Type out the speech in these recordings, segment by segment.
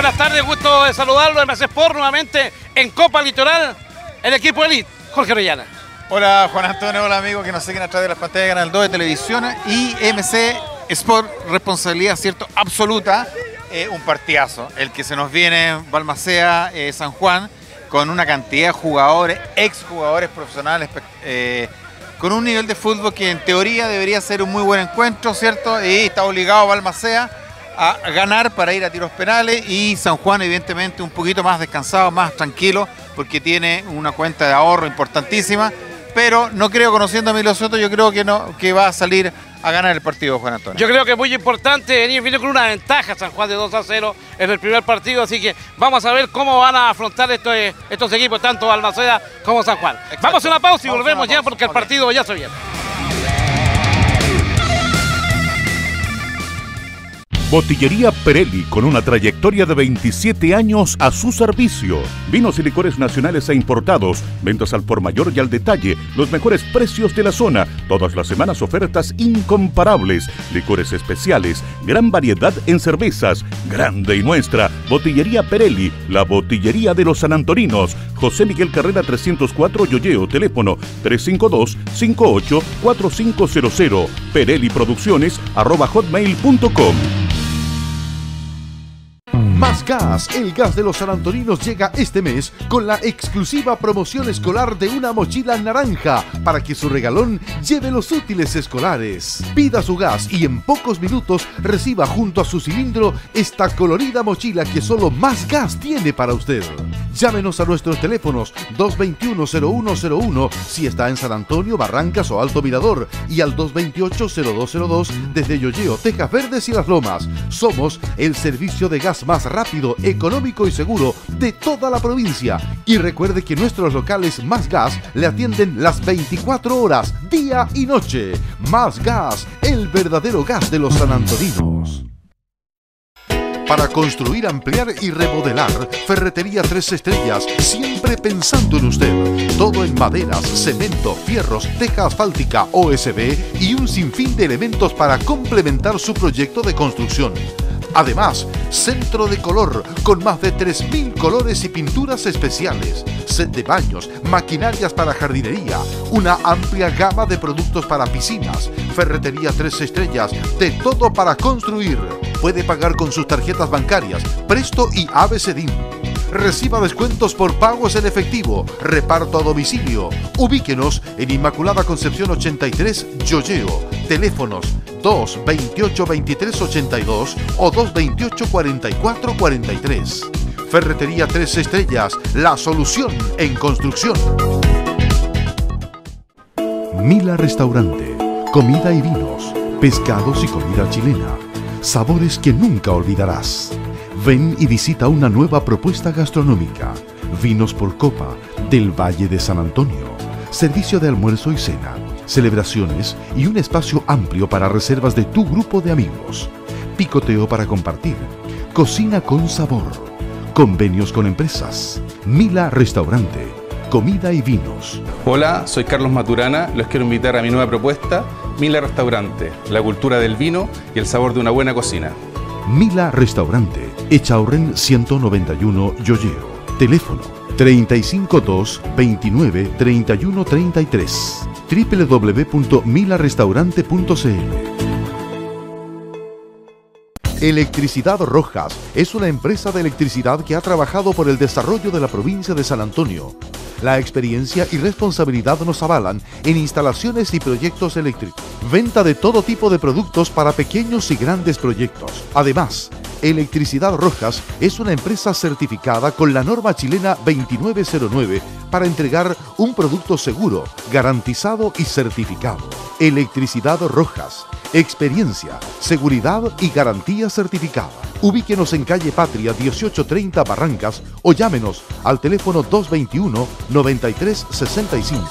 buenas tardes, gusto de saludarlo. MC Sport nuevamente en Copa Litoral, el equipo Elite, Jorge Orellana. Hola Juan Antonio, hola amigos que nos siguen a través de las pantallas de Canal 2 de Televisión y MC Sport, responsabilidad, cierto, absoluta, un partidazo, el que se nos viene Balmaceda, San Juan, con una cantidad de jugadores, exjugadores profesionales, con un nivel de fútbol que en teoría debería ser un muy buen encuentro, ¿cierto? Y está obligado Balmaceda a ganar para ir a tiros penales y San Juan evidentemente un poquito más descansado, más tranquilo, porque tiene una cuenta de ahorro importantísima, pero no creo, conociendo a Emilio Soto, yo creo que no, que va a salir a ganar el partido, Juan Antonio. Yo creo que es muy importante, viene con una ventaja San Juan de 2-0 en el primer partido, así que vamos a ver cómo van a afrontar estos equipos, tanto Balmaceda como San Juan. Exacto. Vamos a una pausa y volvemos ya porque el partido ya se viene. Botillería Perelli, con una trayectoria de 27 años a su servicio. Vinos y licores nacionales e importados, ventas al por mayor y al detalle, los mejores precios de la zona, todas las semanas ofertas incomparables, licores especiales, gran variedad en cervezas, grande y nuestra. Botillería Perelli, la botillería de los sanantoninos. José Miguel Carrera 304 Yoyeo, teléfono 352-584500, perelliproducciones@hotmail.com. Más Gas, el gas de los sanantoninos llega este mes con la exclusiva promoción escolar de una mochila naranja para que su regalón lleve los útiles escolares. Pida su gas y en pocos minutos reciba junto a su cilindro esta colorida mochila que solo Más Gas tiene para usted. Llámenos a nuestros teléfonos 221-0101 si está en San Antonio, Barrancas o Alto Mirador y al 228-0202 desde Yoyeo, Tejas Verdes y Las Lomas. Somos el servicio de gas más rápido, económico y seguro de toda la provincia. Y recuerde que nuestros locales Más Gas le atienden las 24 horas, día y noche. Más Gas, el verdadero gas de los sanantoninos. Para construir, ampliar y remodelar, Ferretería 3 Estrellas, siempre pensando en usted. Todo en maderas, cemento, fierros, teja asfáltica, OSB y un sinfín de elementos para complementar su proyecto de construcción. Además, centro de color con más de 3.000 colores y pinturas especiales, set de baños, maquinarias para jardinería, una amplia gama de productos para piscinas. Ferretería 3 Estrellas, de todo para construir. Puede pagar con sus tarjetas bancarias, Presto y ABCDIM. Reciba descuentos por pagos en efectivo, reparto a domicilio. Ubíquenos en Inmaculada Concepción 83, Yoyeo. Teléfonos 228-2382 o 228-4443. Ferretería 3 Estrellas, la solución en construcción. Mila Restaurante, comida y vinos, pescados y comida chilena, sabores que nunca olvidarás. Ven y visita una nueva propuesta gastronómica. Vinos por copa del Valle de San Antonio. Servicio de almuerzo y cena, celebraciones y un espacio amplio para reservas de tu grupo de amigos. Picoteo para compartir. Cocina con sabor. Convenios con empresas. Mila Restaurante. Comida y vinos. Hola, soy Carlos Maturana. Los quiero invitar a mi nueva propuesta, Mila Restaurante. La cultura del vino y el sabor de una buena cocina. Mila Restaurante, Echaurren 191 Yoyeo. Teléfono 352-29-3133. www.milarestaurante.cl. Electricidad Rojas es una empresa de electricidad que ha trabajado por el desarrollo de la provincia de San Antonio. La experiencia y responsabilidad nos avalan en instalaciones y proyectos eléctricos. Venta de todo tipo de productos para pequeños y grandes proyectos. Además, Electricidad Rojas es una empresa certificada con la norma chilena 2909 para entregar un producto seguro, garantizado y certificado. Electricidad Rojas. Experiencia, seguridad y garantía certificada. Ubíquenos en calle Patria 1830 Barrancas o llámenos al teléfono 221-9365.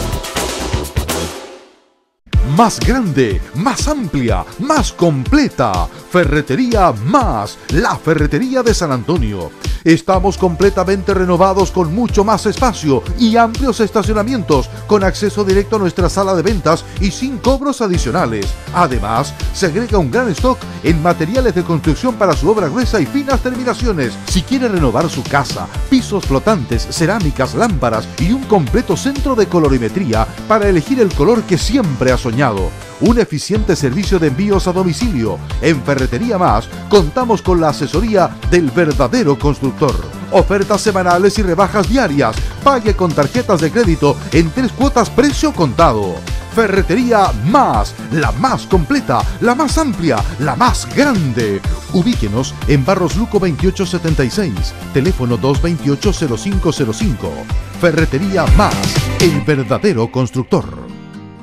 Más grande, más amplia, más completa. Ferretería Más, la ferretería de San Antonio. Estamos completamente renovados con mucho más espacio y amplios estacionamientos con acceso directo a nuestra sala de ventas y sin cobros adicionales. Además, se agrega un gran stock en materiales de construcción para su obra gruesa y finas terminaciones. Si quiere renovar su casa, pisos flotantes, cerámicas, lámparas y un completo centro de colorimetría para elegir el color que siempre ha soñado. Un eficiente servicio de envíos a domicilio. En Ferretería Más contamos con la asesoría del verdadero constructor. Ofertas semanales y rebajas diarias. Pague con tarjetas de crédito en 3 cuotas precio contado. Ferretería Más, la más completa, la más amplia, la más grande. Ubíquenos en Barros Luco 2876, teléfono 228-0505. Ferretería Más, el verdadero constructor.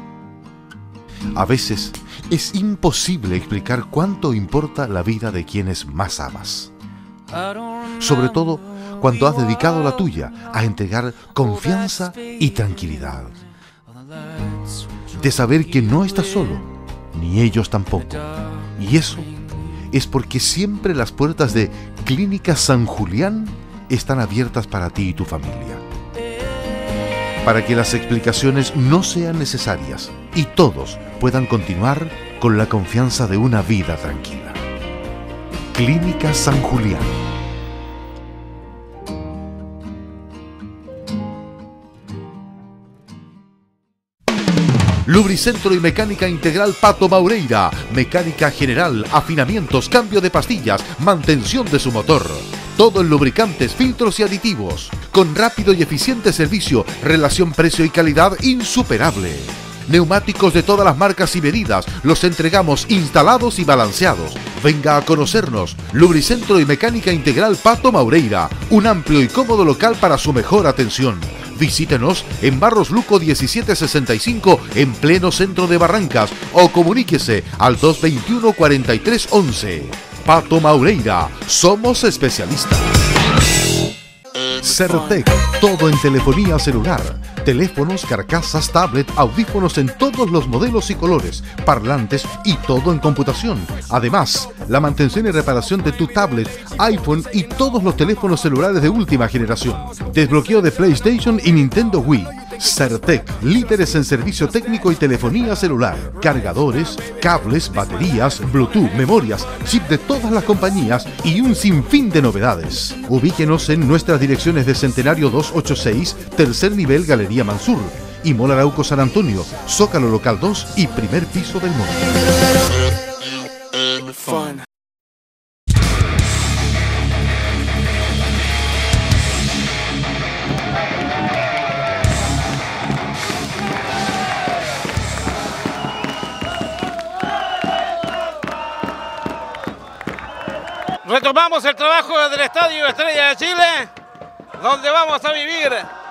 A veces es imposible explicar cuánto importa la vida de quienes más amas. Sobre todo cuando has dedicado la tuya a entregar confianza y tranquilidad. De saber que no estás solo, ni ellos tampoco. Y eso es porque siempre las puertas de Clínica San Julián están abiertas para ti y tu familia. Para que las explicaciones no sean necesarias y todos puedan continuar con la confianza de una vida tranquila. Clínica San Julián. Lubricentro y Mecánica Integral Pato Maureira. Mecánica general, afinamientos, cambio de pastillas, mantención de su motor. Todo en lubricantes, filtros y aditivos. Con rápido y eficiente servicio, relación precio y calidad insuperable. Neumáticos de todas las marcas y medidas, los entregamos instalados y balanceados. Venga a conocernos. Lubricentro y Mecánica Integral Pato Maureira. Un amplio y cómodo local para su mejor atención. Visítenos en Barros Luco 1765 en pleno centro de Barrancas o comuníquese al 221-4311. Pato Maureira, somos especialistas. Certec, todo en telefonía celular. Teléfonos, carcasas, tablet, audífonos en todos los modelos y colores, parlantes y todo en computación. Además, la mantención y reparación de tu tablet, iPhone y todos los teléfonos celulares de última generación. Desbloqueo de PlayStation y Nintendo Wii. Certec, líderes en servicio técnico y telefonía celular. Cargadores, cables, baterías, Bluetooth, memorias, chip de todas las compañías y un sinfín de novedades. Ubíquenos en nuestras direcciones de Centenario 286, tercer nivel Galería Mansur, y Mall Arauco San Antonio, Zócalo Local 2 y primer piso del monte. Retomamos el trabajo del Estadio Estrella de Chile, donde vamos a vivir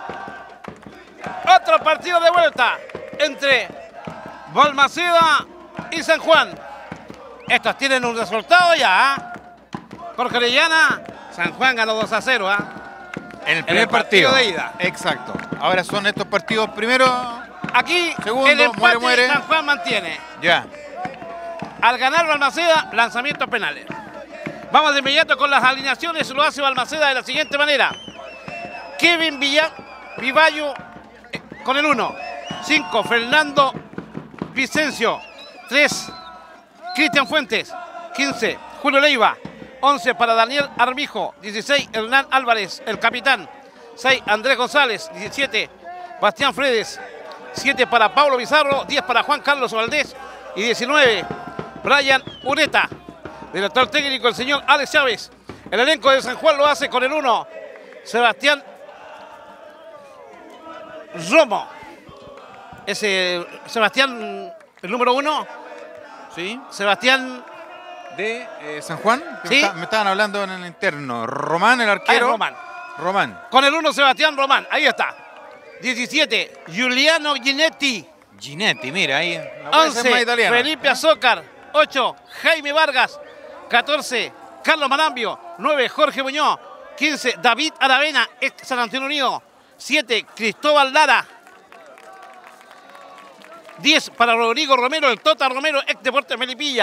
otro partido de vuelta entre Balmaceda y San Juan. Estos tienen un resultado ya, Jorge Orellana. San Juan ganó 2-0, En el primer partido de ida. Exacto. Ahora son estos partidos primero. Aquí Segundo, el empate muere. San Juan mantiene. Ya. Al ganar Balmaceda, lanzamientos penales. Vamos de inmediato con las alineaciones. Lo hace Balmaceda de la siguiente manera. Kevin Vivallo con el 1. 5, Fernando Vicencio. 3, Cristian Fuentes. 15, Julio Leiva. 11 para Daniel Armijo. 16, Hernán Álvarez, el capitán. 6, Andrés González. 17, Bastián Fredes. 7 para Pablo Bizarro. 10 para Juan Carlos Valdés. Y 19, Brian Ureta. Director técnico, el señor Alex Chávez. El elenco de San Juan lo hace con el 1, Sebastián Romo. Ese Sebastián, el número 1. Sí. Sebastián De San Juan. ¿Sí? Me estaban hablando en el interno. Román, el arquero. Román. Con el 1, Sebastián Román. Ahí está. 17, Giuliano Ginetti. Ginetti, mira ahí. No puede ser 11, más italiano. Felipe Azócar. 8, Jaime Vargas. 14, Carlos Manambio. 9, Jorge Muñoz. 15, David Aravena, ex San Antonio Unido. 7, Cristóbal Lara. 10 para Rodrigo Romero, el Tota Romero, ex Deportes Melipilla.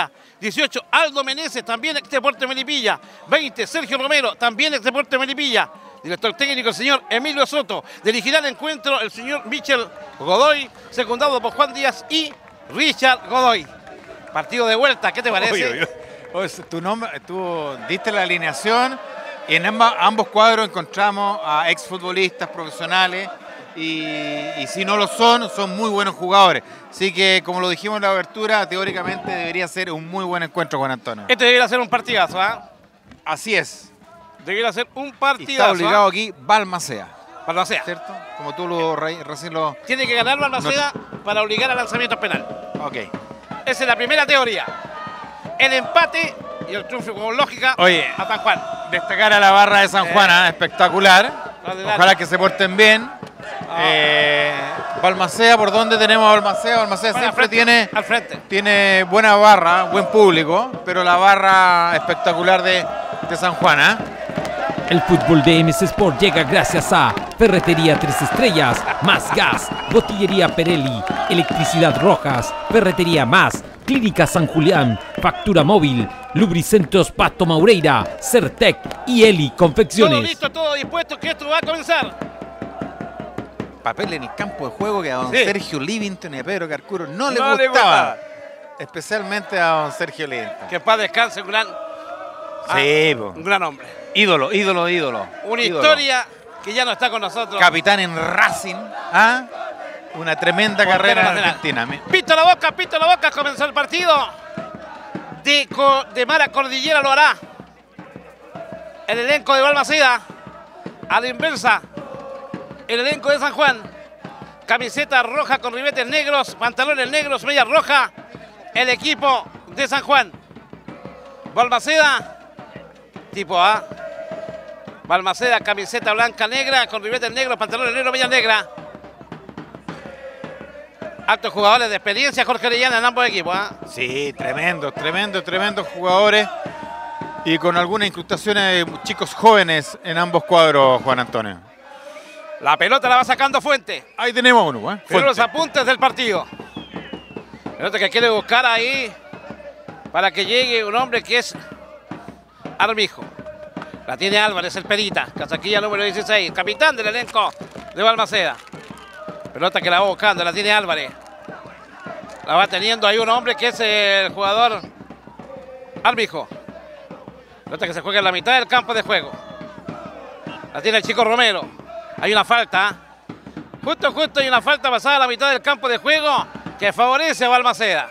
18, Aldo Meneses, también ex Deportes Melipilla. 20, Sergio Romero, también ex Deportes Melipilla. Director técnico, el señor Emilio Soto. Dirigirá el encuentro el señor Michel Godoy, secundado por Juan Díaz y Richard Godoy. Partido de vuelta, ¿qué te parece? Tú diste la alineación y en ambos cuadros encontramos a exfutbolistas profesionales y si no lo son muy buenos jugadores. Así que, como lo dijimos en la abertura, teóricamente debería ser un muy buen encuentro, Juan Antonio. Este debería ser un partidazo, ¿ah? Así es. Debería ser un Y partidazo. está obligado aquí Balmaceda, Balmaceda. ¿cierto? Como tú recién lo... Tiene que ganar Balmaceda para obligar al lanzamiento penal. Ok. Esa es la primera teoría. El empate y el triunfo con lógica Oye, a San Juan. destacar a la barra de San Juan, espectacular. Ojalá que se porten bien. Balmaceda, ¿por dónde tenemos a Balmaceda? Balmaceda siempre al frente. tiene buena barra, buen público, pero la barra espectacular de San Juan, ¿eh? El fútbol de MC Sport llega gracias a Ferretería 3 Estrellas, Más Gas, Botillería Perelli, Electricidad Rojas, Ferretería Más, Clínica San Julián, Factura Móvil, Lubricentros Pato Maureira, Certec y Eli Confecciones. Todo listo, todo dispuesto, que esto va a comenzar. Papel en el campo de juego que a don Sí. Sergio Livington y a Pedro Carcuro no le No le gustaba. Especialmente a don Sergio Livington. Que paz descanse, un gran, Sí, po. un gran hombre. Ídolo. Una Ídolo. historia que ya no está con nosotros. Capitán en Racing. ¿Ah? Una tremenda carrera en nacional. Argentina. Pito la boca, comenzó el partido. De Mara Cordillera lo hará. El elenco de Balmaceda. A la inversa, el elenco de San Juan. Camiseta roja con ribetes negros, pantalones negros, media roja. El equipo de San Juan. Balmaceda, tipo A. Balmaceda, camiseta blanca negra con ribetes negros, pantalones negros, media negra. Altos jugadores de experiencia, Jorge Orellana en ambos equipos. Sí, tremendos jugadores. Y con algunas incrustaciones de chicos jóvenes en ambos cuadros, Juan Antonio. La pelota la va sacando Fuente. Ahí tenemos uno, ¿eh? Pero los Fuente. apuntes del partido. Pelota que quiere buscar ahí para que llegue un hombre que es Armijo. La tiene Álvarez, el Perita, casaquilla número 16, capitán del elenco de Balmaceda. Pelota que la va buscando, la tiene Álvarez. La va teniendo ahí un hombre que es el jugador Armijo. Pelota que se juega en la mitad del campo de juego. La tiene el chico Romero. Hay una falta. Justo hay una falta pasada a la mitad del campo de juego que favorece a Balmaceda.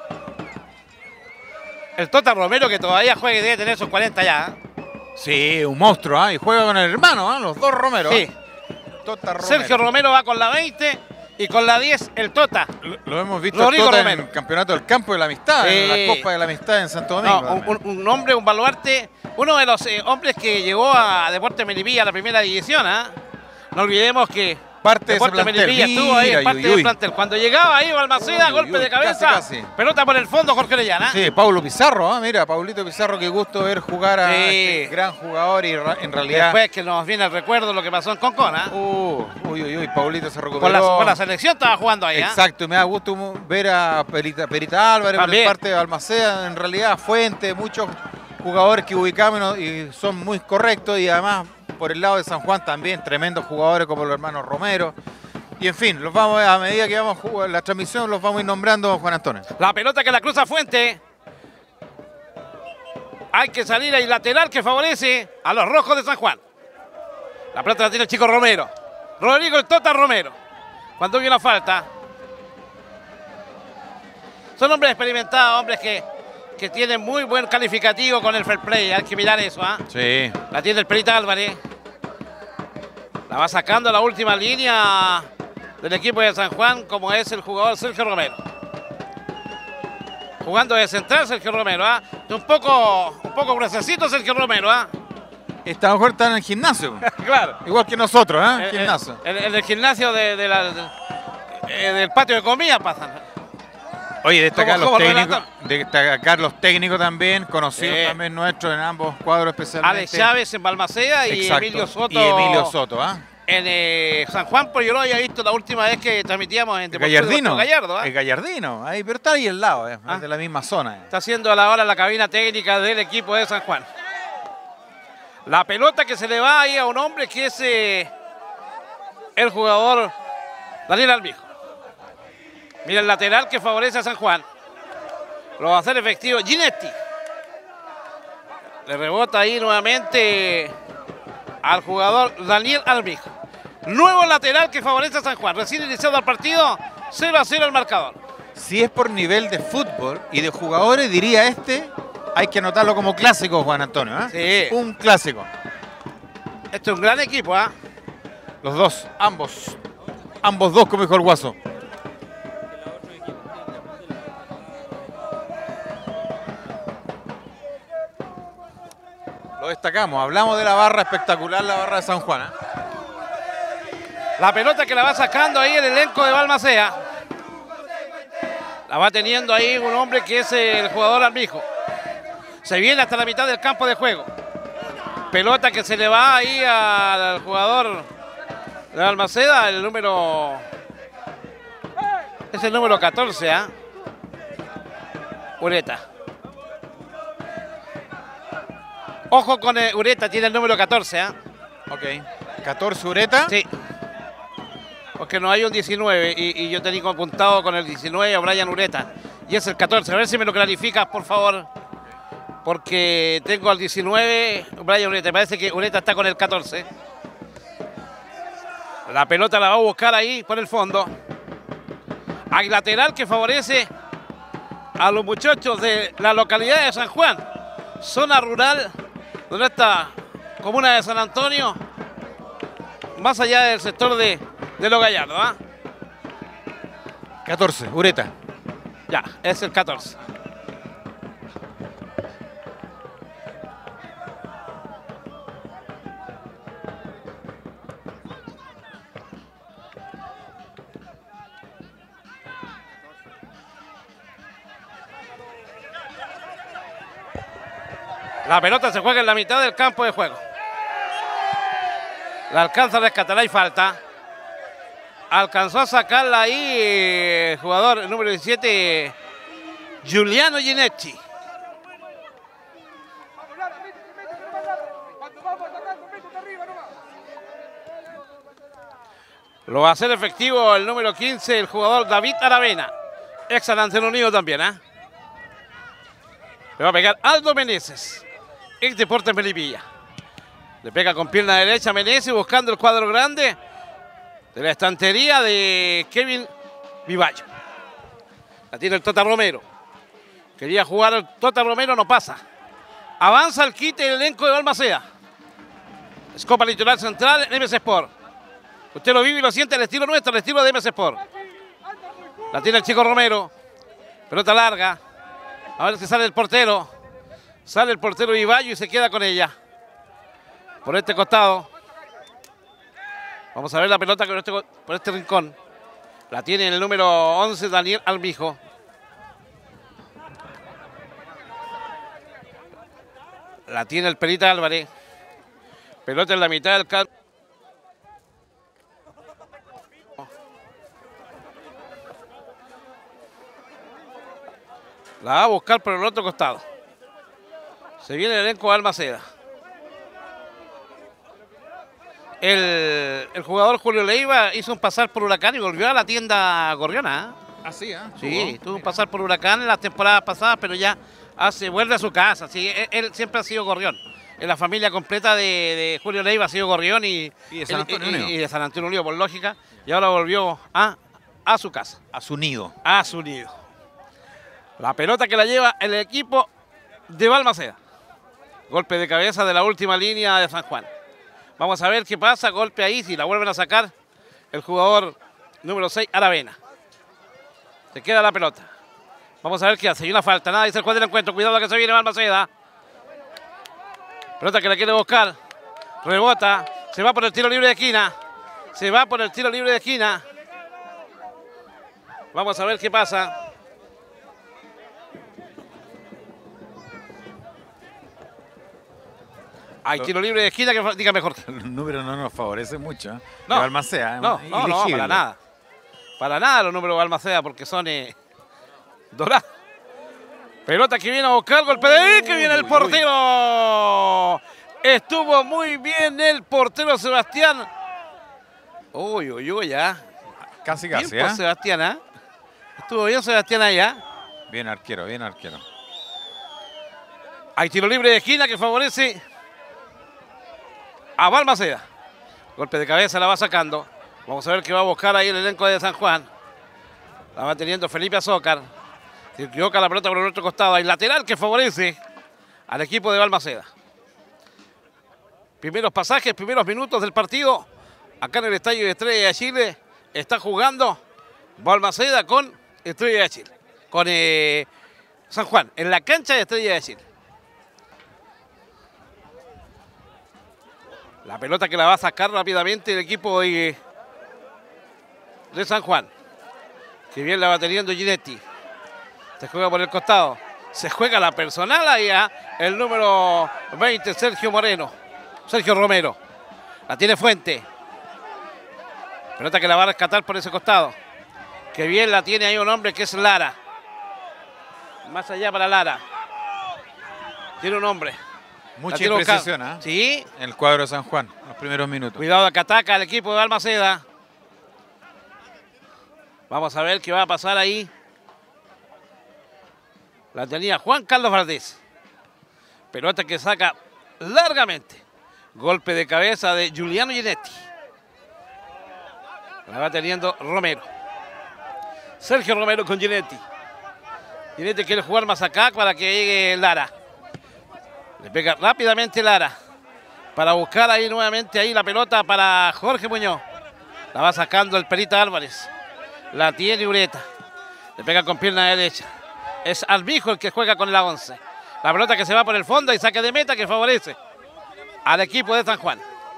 El Tota Romero que todavía juega y debe tener sus 40 ya. Sí, un monstruo, ¿ah? Y juega con el hermano, ¿ah? Los dos Romero. Sí. Tota Romero. Sergio Romero va con la 20 y con la 10 el Tota. Lo hemos visto Rodrigo Tota en Romero. el Campeonato del Campo de la Amistad, Sí. en la Copa de la Amistad en Santo Domingo. No, un hombre, un baluarte, uno de los hombres que llegó a Deportes Melipilla a la primera división. No olvidemos que Parte de ese Deportes plantel. Melipilla estuvo ahí en Mira, parte uy, del uy. plantel. Cuando llegaba ahí Balmaceda, Uy, golpe uy, de cabeza, casi. pelota por el fondo Jorge Orellana. Sí, Paulo Pizarro, mira, Paulito Pizarro, qué gusto ver jugar a Sí. este gran jugador y en realidad... Después que nos viene el recuerdo de lo que pasó en Concón. Uy, Paulito se recuperó. Con la selección estaba jugando ahí. Exacto, y me da gusto ver a Perita Álvarez por También. parte de Balmaceda, en realidad Fuente, muchos jugadores que ubicamos y son muy correctos y además por el lado de San Juan también tremendos jugadores como los hermanos Romero. Y en fin, los vamos a medida que vamos a jugar la transmisión los vamos a ir nombrando, Juan Antonio. La pelota que la cruza Fuente. Hay que salir ahí lateral que favorece a los rojos de San Juan. La pelota la tiene el chico Romero. Rodrigo el Tota Romero. Cuando hubo una falta. Son hombres experimentados, hombres que tienen muy buen calificativo con el fair play. Hay que mirar eso. Sí. La tiene el Perita Álvarez. La va sacando a la última línea del equipo de San Juan, como es el jugador Sergio Romero. Jugando de central Sergio Romero. Un poco gruesecito Sergio Romero. Esta mejor está en el gimnasio. Claro. Igual que nosotros, gimnasio. En el gimnasio del patio de comida pasan. Oye, destacar Como los técnicos también, conocidos Sí. también nuestros en ambos cuadros especialmente. Alex Chávez en Balmaceda y Exacto. Emilio Soto. Y Emilio Soto, en San Juan, pero yo lo había visto la última vez que transmitíamos en Gallardino. Gallardo. Es Gallardino, ahí, pero está ahí al lado, es de la misma zona. Está haciendo ahora la cabina técnica del equipo de San Juan. La pelota que se le va ahí a un hombre que es el jugador Daniel Armijo. Mira el lateral que favorece a San Juan. Lo va a hacer efectivo Ginetti. Le rebota ahí nuevamente al jugador Daniel Armijo. Nuevo lateral que favorece a San Juan. Recién iniciado el partido, 0-0 el marcador. Si es por nivel de fútbol y de jugadores, diría hay que anotarlo como clásico, Juan Antonio. Sí. Un clásico. Este es un gran equipo, Los dos, ambos. Ambos dos, como dijo el Guaso. Lo destacamos, hablamos de la barra espectacular, la barra de San Juan. La pelota que la va sacando ahí el elenco de Balmaceda. La va teniendo ahí un hombre que es el jugador Armijo. Se viene hasta la mitad del campo de juego. Pelota que se le va ahí al jugador de Balmaceda, el número... Es el número 14, Ureta. Ojo con Ureta, tiene el número 14, Ok. 14 Ureta. Sí. Porque no hay un 19 y yo tenía apuntado con el 19 a Brian Ureta. Y es el 14. A ver si me lo clarificas, por favor. Porque tengo al 19 Brian Ureta. Me parece que Ureta está con el 14. La pelota la va a buscar ahí por el fondo. Hay lateral que favorece a los muchachos de la localidad de San Juan. Zona rural, donde esta comuna de San Antonio, más allá del sector de Los Gallardos. 14, Ureta. Ya, es el 14. La pelota se juega en la mitad del campo de juego. La alcanza a rescatar, hay falta. Alcanzó a sacarla ahí el jugador el número 17, Giuliano Ginetti. Lo va a hacer efectivo el número 15, el jugador David Aravena. Ex San Antonio Unido también, Le va a pegar Aldo Meneses, ex Deportes Melipilla. Le pega con pierna derecha Meneses buscando el cuadro grande de la estantería de Kevin Vivallo. La tiene el Tota Romero. Quería jugar el Tota Romero, no pasa. Avanza el quite del elenco de Balmaceda. Es Copa Litoral Central en MS Sport. Usted lo vive y lo siente al estilo nuestro, al estilo de MS Sport. La tiene el chico Romero. Pelota larga. A ver si sale el portero. Sale el portero Vivallo y se queda con ella. Por este costado. Vamos a ver la pelota por este rincón. La tiene el número 11, Daniel Armijo. La tiene el Perita Álvarez. Pelota en la mitad del campo. La va a buscar por el otro costado. Se viene el elenco de Balmaceda. El jugador Julio Leiva hizo un pasar por Huracán y volvió a la tienda Gorriona. Así, Sí, tuvo un pasar por Huracán en las temporadas pasadas, pero ya vuelve a su casa. Sí, él siempre ha sido Gorrión. En la familia completa de Julio Leiva ha sido Gorrión y de San Antonio Unido. Y de San Antonio Unido, por lógica. Y ahora volvió a su casa. A su nido. A su nido. La pelota que la lleva el equipo de Balmaceda. Golpe de cabeza de la última línea de San Juan. Vamos a ver qué pasa. Golpe ahí, si la vuelven a sacar el jugador número 6, Aravena. Se queda la pelota. Vamos a ver qué hace. Hay una falta. Nada, dice el juez del encuentro. Cuidado que se viene Balmaceda. Pelota que la quiere buscar. Rebota. Se va por el tiro libre de esquina. Se va por el tiro libre de esquina. Vamos a ver qué pasa. Hay tiro libre de esquina que dígame Jorge. Los números no nos favorecen mucho. No. De Balmaceda, No, para nada. Para nada los números de Balmaceda porque son dorados. Pelota que viene a buscar, golpe de que viene el portero. Estuvo muy bien el portero Sebastián. Uy, ya. Casi, Bien por ¿eh? Sebastián, ¿eh? Estuvo bien Sebastián allá. Bien arquero, bien arquero. Hay tiro libre de esquina que favorece a Balmaceda. Golpe de cabeza, la va sacando. Vamos a ver qué va a buscar ahí el elenco de San Juan. La va teniendo Felipe Azócar. Se equivoca la pelota por el otro costado. Hay lateral que favorece al equipo de Balmaceda. Primeros pasajes, primeros minutos del partido. Acá en el Estadio de Estrella de Chile está jugando Balmaceda con Estrella de Chile. Con San Juan, en la cancha de Estrella de Chile. La pelota que la va a sacar rápidamente el equipo de San Juan. Que bien la va teniendo Ginetti. Se juega por el costado. Se juega la personal ahí el número 20, Sergio Romero. La tiene Fuente. Pelota que la va a rescatar por ese costado. Que bien la tiene ahí un hombre que es Lara. Más allá para Lara. Tiene un hombre. Mucha imprecisión, ¿eh? Sí. En el cuadro de San Juan, los primeros minutos. Cuidado que ataca el equipo de Balmaceda. Vamos a ver qué va a pasar ahí. La tenía Juan Carlos Valdés. Pelota que saca largamente. Golpe de cabeza de Giuliano Ginetti. La va teniendo Romero. Sergio Romero con Ginetti. Ginetti quiere jugar más acá para que llegue Lara. Le pega rápidamente Lara. Para buscar ahí nuevamente ahí la pelota para Jorge Muñoz. La va sacando el Perita Álvarez. La tiene Ureta. Le pega con pierna derecha. Es Armijo el que juega con la 11. La pelota que se va por el fondo y saque de meta que favorece al equipo de San Juan.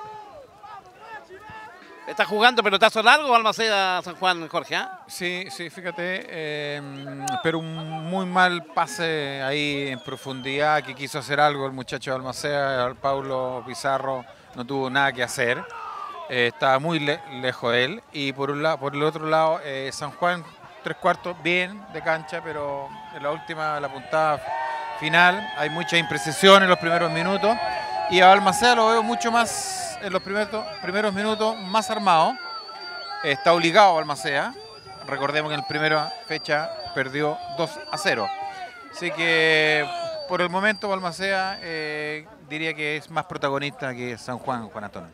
Está jugando pelotazo largo Balmaceda San Juan, Jorge, ¿eh? Sí, fíjate, pero un muy mal pase ahí en profundidad, que quiso hacer algo el muchacho de Balmaceda, el Paulo Pizarro no tuvo nada que hacer, estaba muy lejos de él, y por el otro lado, San Juan, 3/4 bien de cancha, pero en la puntada final hay mucha imprecisión en los primeros minutos, y a Balmaceda lo veo mucho más en los primeros minutos más armado. Está obligado Balmaceda. Recordemos que en la primera fecha perdió 2-0. Así que por el momento Balmaceda diría que es más protagonista que San Juan, Juan Antonio.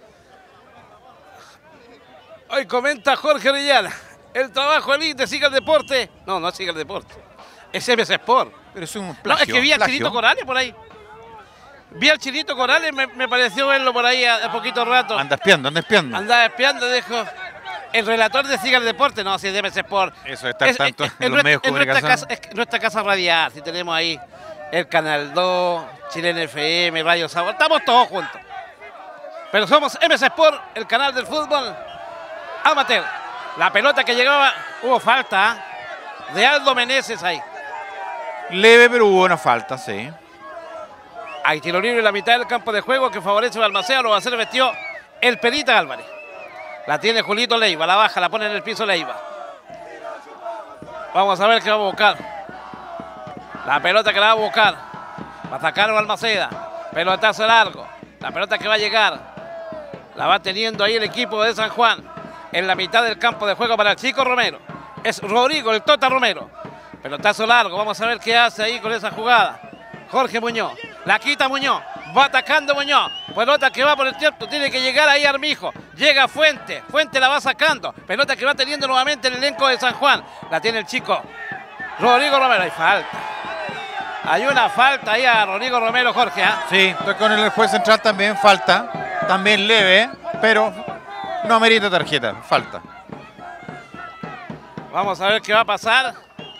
Hoy comenta Jorge Orellana. El trabajo elite, siga el deporte. No siga el deporte. Es MS Sport. Pero es un plagio. No, es que vi al Chinito Corales por ahí. Vi al Chinito Corales, me pareció verlo por ahí a poquito rato. Anda espiando. Andaba espiando, dijo. El relator de Siga el Deporte, no, si es de MS Sport. Eso está tanto en los medios de comunicación. Es nuestra casa radial, si tenemos ahí el Canal 2, Chilena FM, Radio Sabor, estamos todos juntos. Pero somos MS Sport, el canal del fútbol amateur. La pelota que llegaba, hubo falta de Aldo Meneses ahí. Leve, pero hubo una falta, sí. Hay tiro libre en la mitad del campo de juego que favorece a Balmaceda, lo va a hacer vestido el Perita Álvarez. La tiene Julito Leiva, la baja, la pone en el piso Leiva. Vamos a ver qué va a buscar. La pelota que la va a buscar. Va a sacar Balmaceda. Pelotazo largo. La pelota que va a llegar. La va teniendo ahí el equipo de San Juan. En la mitad del campo de juego para el chico Romero. Es Rodrigo, el Tota Romero. Pelotazo largo, vamos a ver qué hace ahí con esa jugada. Jorge Muñoz, la quita Muñoz, va atacando Muñoz, pelota que va por el tiempo, tiene que llegar ahí Armijo, llega Fuente, Fuente la va sacando, pelota que va teniendo nuevamente el elenco de San Juan, la tiene el chico Rodrigo Romero, hay falta. Hay una falta ahí a Rodrigo Romero, Jorge, ¿eh? Sí, estoy con el juez central también, falta, también leve, pero no amerita tarjeta, falta. Vamos a ver qué va a pasar.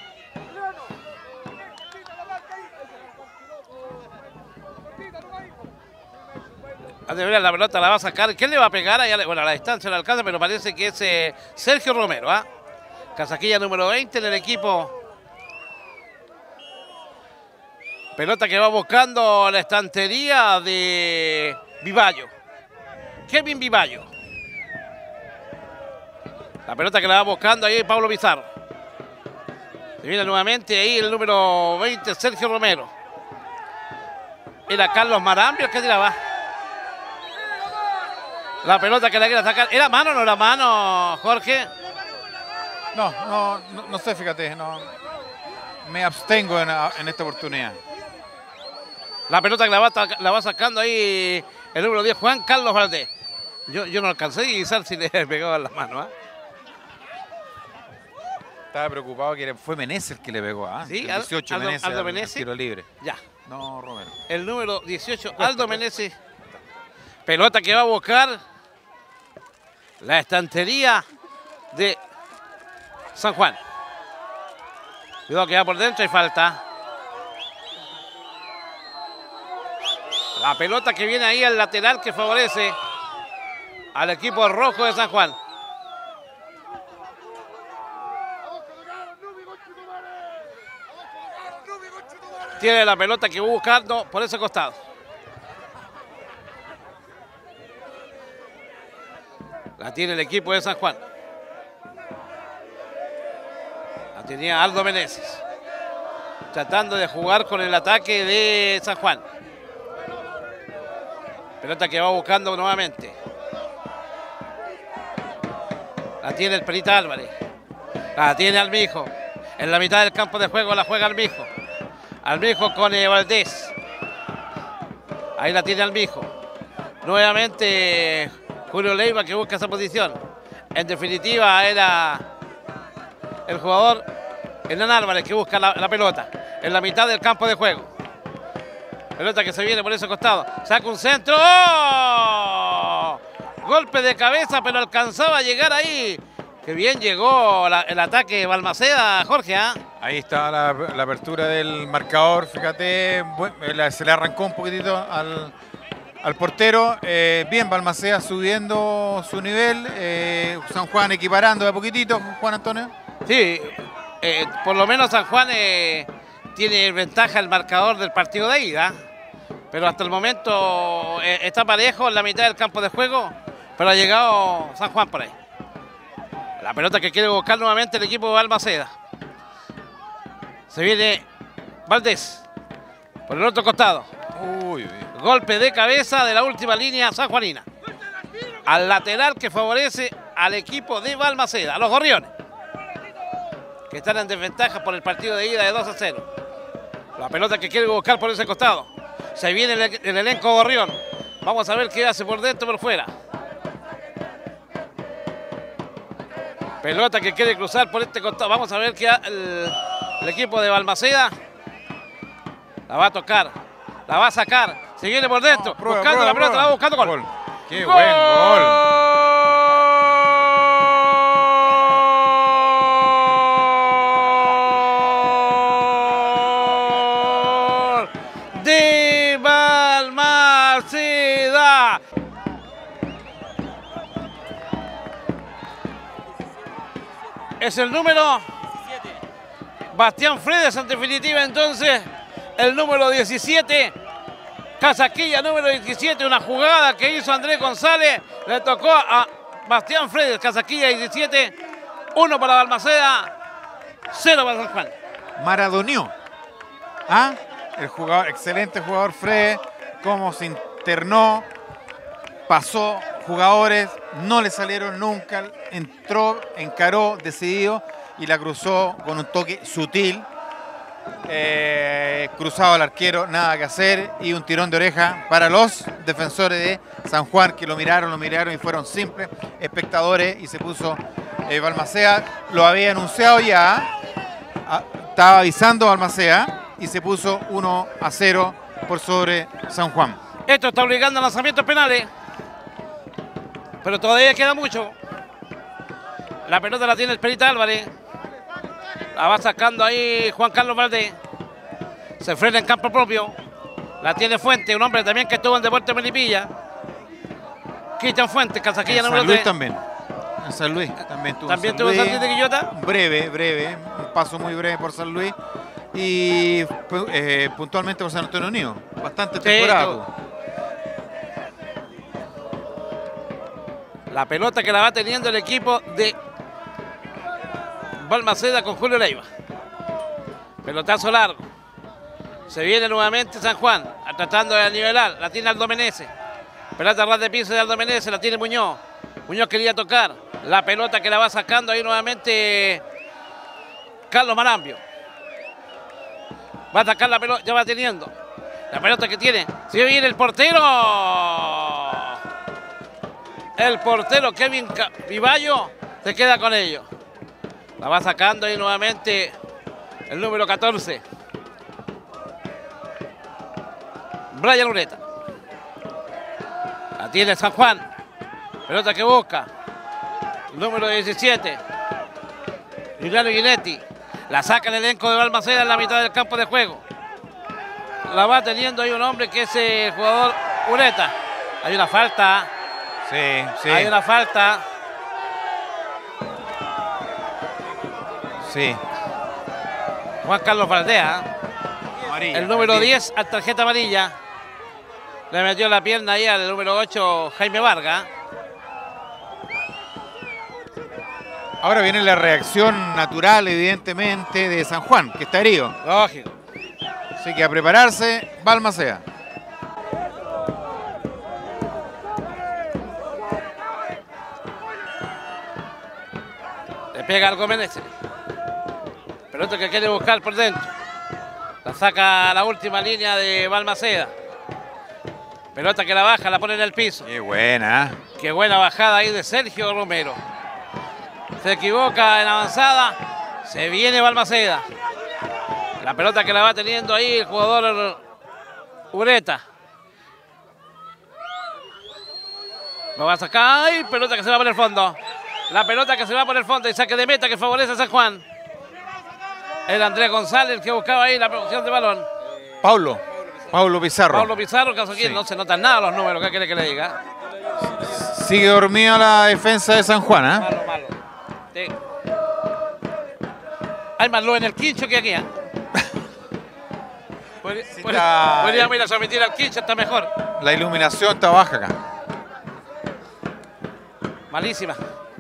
La pelota la va a sacar. ¿Quién le va a pegar? Bueno, a la distancia no alcanza, pero parece que es Sergio Romero. ¿Ah? Casaquilla número 20 en el equipo pelota que va buscando la estantería de Vivallo. Kevin Vivallo. La pelota que la va buscando ahí Pablo Pizarro. Se viene nuevamente ahí el número 20, Sergio Romero. Era Carlos Marambio el que tiraba. La pelota que la quiere sacar. ¿Era mano o no era mano, Jorge? No sé, fíjate. No, me abstengo en esta oportunidad. La pelota que la va sacando ahí el número 10, Juan Carlos Valdés. Yo no alcancé a guisar si le pegaba en las manos. Estaba preocupado que fue Meneses el que le pegó. Sí, el 18 Meneses, Aldo al Meneses. tiro libre. Ya. No, Romero. El número 18, Aldo Meneses. Pelota que va a buscar la estantería de San Juan. Cuidado que va por dentro y falta. La pelota que viene ahí al lateral que favorece al equipo rojo de San Juan. Tiene la pelota que va buscando por ese costado. La tiene el equipo de San Juan. La tenía Aldo Meneses. Tratando de jugar con el ataque de San Juan. Pelota que va buscando nuevamente. La tiene el Perita Álvarez. La tiene Armijo. En la mitad del campo de juego la juega Armijo. Armijo con Valdés. Ahí la tiene Armijo. Nuevamente Julio Leiva que busca esa posición. En definitiva era el jugador Hernán Álvarez que busca la pelota. En la mitad del campo de juego. Pelota que se viene por ese costado. Saca un centro. ¡Oh! Golpe de cabeza, pero alcanzaba a llegar ahí. Qué bien llegó el ataque de Balmaceda, Jorge. Ahí está la apertura del marcador. Fíjate, se le arrancó un poquitito al portero. Bien, Balmaceda subiendo su nivel. San Juan equiparando de a poquitito, Juan Antonio. Sí, por lo menos San Juan tiene ventaja el marcador del partido de ida. Pero hasta el momento está parejo en la mitad del campo de juego. Pero ha llegado San Juan por ahí. La pelota que quiere buscar nuevamente el equipo de Balmaceda. Se viene Valdés. Por el otro costado. Golpe de cabeza de la última línea sanjuanina. Al lateral que favorece al equipo de Balmaceda. A los Gorriones. Que están en desventaja por el partido de ida de 2-0. La pelota que quiere buscar por ese costado. Se viene el elenco Gorrión. Vamos a ver qué hace por dentro o por fuera. Pelota que quiere cruzar por este costado. Vamos a ver qué el equipo de Balmaceda. La va a tocar. La va a sacar. Se viene por dentro. Buscando la pelota. La va buscando gol. ¡Qué buen gol! De Balmaceda. Es el número 17. Bastián Fredes, en definitiva, entonces, el número 17. Casaquilla, número 17. Una jugada que hizo Andrés González. Le tocó a Bastián Fredes. Casaquilla 17. 1 para Balmaceda. 0 para San Juan. Maradoneó. El jugador, excelente jugador Fredes. Cómo se internó. Pasó jugadores, no le salieron nunca, entró, encaró, decidido y la cruzó con un toque sutil. Cruzado al arquero, nada que hacer y un tirón de oreja para los defensores de San Juan que lo miraron y fueron simples espectadores y se puso Balmaceda, lo había anunciado ya, estaba avisando Balmaceda y se puso 1-0 por sobre San Juan. Esto está obligando a lanzamientos penales. Pero todavía queda mucho. La pelota la tiene el Perita Álvarez. La va sacando ahí Juan Carlos Valdés. Se frena en campo propio. La tiene Fuente, un hombre también que estuvo en Deportes Melipilla. Cristian Fuentes, Casaquilla número 3. También. En San Luis también tuvo. También tuvo San Luis de Quillota. Breve, un paso muy breve por San Luis. y puntualmente por San Antonio Unido. Bastante temporada. La pelota que la va teniendo el equipo de Balmaceda con Julio Leiva. Pelotazo largo. Se viene nuevamente San Juan, tratando de nivelar. La tiene Aldo Meneses. Pelota ras de piso de Aldo Meneses, la tiene Muñoz. Muñoz quería tocar. La pelota que la va sacando ahí nuevamente Carlos Marambio. Va a atacar la pelota, ya va teniendo. La pelota que tiene. Si viene el portero. El portero Kevin Vivallo se queda con ello. La va sacando ahí nuevamente el número 14. Brian Ureta. La tiene San Juan. Pelota que busca. Número 17. Juliano Guinetti. La saca el elenco de Balmaceda en la mitad del campo de juego. La va teniendo ahí un hombre que es el jugador Ureta. Hay una falta. Sí, sí. Hay una falta. Sí. Juan Carlos Valdea. Amarilla, El número amarilla. 10 a tarjeta amarilla. Le metió la pierna ahí al número 8, Jaime Vargas. Ahora viene la reacción natural, evidentemente, de San Juan, que está herido. Lógico. Así que a prepararse, Balmaceda. Le pega al Gómez. Pelota que quiere buscar por dentro. La saca a la última línea de Balmaceda. Pelota que la baja, la pone en el piso. Qué buena. Qué buena bajada ahí de Sergio Romero. Se equivoca en avanzada. Se viene Balmaceda. La pelota que la va teniendo ahí el jugador Ureta. Lo va a sacar. ¡Ay! Pelota que se va por el fondo. La pelota que se va por el fondo y saque de meta que favorece a San Juan. El Andrés González el que buscaba ahí la producción de balón. Pablo Pizarro. Pablo Pizarro, caso aquí Sí. no se notan nada los números. ¿Qué quiere que le diga? Sigue dormida la defensa de San Juan, ¿eh? Malo, malo. Sí. Hay más luz en el quincho que aquí, ¿eh? Podríamos ir a someter al quincho, está mejor. La iluminación está baja acá. Malísima.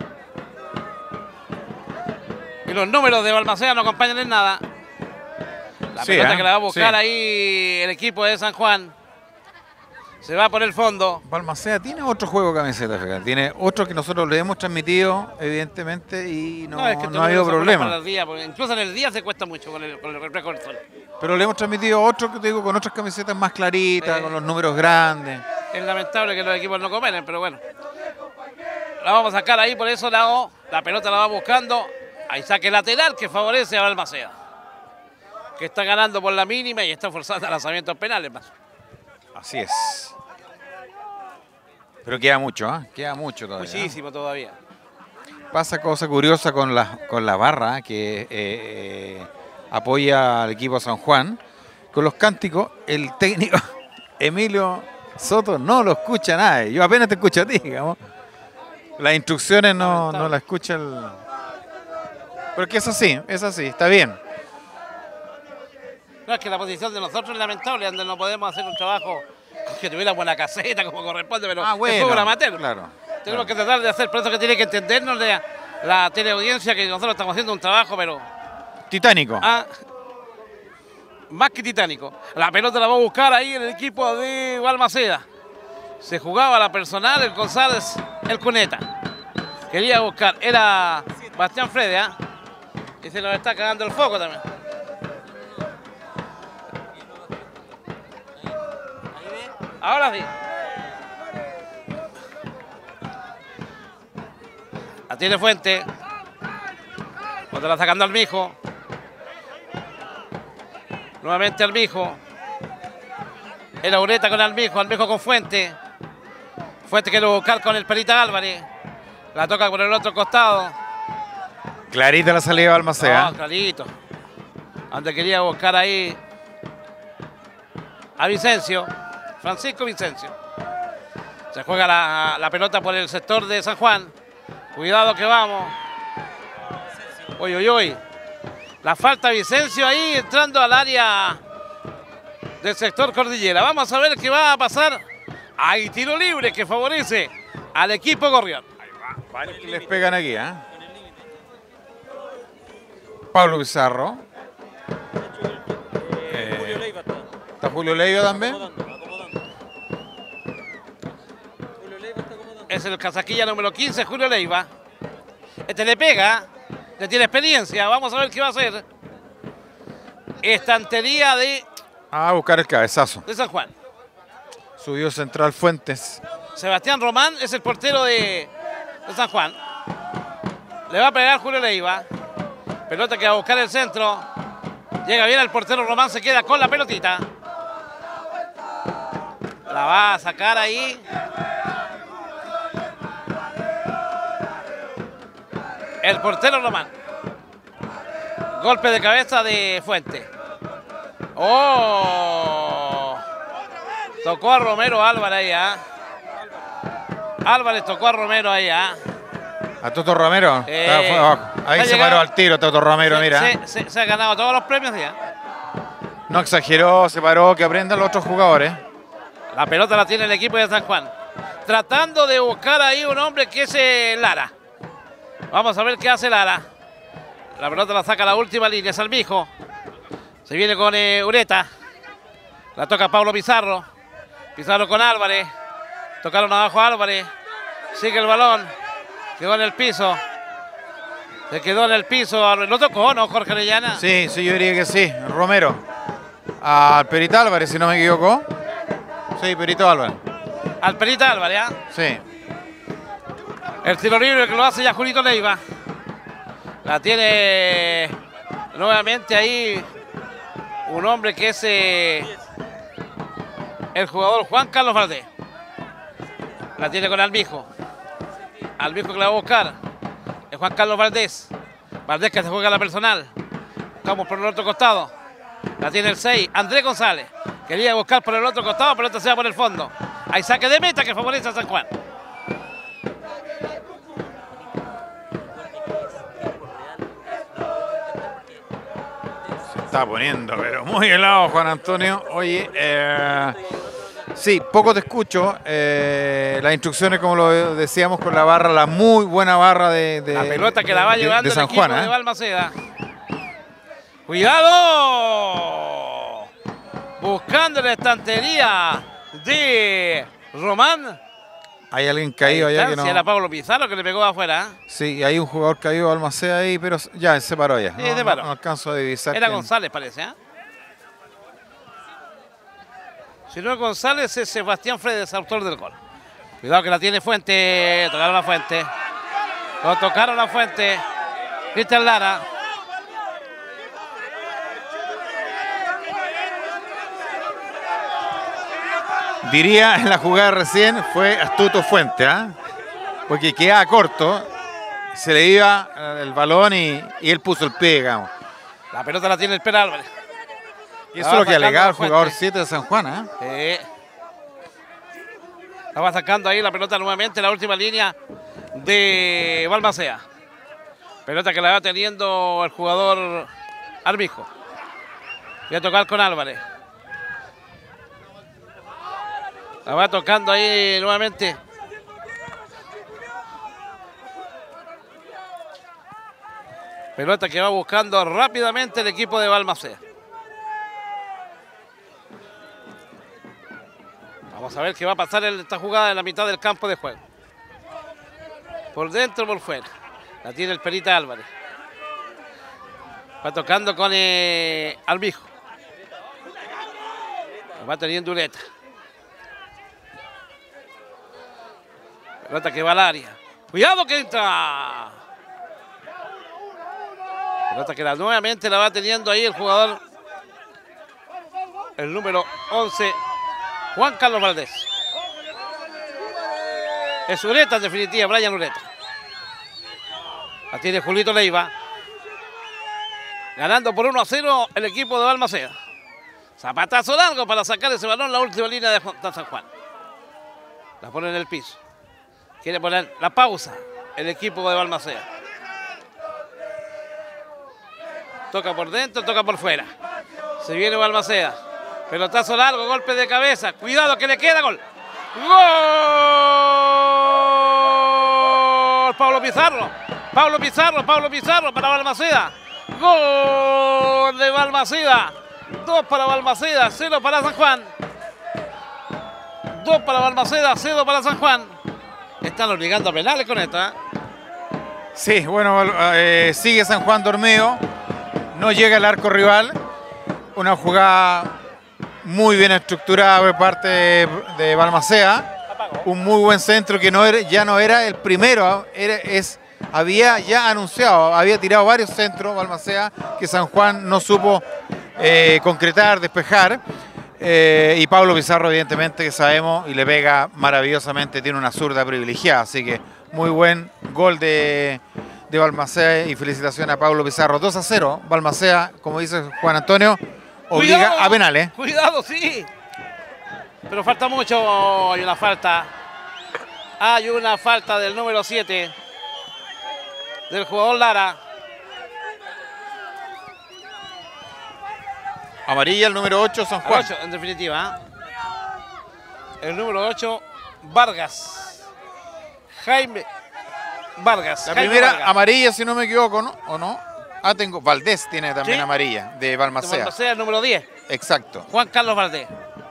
Y los números de Balmaceda no acompañan en nada. La Sí, pelota que la va a buscar sí. ahí el equipo de San Juan. Se va por el fondo. Balmaceda tiene otro juego de camiseta, fíjate. Tiene otro que nosotros le hemos transmitido, evidentemente, y no es que ha habido problema. para el día, porque incluso en el día se cuesta mucho con el reflejo del sol. Pero le hemos transmitido otro que te digo con otras camisetas más claritas, con los números grandes. Es lamentable que los equipos no cooperen, pero bueno. La vamos a sacar ahí, por eso la pelota la va buscando. Hay saque lateral que favorece a Balmaceda, que está ganando por la mínima y está forzando a lanzamientos penales más. Así es. Pero queda mucho, ¿eh? Queda mucho todavía. Muchísimo todavía. Pasa cosa curiosa con la barra que apoya al equipo San Juan. Con los cánticos, el técnico Emilio Soto no lo escucha nadie. Yo apenas te escucho a ti, digamos. Las instrucciones no las escucha el... Pero que es así, está bien. No, es que la posición de nosotros es lamentable, donde no podemos hacer un trabajo que tuviera buena caseta como corresponde, pero es fútbol amateur. Claro. Tenemos que tratar de hacer, por eso que tiene que entendernos la teleaudiencia que nosotros estamos haciendo un trabajo, pero... Titánico. Más que titánico. La pelota la va a buscar ahí en el equipo de Balmaceda. Se jugaba la personal, el González, el Cuneta. Quería buscar, era Bastián Frede, ¿eh? Y se lo está cagando el foco también. Ahora sí. La tiene Fuente. Cuando la sacando al Mijo. Nuevamente al Mijo. Era Ureta con Almijo con Fuente. Fuente quiere buscar con el Perita Álvarez. La toca por el otro costado. Clarita la salida de Balmaceda. No, clarito. Donde quería buscar ahí a Vicencio. Francisco Vicencio. Se juega la pelota por el sector de San Juan. Cuidado que vamos. Uy, uy, uy. La falta de Vicencio ahí entrando al área del sector Cordillera. Vamos a ver qué va a pasar. Hay tiro libre que favorece al equipo Gorrión. Varios que les pegan aquí, ¿eh? Pablo Pizarro. ¿Está Julio Leiva también? Es el casaquilla número 15, Julio Leiva. Este le pega, le tiene experiencia. Vamos a ver qué va a hacer. Estantería de A buscar el cabezazo. San Juan. Subió Central Fuentes. Sebastián Román es el portero de San Juan. Le va a pegar Julio Leiva. Pelota que va a buscar el centro. Llega bien el portero Román, se queda con la pelotita. La va a sacar ahí. El portero Román. Golpe de cabeza de Fuente. ¡Oh! Tocó a Romero Álvarez ahí, ¿ah? Álvarez tocó a Romero ahí, ¿ah? A Toto Romero. Ahí se paró al tiro Toto Romero, mira. Se ha ganado todos los premios ya. No exageró, se paró, que aprendan los otros jugadores. La pelota la tiene el equipo de San Juan. Tratando de buscar ahí un hombre que es Lara. Vamos a ver qué hace Lara. La pelota la saca a la última línea, Salmijo. Se viene con Ureta. La toca Pablo Pizarro. Pizarro con Álvarez. Tocaron abajo a Álvarez. Sigue el balón. Quedó en el piso. Se quedó en el piso. ¿Lo tocó, no, Jorge Orellana? Sí, yo diría que sí. Romero. Al Perito Álvarez, si no me equivoco. Sí, Perito Álvarez. Al Perito Álvarez, ¿ah? Sí. El tiro libre que lo hace ya Julito Leiva. La tiene nuevamente ahí un hombre que es el jugador Juan Carlos Valdés. La tiene con Almijo. Almijo que la va a buscar. Es Juan Carlos Valdés. Valdés que se juega la personal. Vamos por el otro costado. La tiene el 6, Andrés González. Quería buscar por el otro costado, pero esta se va por el fondo. Hay saque de meta que favorece a San Juan. Se está poniendo, pero muy helado, Juan Antonio. Oye, sí, poco te escucho. Las instrucciones, como lo decíamos, con la barra, la muy buena barra de la pelota que la va llevando de San el equipo Juan, de Balmaceda. ¡Cuidado! Buscando la estantería de Román. Hay alguien caído allá que no. Era Pablo Pizarro que le pegó afuera. Sí, hay un jugador caído de Balmaceda ahí, pero ya se paró ya. Sí, se paró. No alcanzo a divisar. Era González, parece, ¿eh? Si no es González, es Sebastián Fredes, autor del gol. Cuidado que la tiene Fuente. Tocaron la Fuente. Lo tocaron la Fuente. Cristian Lara. Diría en la jugada recién fue astuto Fuente, ¿ah? Porque quedaba corto, se le iba el balón y él puso el pie, digamos. La pelota la tiene el Pera Álvarez. Y eso es lo que alegaba el jugador 7 de San Juan, ¿ah? La va sacando ahí la pelota nuevamente, la última línea de Balmaceda. Pelota que la va teniendo el jugador Armijo. Voy a tocar con Álvarez. La va tocando ahí nuevamente. Pelota que va buscando rápidamente el equipo de Balmaceda. Vamos a ver qué va a pasar en esta jugada en la mitad del campo de juego. Por dentro, por fuera. La tiene el Perita Álvarez. Va tocando con Almijo. Va teniendo Ureta. Pelota que va al área. ¡Cuidado que entra! Pelota que nuevamente la va teniendo ahí el jugador. El número 11, Juan Carlos Valdés. Es Ureta en definitiva, Brian Ureta. La tiene Julito Leiva. Ganando por 1-0 el equipo de Balmaceda. Zapatazo largo para sacar ese balón, la última línea de San Juan. La pone en el piso. Quiere poner la pausa el equipo de Balmaceda. Toca por dentro, toca por fuera. Se viene Balmaceda. Pelotazo largo, golpe de cabeza. Cuidado que le queda gol. ¡Gol! Pablo Pizarro. Pablo Pizarro para Balmaceda. Gol de Balmaceda. 2 para Balmaceda, 0 para San Juan. 2 para Balmaceda, 0 para San Juan. Están obligando a penales con esto, ¿eh? Sí, bueno, sigue San Juan dormido. No llega al arco rival. Una jugada muy bien estructurada por parte de Balmaceda. Un muy buen centro que ya no era el primero. Había ya anunciado, había tirado varios centros Balmaceda que San Juan no supo concretar, despejar. Y Pablo Pizarro, evidentemente, que sabemos, y le pega maravillosamente, tiene una zurda privilegiada. Así que muy buen gol de Balmaceda y felicitaciones a Pablo Pizarro. 2-0. Balmaceda, como dice Juan Antonio, obliga Cuidado, a penales. Cuidado, sí. Pero falta mucho. Hay una falta. Hay una falta del número 7. Del jugador Lara. Amarilla el número 8, San Juan. 8, en definitiva. El número 8, Vargas. Jaime Vargas. La Jaime primera Vargas. amarilla, si no me equivoco, ¿no? ¿O no? Ah, tengo. Valdés tiene también Sí. amarilla, de Balmaceda. Balmaceda, el número 10. Exacto. Juan Carlos Valdés.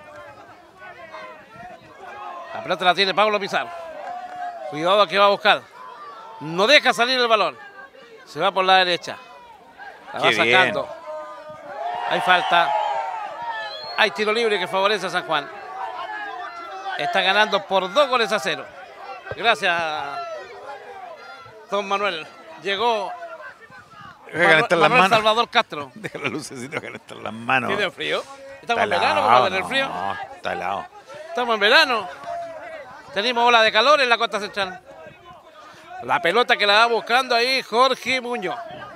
La pelota la tiene Pablo Pizarro. Cuidado que va a buscar. No deja salir el balón. Se va por la derecha. La va Qué sacando. Hay falta. Hay tiro libre que favorece a San Juan. Está ganando por 2-0. Gracias, don Manuel. Llegó Deja calentar las Manuel manos. Salvador Castro. Deja la lucecita calentar las manos. ¿Tiene frío? Estamos Está en verano, helado, compadre, el frío. No, está helado. Estamos en verano. Tenemos ola de calor en la costa central. La pelota que la va buscando ahí Jorge Muñoz.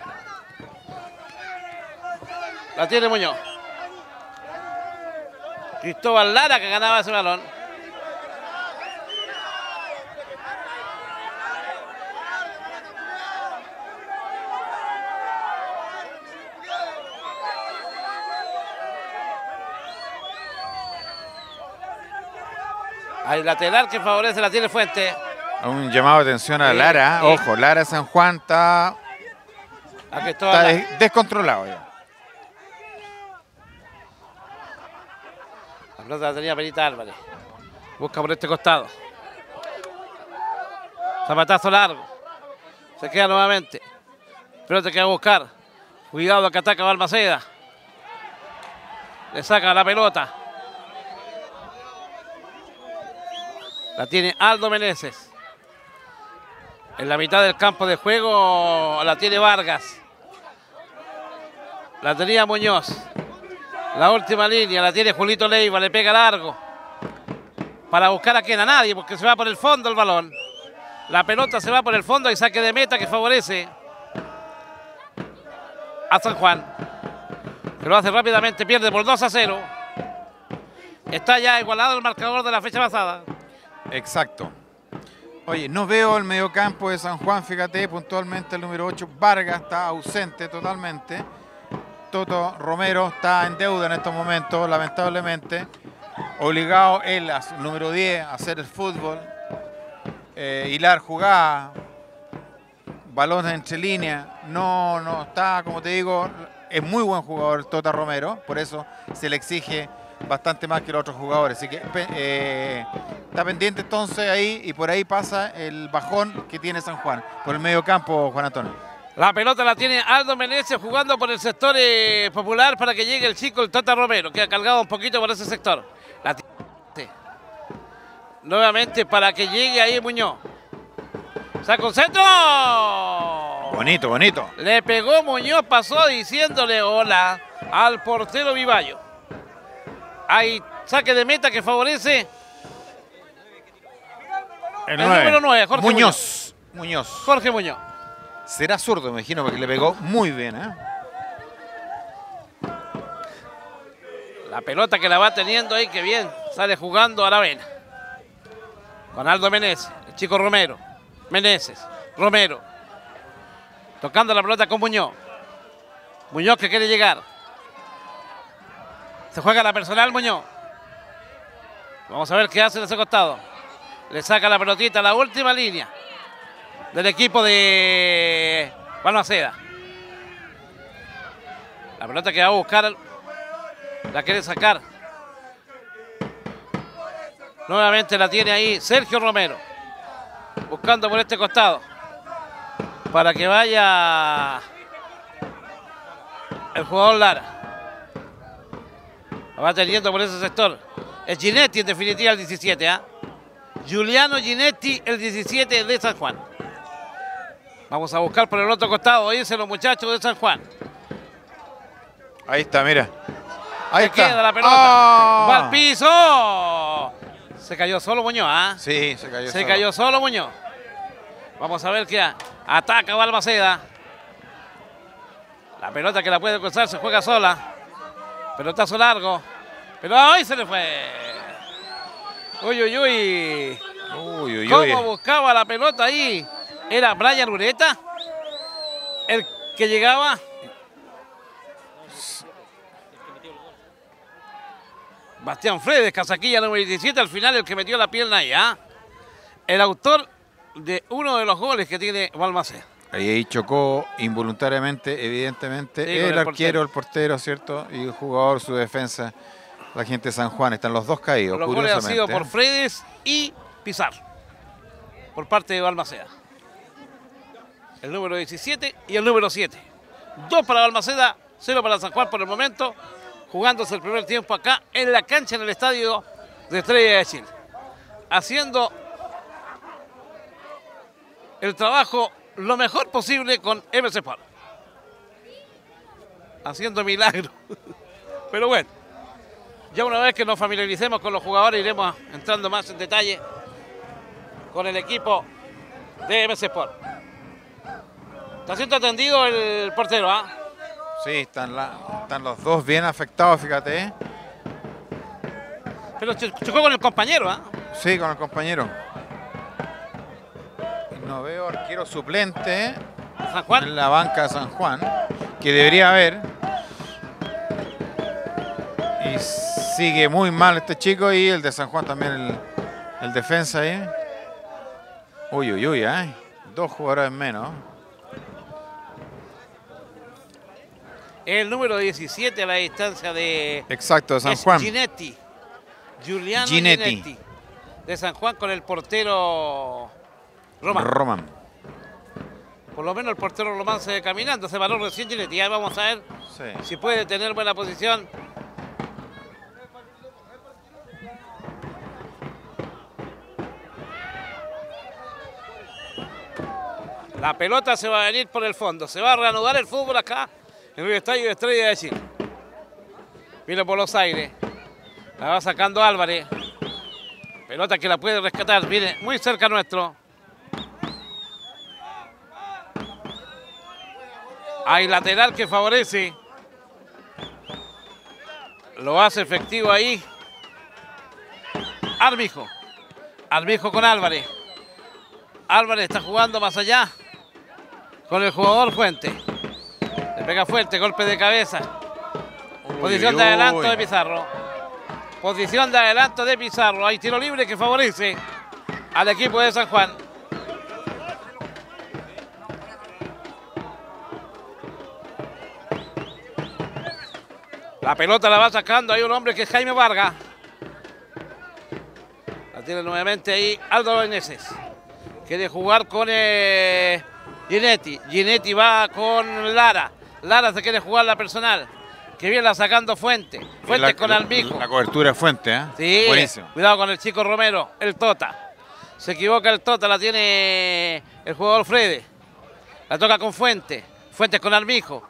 La tiene Muñoz. Cristóbal Lara que ganaba ese balón. Hay lateral que favorece, la tiene Fuente. Un llamado de atención a Lara. sí. Ojo, Lara San Juan está A Cristóbal Lara. descontrolado ya. La pelota la tenía Perita Álvarez. Busca por este costado. Zapatazo largo. Se queda nuevamente. Pelota que va a buscar. Cuidado que ataca Balmaceda. Le saca la pelota. La tiene Aldo Meneses. En la mitad del campo de juego la tiene Vargas. La tenía Muñoz. La última línea la tiene Julito Leiva, le pega largo. Para buscar a quien, a nadie, porque se va por el fondo el balón. La pelota se va por el fondo y saque de meta que favorece a San Juan. Que lo hace rápidamente, pierde por 2-0. Está ya igualado el marcador de la fecha pasada. Exacto. Oye, no veo el mediocampo de San Juan, fíjate, puntualmente el número 8, Vargas, está ausente totalmente. Toto Romero está en deuda en estos momentos, lamentablemente. Obligado él, número 10, a hacer el fútbol, hilar jugada, balones entre líneas. No está, como te digo, es muy buen jugador Tota Romero, por eso se le exige bastante más que los otros jugadores. Así que está pendiente entonces ahí, y por ahí pasa el bajón que tiene San Juan, por el medio campo, Juan Antonio. La pelota la tiene Aldo Meneses jugando por el sector popular para que llegue el chico, el Tota Romero, que ha cargado un poquito por ese sector. La tiene nuevamente para que llegue ahí Muñoz. Saca un centro. Bonito, bonito. Le pegó Muñoz, pasó diciéndole hola al portero Vivallo. Hay saque de meta que favorece El número 9, Jorge Muñoz. Jorge Muñoz. Será zurdo, me imagino, porque le pegó muy bien, ¿eh? La pelota que la va teniendo ahí, que bien. Sale jugando Aravena. Con Aldo Meneses, el chico Romero. Meneses, Romero. Tocando la pelota con Muñoz. Muñoz que quiere llegar. Se juega la personal Muñoz. Vamos a ver qué hace en ese costado. Le saca la pelotita a la última línea del equipo de Balmaceda. La pelota que va a buscar, la quiere sacar. Nuevamente la tiene ahí Sergio Romero. Buscando por este costado. Para que vaya el jugador Lara. La va teniendo por ese sector. Es Ginetti en definitiva el 17. Giuliano Ginetti el 17 de San Juan. Vamos a buscar por el otro costado. Dicen los muchachos de San Juan. Ahí está, mira. Ahí está. Queda la pelota. Va al piso. Se cayó solo Muñoz. Sí, se cayó. Se cayó solo Muñoz. Vamos a ver qué ataca Balmaceda. La pelota que la puede cruzar se juega sola. Pelotazo largo. Pero ahí se le fue. Uy, uy, uy. Uy, uy, ¿Cómo uy. buscaba la pelota ahí? Era Brian Ureta el que llegaba. Bastián Fredes, casaquilla número 17, al final el que metió la pierna ahí. El autor de uno de los goles que tiene Balmaceda. Ahí chocó involuntariamente, evidentemente, Sí, con el el arquero, el portero, ¿cierto? Y el jugador, su defensa, la gente de San Juan. Están los dos caídos, Los goles han curiosamente. sido por Fredes y Pizarro, por parte de Balmaceda. El número 17 y el número 7. 2 para Balmaceda, 0 para San Juan por el momento, jugándose el primer tiempo acá en la cancha en el estadio de Estrella de Chile. Haciendo el trabajo lo mejor posible con MC Sport. Haciendo milagros. Pero bueno, ya una vez que nos familiaricemos con los jugadores iremos entrando más en detalle con el equipo de MC Sport. Está siendo atendido el portero, Sí, están los dos bien afectados, fíjate. Pero chocó con el compañero, Sí, con el compañero. No veo arquero suplente San Juan. en la banca de San Juan, que debería haber. Y sigue muy mal este chico y el de San Juan también, el defensa ahí. Uy, uy, uy, 2 jugadores menos. El número 17 a la distancia de... Exacto, de San es Juan. Ginetti. Giuliano Ginetti. Ginetti. De San Juan con el portero Román. Román. Por lo menos el portero Román se ve caminando. Se paró recién Ginetti. Ya vamos a ver Sí. si puede tener buena posición. La pelota se va a venir por el fondo. Se va a reanudar el fútbol acá en el estadio de Estrella de Chile. Viene por los aires. La va sacando Álvarez. Pelota que la puede rescatar. Viene muy cerca nuestro. Hay lateral que favorece. Lo hace efectivo ahí Armijo. Armijo con Álvarez. Álvarez está jugando más allá con el jugador Fuente. Le pega fuerte, golpe de cabeza. Posición de adelanto de Pizarro. Posición de adelanto de Pizarro. Hay tiro libre que favorece al equipo de San Juan. La pelota la va sacando. Hay un hombre que es Jaime Vargas. La tiene nuevamente ahí Aldo Meneses. Quiere jugar con Ginetti. Ginetti va con Lara. Lara se quiere jugar la personal. Que viene la sacando Fuente. Fuente con Armijo. La cobertura de Fuente, Sí, buenísimo. Cuidado con el chico Romero, el Tota. Se equivoca el Tota, la tiene el jugador Frede. La toca con Fuente. Fuente con Armijo.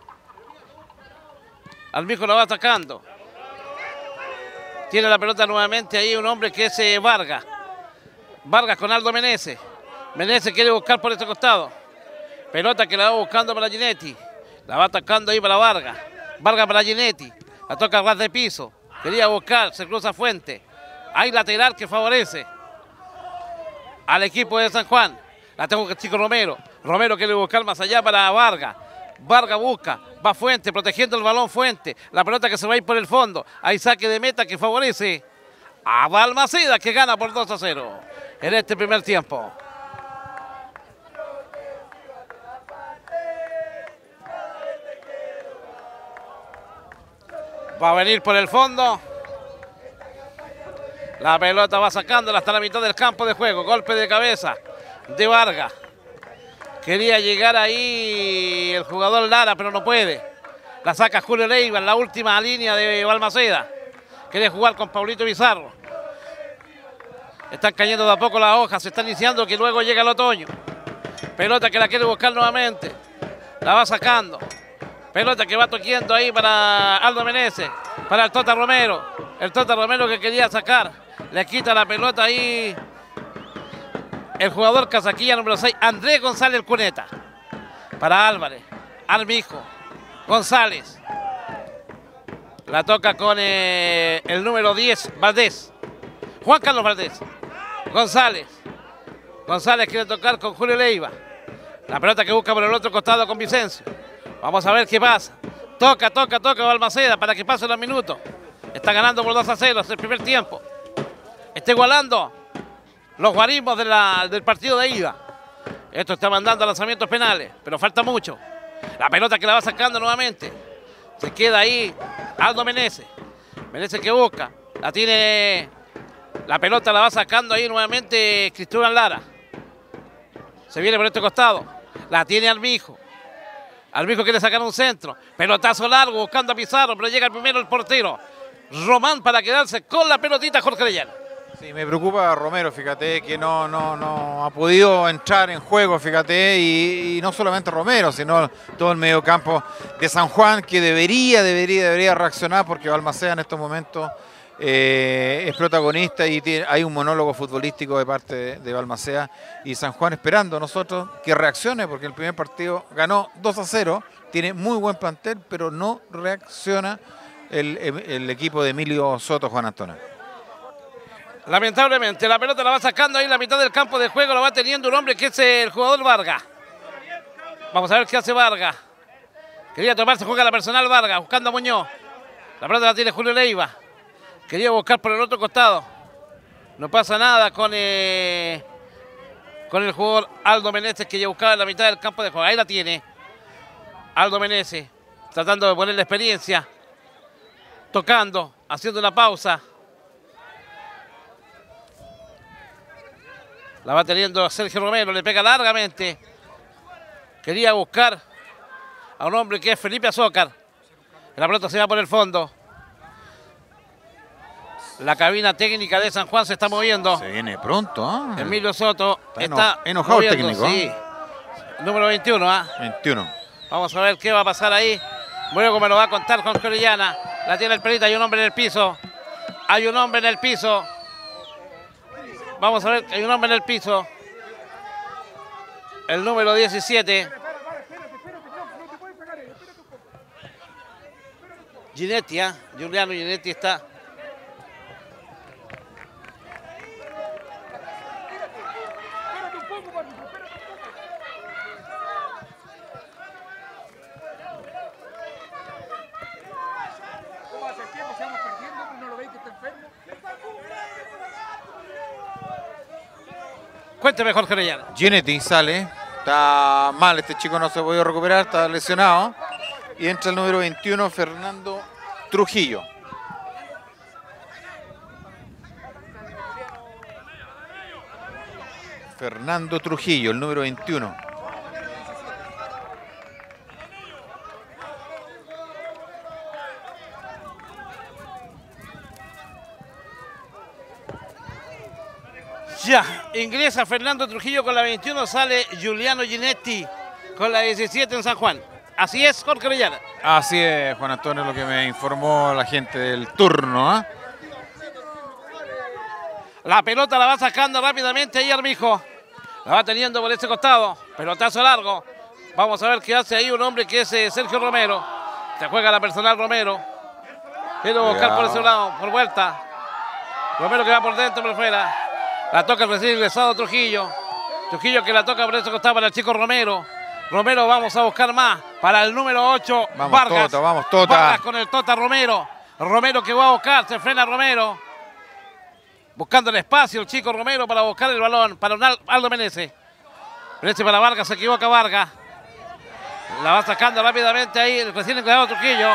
Armijo la va atacando. Tiene la pelota nuevamente ahí un hombre que es Vargas. Vargas con Aldo Meneses. Meneses quiere buscar por este costado. Pelota que la va buscando para Ginetti. La va atacando ahí para Vargas. Vargas para Ginetti. La toca a ras de piso. Quería buscar, se cruza Fuente. Hay lateral que favorece al equipo de San Juan. La tengo con el chico Romero. Romero quiere buscar más allá para Vargas. Vargas busca, va Fuente, protegiendo el balón Fuente. La pelota que se va a ir por el fondo. Hay saque de meta que favorece a Balmaceda, que gana por 2-0 en este primer tiempo. Va a venir por el fondo. La pelota va sacándola hasta la mitad del campo de juego. Golpe de cabeza de Vargas. Quería llegar ahí el jugador Lara, pero no puede. La saca Julio Leiva en la última línea de Balmaceda. Quiere jugar con Paulito Pizarro. Están cayendo de a poco las hojas. Se está iniciando que luego llega el otoño. Pelota que la quiere buscar nuevamente. La va sacando. Pelota que va toqueando ahí para Aldo Meneses. Para el Tota Romero. El Tota Romero que quería sacar. Le quita la pelota ahí el jugador casaquilla número 6, Andrés González el Cuneta. Para Álvarez, Armijo, González. La toca con el número 10, Valdés. Juan Carlos Valdés. González. González quiere tocar con Julio Leiva. La pelota que busca por el otro costado con Vicencio. Vamos a ver qué pasa. Toca Balmaceda para que pase los minutos. Está ganando por 2-0, es el primer tiempo. Está igualando los guarismos del partido de ida. Esto está mandando a lanzamientos penales, pero falta mucho. La pelota que la va sacando nuevamente. Se queda ahí Aldo Meneses. Meneses que busca. La tiene. La pelota la va sacando ahí nuevamente Cristóbal Lara. Se viene por este costado. La tiene Armijo. Armijo quiere sacar un centro. Pelotazo largo buscando a Pizarro, pero llega primero el portero Román para quedarse con la pelotita Jorge Orellana. Sí, me preocupa Romero, fíjate, que no ha podido entrar en juego, fíjate, y no solamente Romero, sino todo el mediocampo de San Juan, que debería reaccionar, porque Balmaceda en estos momentos es protagonista y hay un monólogo futbolístico de parte de Balmaceda, y San Juan esperando a nosotros que reaccione, porque el primer partido ganó 2-0, tiene muy buen plantel, pero no reacciona el equipo de Emilio Soto, Juan Antonio. Lamentablemente, la pelota la va sacando ahí en la mitad del campo de juego, la va teniendo un hombre que es el jugador Vargas. Vamos a ver qué hace Vargas. Quería tomarse, juega la personal Vargas, buscando a Muñoz. La pelota la tiene Julio Leiva. Quería buscar por el otro costado. No pasa nada con el jugador Aldo Meneses, que ya buscaba en la mitad del campo de juego. Ahí la tiene Aldo Meneses, tratando de poner la experiencia. Tocando, haciendo una pausa. La va teniendo Sergio Romero, le pega largamente. Quería buscar a un hombre que es Felipe Azócar. La pelota se va por el fondo. La cabina técnica de San Juan se está moviendo. Se viene pronto, ¿eh? Emilio Soto está enojado el moviendo, técnico. sí. Número 21, ¿ah? 21. Vamos a ver qué va a pasar ahí. Luego me lo va a contar con Orellana. La tiene el pelita, hay un hombre en el piso. Hay un hombre en el piso. Vamos a ver, hay un hombre en el piso. El número 17. Ginetti, ¿eh? Giuliano Ginetti está. Cuénteme, Jorge Orellana. Ginetti sale, está mal, este chico no se ha podido recuperar, está lesionado. Y entra el número 21, Fernando Trujillo. Fernando Trujillo, el número 21. Ya, ingresa Fernando Trujillo con la 21, sale Giuliano Ginetti con la 17 en San Juan. Así es, Jorge Orellana. Así es, Juan Antonio, lo que me informó la gente del turno, ¿eh? La pelota la va sacando rápidamente ahí Armijo. La va teniendo por este costado. Pelotazo largo. Vamos a ver qué hace ahí un hombre que es Sergio Romero. Se juega la personal Romero. Quiere buscar por ese lado, por vuelta. Romero que va por dentro, por fuera. La toca el recién ingresado Trujillo. Trujillo que la toca por ese costado para el chico Romero. Romero, vamos a buscar más. para el número 8, Vamos, Vargas. Tota, vamos, Tota. Vargas con el Tota Romero. Romero que va a buscar, se frena Romero. Buscando el espacio el chico Romero para buscar el balón para Aldo Meneses. Meneses para Vargas, se equivoca Vargas. La va sacando rápidamente ahí el recién encargado Trujillo.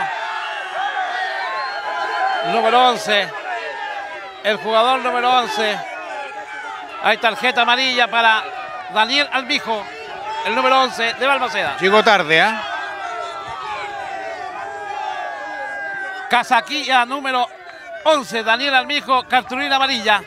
Número 11. El jugador número 11. Hay tarjeta amarilla para Daniel Almijo, el número 11 de Balmaceda. Llegó tarde, ¿eh? Casaquilla número 11, Daniel Almijo, cartulina amarilla.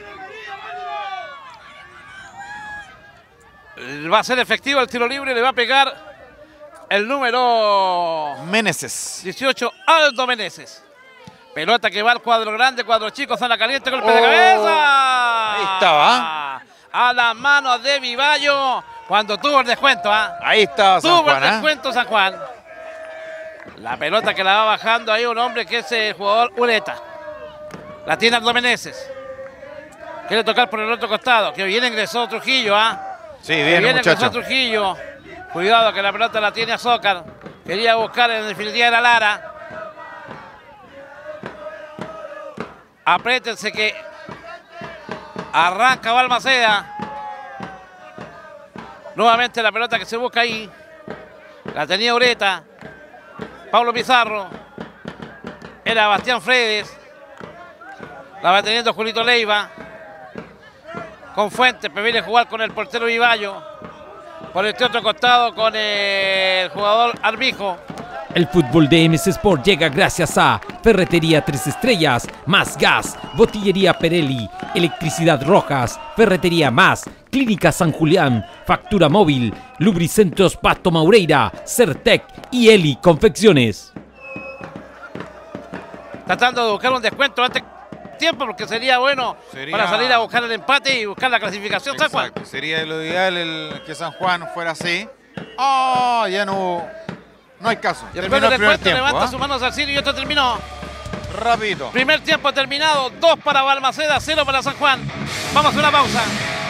Va a ser efectivo el tiro libre, le va a pegar el número Meneses. 18, Aldo Meneses. Pelota que va al cuadro grande, cuadro chico, zona caliente, golpe de cabeza. Ahí estaba. A las manos de Vivallo cuando tuvo el descuento. Ahí estaba San Tuvo Juan, el descuento San Juan. La pelota que la va bajando ahí un hombre que es el jugador Ureta. La tiene Aldo Meneses. Quiere tocar por el otro costado. Que bien ingresó Trujillo, Sí, bien, ingresó muchacho. Trujillo. Cuidado que la pelota la tiene Azócar. Quería buscar, en definitiva era Lara. Apriétense que arranca Balmaceda. Nuevamente la pelota que se busca ahí. La tenía Ureta. Pablo Pizarro. Era Bastián Fredes. La va teniendo Julito Leiva. Con Fuentes, prefiere jugar con el portero Vivallo. Por este otro costado con el jugador Armijo. El fútbol de MS Sport llega gracias a Ferretería 3 Estrellas, Más Gas, Botillería Perelli, Electricidad Rojas, Ferretería Más, Clínica San Julián, Factura Móvil, Lubricentros Pasto Maureira, Certec y Eli Confecciones. Tratando de buscar un descuento antes tiempo porque sería bueno para salir a buscar el empate y buscar la clasificación. Exacto. San Juan. Sería lo ideal que San Juan fuera así. Ya no hay caso. Y el Terminó el primer descuento tiempo. levanta sus manos al cielo y esto terminó. Rapidito. Primer tiempo terminado, 2 para Balmaceda, 0 para San Juan. Vamos a una pausa.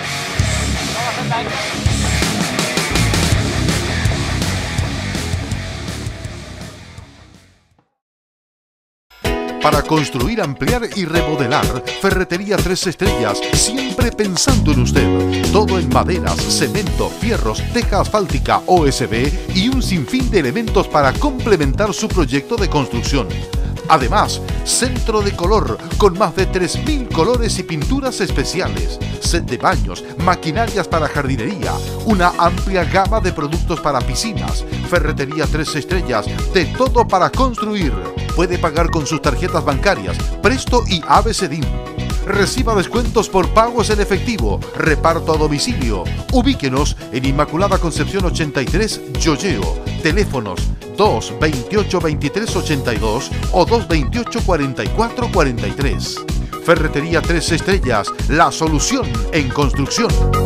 Para construir, ampliar y remodelar, Ferretería 3 Estrellas, siempre pensando en usted. Todo en maderas, cemento, fierros, teja asfáltica, OSB y un sinfín de elementos para complementar su proyecto de construcción. Además, centro de color con más de 3.000 colores y pinturas especiales, set de baños, maquinarias para jardinería, una amplia gama de productos para piscinas. Ferretería 3 Estrellas, de todo para construir. Puede pagar con sus tarjetas bancarias, Presto y ABCDIM. Reciba descuentos por pagos en efectivo, reparto a domicilio. Ubíquenos en Inmaculada Concepción 83, Yoyeo. Teléfonos 228-2382 o 228-4443. Ferretería 3 Estrellas, la solución en construcción.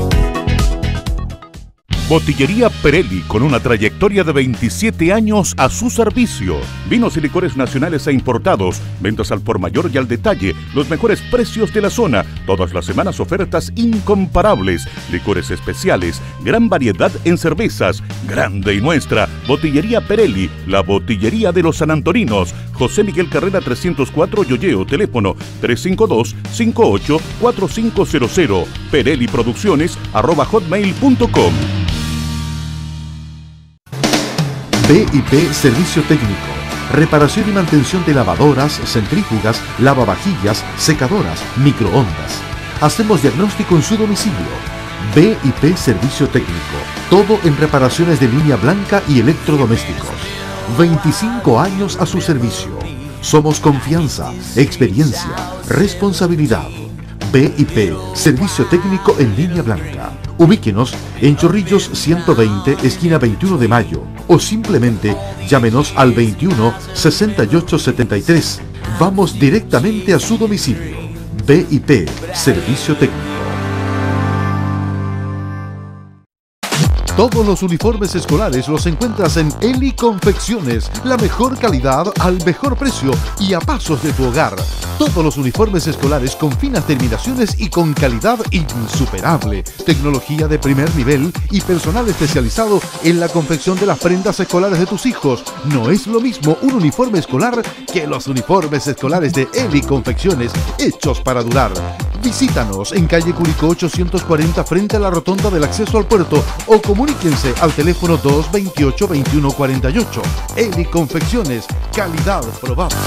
Botillería Perelli, con una trayectoria de 27 años a su servicio. Vinos y licores nacionales e importados, ventas al por mayor y al detalle, los mejores precios de la zona, todas las semanas ofertas incomparables, licores especiales, gran variedad en cervezas, grande y nuestra. Botillería Perelli, la botillería de los sanantoninos. José Miguel Carrera 304, Yoyeo, teléfono 352-58-4500, perelliproducciones@hotmail.com. BIP Servicio Técnico. Reparación y mantención de lavadoras, centrífugas, lavavajillas, secadoras, microondas. Hacemos diagnóstico en su domicilio. BIP Servicio Técnico. Todo en reparaciones de línea blanca y electrodomésticos. 25 años a su servicio. Somos confianza, experiencia, responsabilidad. BIP Servicio Técnico en línea blanca. Ubíquenos en Chorrillos 120, esquina 21 de Mayo, o simplemente llámenos al 21 68 73. Vamos directamente a su domicilio. BIP Servicio Técnico. Todos los uniformes escolares los encuentras en Eli Confecciones, la mejor calidad al mejor precio y a pasos de tu hogar. Todos los uniformes escolares con finas terminaciones y con calidad insuperable, tecnología de primer nivel y personal especializado en la confección de las prendas escolares de tus hijos. No es lo mismo un uniforme escolar que los uniformes escolares de Eli Confecciones, hechos para durar. Visítanos en calle Curicó 840 frente a la rotonda del acceso al puerto o comuníquense al teléfono 228-2148. Eli Confecciones, calidad probada.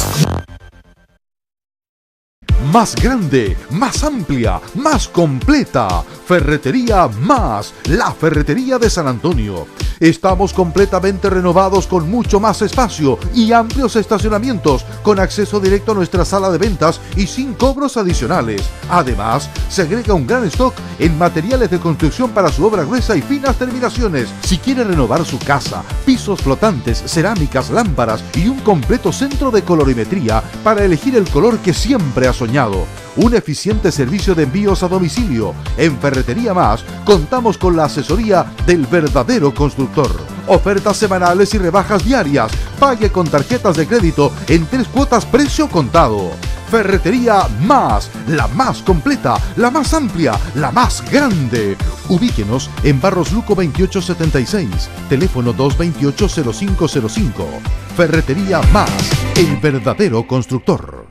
Más grande, más amplia, más completa. Ferretería Más, la ferretería de San Antonio. Estamos completamente renovados con mucho más espacio y amplios estacionamientos, con acceso directo a nuestra sala de ventas y sin cobros adicionales. Además, se agrega un gran stock en materiales de construcción para su obra gruesa y finas terminaciones. Si quiere renovar su casa, pisos flotantes, cerámicas, lámparas y un completo centro de colorimetría para elegir el color que siempre ha soñado. Un eficiente servicio de envíos a domicilio. En Ferretería Más contamos con la asesoría del verdadero constructor. Ofertas semanales y rebajas diarias. Pague con tarjetas de crédito en 3 cuotas precio contado. Ferretería Más, la más completa, la más amplia, la más grande. Ubíquenos en Barros Luco 2876, teléfono 228-0505. Ferretería Más, el verdadero constructor.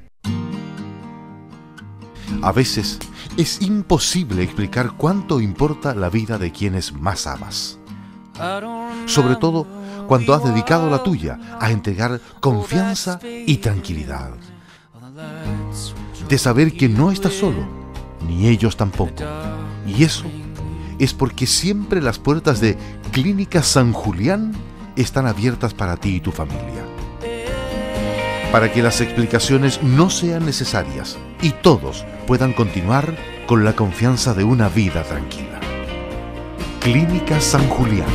A veces es imposible explicar cuánto importa la vida de quienes más amas. Sobre todo cuando has dedicado la tuya a entregar confianza y tranquilidad. De saber que no estás solo, ni ellos tampoco. Y eso es porque siempre las puertas de Clínica San Julián están abiertas para ti y tu familia. Para que las explicaciones no sean necesarias y todos puedan continuar con la confianza de una vida tranquila. Clínica San Julián.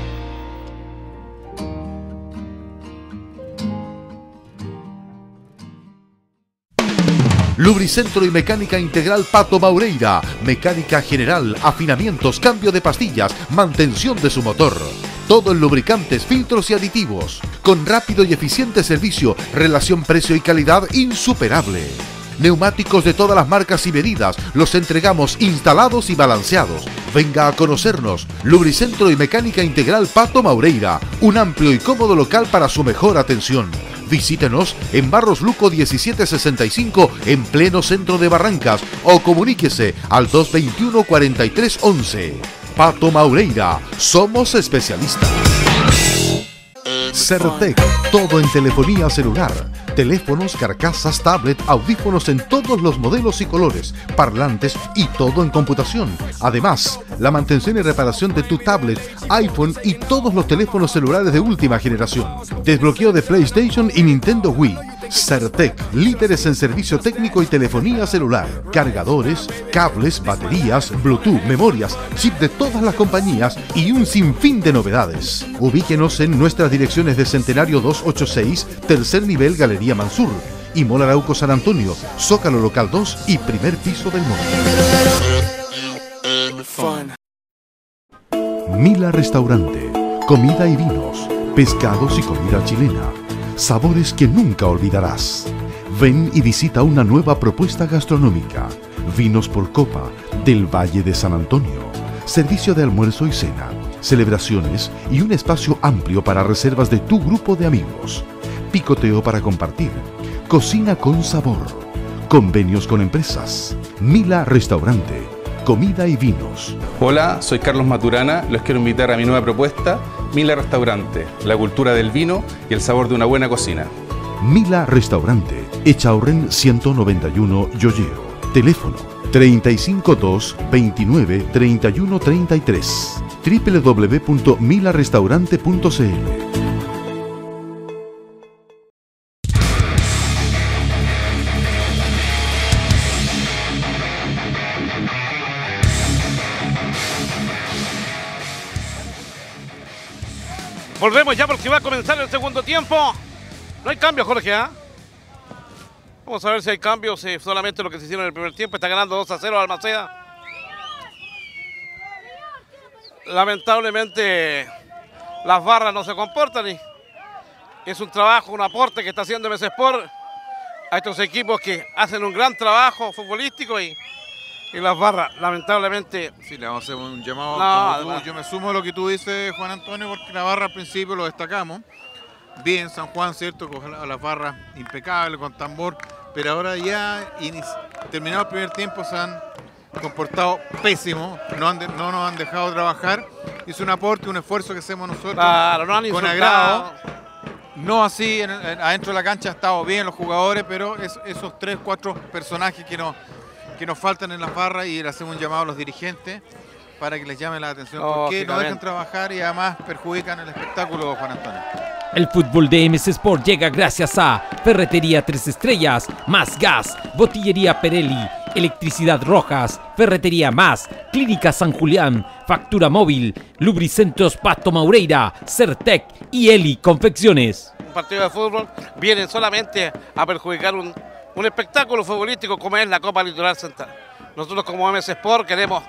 Lubricentro y Mecánica Integral Pato Maureira. Mecánica general, afinamientos, cambio de pastillas, mantención de su motor. Todo en lubricantes, filtros y aditivos. Con rápido y eficiente servicio, relación precio y calidad insuperable. Neumáticos de todas las marcas y medidas, los entregamos instalados y balanceados. Venga a conocernos. Lubricentro y Mecánica Integral Pato Maureira. Un amplio y cómodo local para su mejor atención. Visítenos en Barros Luco 1765 en pleno centro de Barrancas o comuníquese al 221-4311. Pato Maureira, somos especialistas. Certec, todo en telefonía celular. Teléfonos, carcasas, tablet, audífonos en todos los modelos y colores, parlantes y todo en computación. Además, la mantención y reparación de tu tablet, iPhone y todos los teléfonos celulares de última generación. Desbloqueo de PlayStation y Nintendo Wii. Certec, líderes en servicio técnico y telefonía celular. Cargadores, cables, baterías, Bluetooth, memorias, chip de todas las compañías y un sinfín de novedades. Ubíquenos en nuestras direcciones de Centenario 286, tercer nivel Galería Mansur, y Mall Arauco San Antonio, Zócalo Local 2 y primer piso del norte. Mila Restaurante, comida y vinos, pescados y comida chilena. Sabores que nunca olvidarás. Ven y visita una nueva propuesta gastronómica. Vinos por copa del Valle de San Antonio. Servicio de almuerzo y cena. Celebraciones y un espacio amplio para reservas de tu grupo de amigos. Picoteo para compartir. Cocina con sabor. Convenios con empresas. Mila Restaurante. Comida y vinos. Hola, soy Carlos Maturana. Los quiero invitar a mi nueva propuesta, Mila Restaurante, la cultura del vino y el sabor de una buena cocina. Mila Restaurante, Echaurren 191 Yoyeo. Teléfono 352 29 31 33. www.milarestaurante.cl. Volvemos ya porque va a comenzar el segundo tiempo. No hay cambio, Jorge, ¿ah? Vamos a ver si hay cambios, solamente lo que se hicieron en el primer tiempo. Está ganando 2-0 Balmaceda. lamentablemente las barras no se comportan y es un trabajo, un aporte que está haciendo MS Sport a estos equipos que hacen un gran trabajo futbolístico y las barras, lamentablemente... Sí, le vamos a hacer un llamado. No, yo me sumo a lo que tú dices, Juan Antonio, porque la barra al principio lo destacamos. Bien, San Juan, ¿cierto? Con las barras impecables, con tambor, pero ahora ya, terminado el primer tiempo, se han comportado pésimo, no nos han dejado trabajar. Es un aporte, un esfuerzo que hacemos nosotros claro, no han con insultado. agrado. No así, adentro de la cancha han estado bien los jugadores, pero esos 3, 4 personajes que nos faltan en las barras, y le hacemos un llamado a los dirigentes para que les llamen la atención, porque no dejan trabajar y además perjudican el espectáculo, Juan Antonio. El fútbol de MS Sport llega gracias a Ferretería 3 Estrellas, Más Gas, Botillería Perelli, Electricidad Rojas, Ferretería Más, Clínica San Julián, Factura Móvil, Lubricentros Pasto Maureira, Certec y Eli Confecciones. Un partido de fútbol viene solamente a perjudicar un espectáculo futbolístico como es la Copa Litoral Central. Nosotros como MS Sport queremos,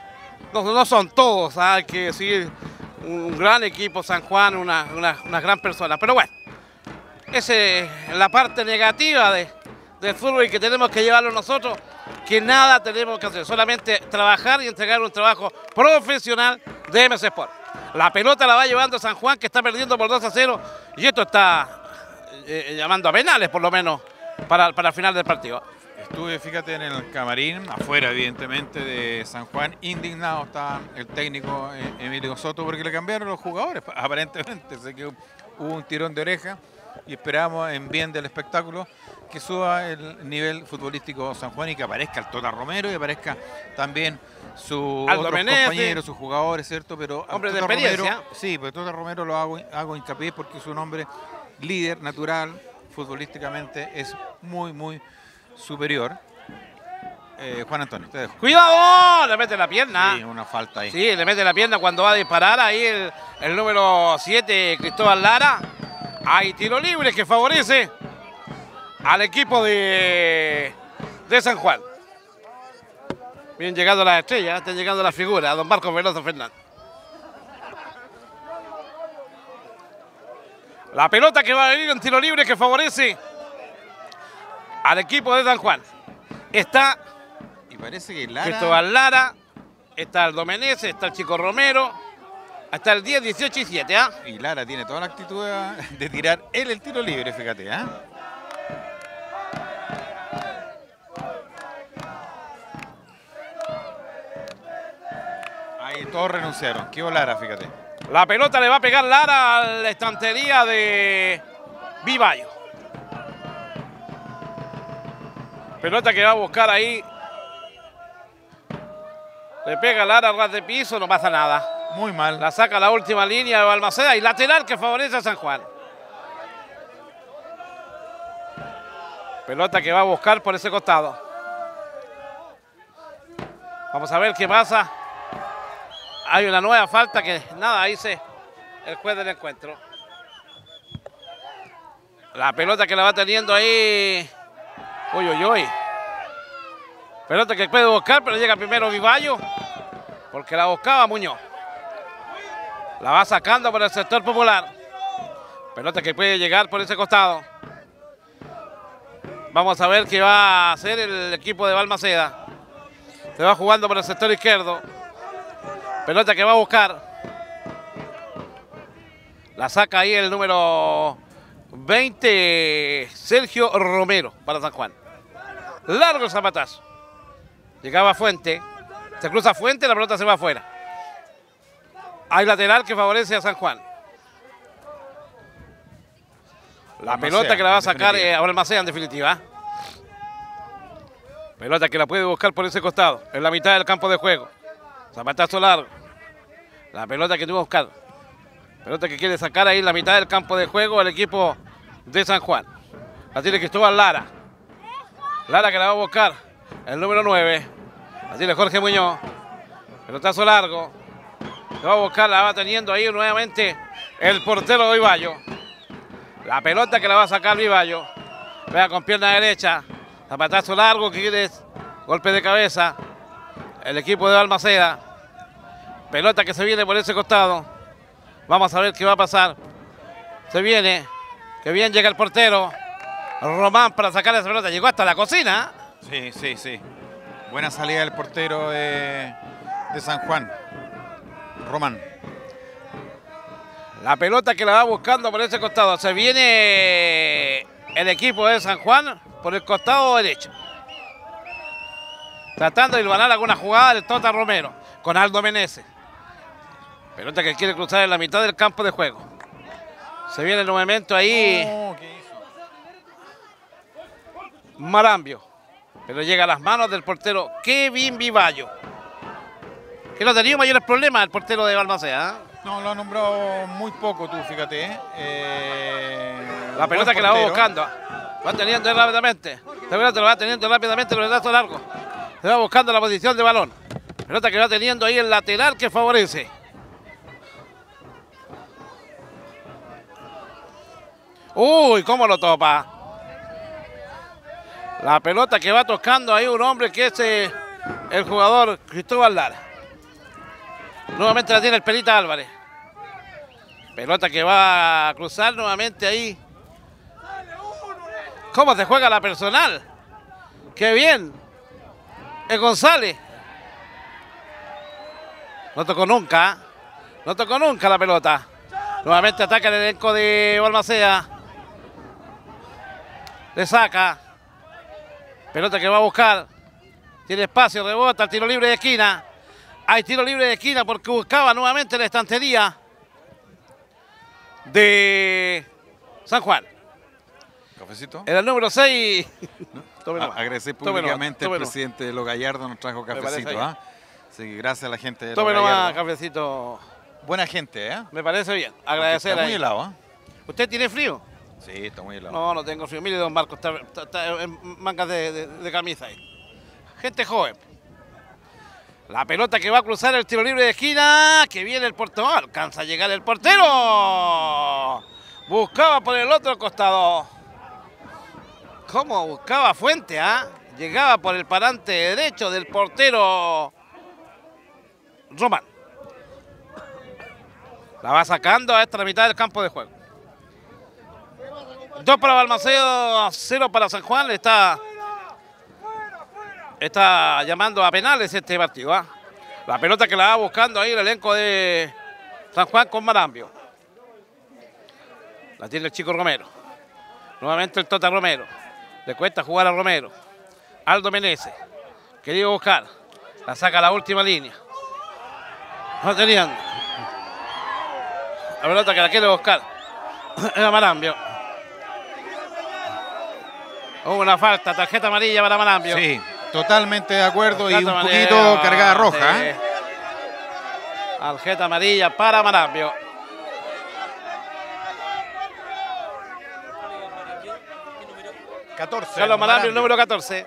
no son todos, hay que decir, un gran equipo San Juan, una gran persona, pero bueno, esa es la parte negativa del fútbol y que tenemos que llevarlo nosotros, que nada tenemos que hacer, solamente trabajar y entregar un trabajo profesional de MS Sport. La pelota la va llevando San Juan, que está perdiendo por 2-0, y esto está llamando a penales por lo menos para el final del partido. Estuve, fíjate, en el camarín, afuera evidentemente de San Juan, indignado está el técnico Emilio Soto porque le cambiaron los jugadores, aparentemente. Sé que hubo un tirón de oreja y esperamos en bien del espectáculo que suba el nivel futbolístico San Juan y que aparezca el Tota Romero y aparezca también sus otros compañeros, sus jugadores, ¿cierto? Pero hombre de experiencia. Romero, sí, pero Tota Romero lo hago hincapié porque es un hombre líder natural, futbolísticamente es muy superior. Juan Antonio, te dejo. ¡Cuidado! Le mete la pierna. Sí, una falta ahí. Sí, le mete la pierna cuando va a disparar ahí el número 7, Cristóbal Lara. Hay tiro libre que favorece al equipo de San Juan. Vienen llegando las estrellas, están llegando las figuras. Don Marcos Veloso Fernández. La pelota que va a venir en tiro libre que favorece al equipo de San Juan. Está y parece que Lara... Cristóbal Lara, está el Domenech, está el Chico Romero, hasta el 10, 18 y 7. Y Lara tiene toda la actitud de tirar él el tiro libre, fíjate. Ahí todos renunciaron. Qué Lara, fíjate. La pelota le va a pegar Lara a la estantería de Vivayo. Pelota que va a buscar ahí. Le pega Lara a ras de piso, no pasa nada. Muy mal. La saca a la última línea de Balmaceda y lateral que favorece a San Juan. Pelota que va a buscar por ese costado. Vamos a ver qué pasa. Hay una nueva falta que nada dice el juez del encuentro. La pelota que la va teniendo ahí. Uy. Pelota que puede buscar, pero llega primero Vivayo, porque la buscaba Muñoz. La va sacando por el sector popular. Pelota que puede llegar por ese costado. Vamos a ver qué va a hacer el equipo de Balmaceda. Se va jugando por el sector izquierdo. Pelota que va a buscar. La saca ahí el número 20, Sergio Romero, para San Juan. Largo el zapatazo. Llegaba Fuente. Se cruza Fuente, la pelota se va afuera. Hay lateral que favorece a San Juan. La pelota que la va a sacar a Balmaceda en definitiva. Pelota que la puede buscar por ese costado, en la mitad del campo de juego. Zapatazo largo. La pelota que tuvo que buscar. Pelota que quiere sacar ahí en la mitad del campo de juego el equipo de San Juan. La tiene Cristóbal Lara. Lara que la va a buscar. El número 9. La tiene Jorge Muñoz. Pelotazo largo. La va a buscar, la va teniendo ahí nuevamente el portero de Vivayo. La pelota que la va a sacar Vivayo. Vea con pierna derecha. Zapatazo largo que quiere golpe de cabeza. El equipo de Balmaceda. Pelota que se viene por ese costado. Vamos a ver qué va a pasar. Se viene. Que bien llega el portero. Román para sacar esa pelota. Llegó hasta la cocina. Sí, sí, sí. Buena salida del portero de San Juan. Román. La pelota que la va buscando por ese costado. Se viene el equipo de San Juan por el costado derecho. Tratando de hilvanar alguna jugada del Tota Romero con Aldo Meneses. Pelota que quiere cruzar en la mitad del campo de juego. Se viene el movimiento ahí. Oh, ¿qué hizo? Marambio. Pero llega a las manos del portero Kevin Vivallo. Que no ha tenido mayores problemas el portero de Balmaceda, ¿eh? No, lo ha nombrado muy poco tú, fíjate. La pelota que la va buscando. Va teniendo rápidamente. La pelota lo va teniendo rápidamente con el brazo largo. Se va buscando la posición de balón. Pelota que va teniendo ahí el lateral que favorece. Uy, cómo lo topa. La pelota que va tocando ahí un hombre que es el jugador Cristóbal Lara. Nuevamente la tiene el Perita Álvarez. Pelota que va a cruzar nuevamente ahí. ¿Cómo se juega la personal? ¡Qué bien! Es González. No tocó nunca. No tocó nunca la pelota. Nuevamente ataca el elenco de Balmaceda. Le saca. Pelota que va a buscar. Tiene espacio, rebota, tiro libre de esquina. Hay tiro libre de esquina porque buscaba nuevamente la estantería de San Juan. ¿Cafecito? Era el número 6. Agradecer públicamente al presidente de Los Gallardos nos trajo cafecito. ¿Ah? Así que gracias a la gente de Los Tome Gallardos. nomás cafecito. Buena gente, ¿eh? Me parece bien. Agradecer Está ahí. muy helado, ¿eh? ¿Usted tiene frío? Sí, está muy helado. No, no tengo frío. Mire, don Marco, está en mangas de camisa ahí. Gente joven. La pelota que va a cruzar el tiro libre de esquina. Que viene el portero. Alcanza a llegar el portero. Buscaba por el otro costado. ¿Cómo buscaba Fuente? Llegaba por el parante derecho del portero Román. La va sacando a esta mitad del campo de juego. 2 para Balmaceda, 0 para San Juan. Está llamando a penales este partido. La pelota que la va buscando ahí el elenco de San Juan con Marambio. La tiene el chico Romero. Nuevamente el Tota Romero. Le cuesta jugar a Romero. Aldo Meneses. Quería buscar. La saca a la última línea. No tenían. La pelota que la quiere buscar. Era Marambio. Hubo una falta, tarjeta amarilla para Marambio. Sí, totalmente de acuerdo y un Tarjeta poquito amarilla, cargada roja. sí. Tarjeta amarilla para Marambio. Carlos Marambio, el número 14.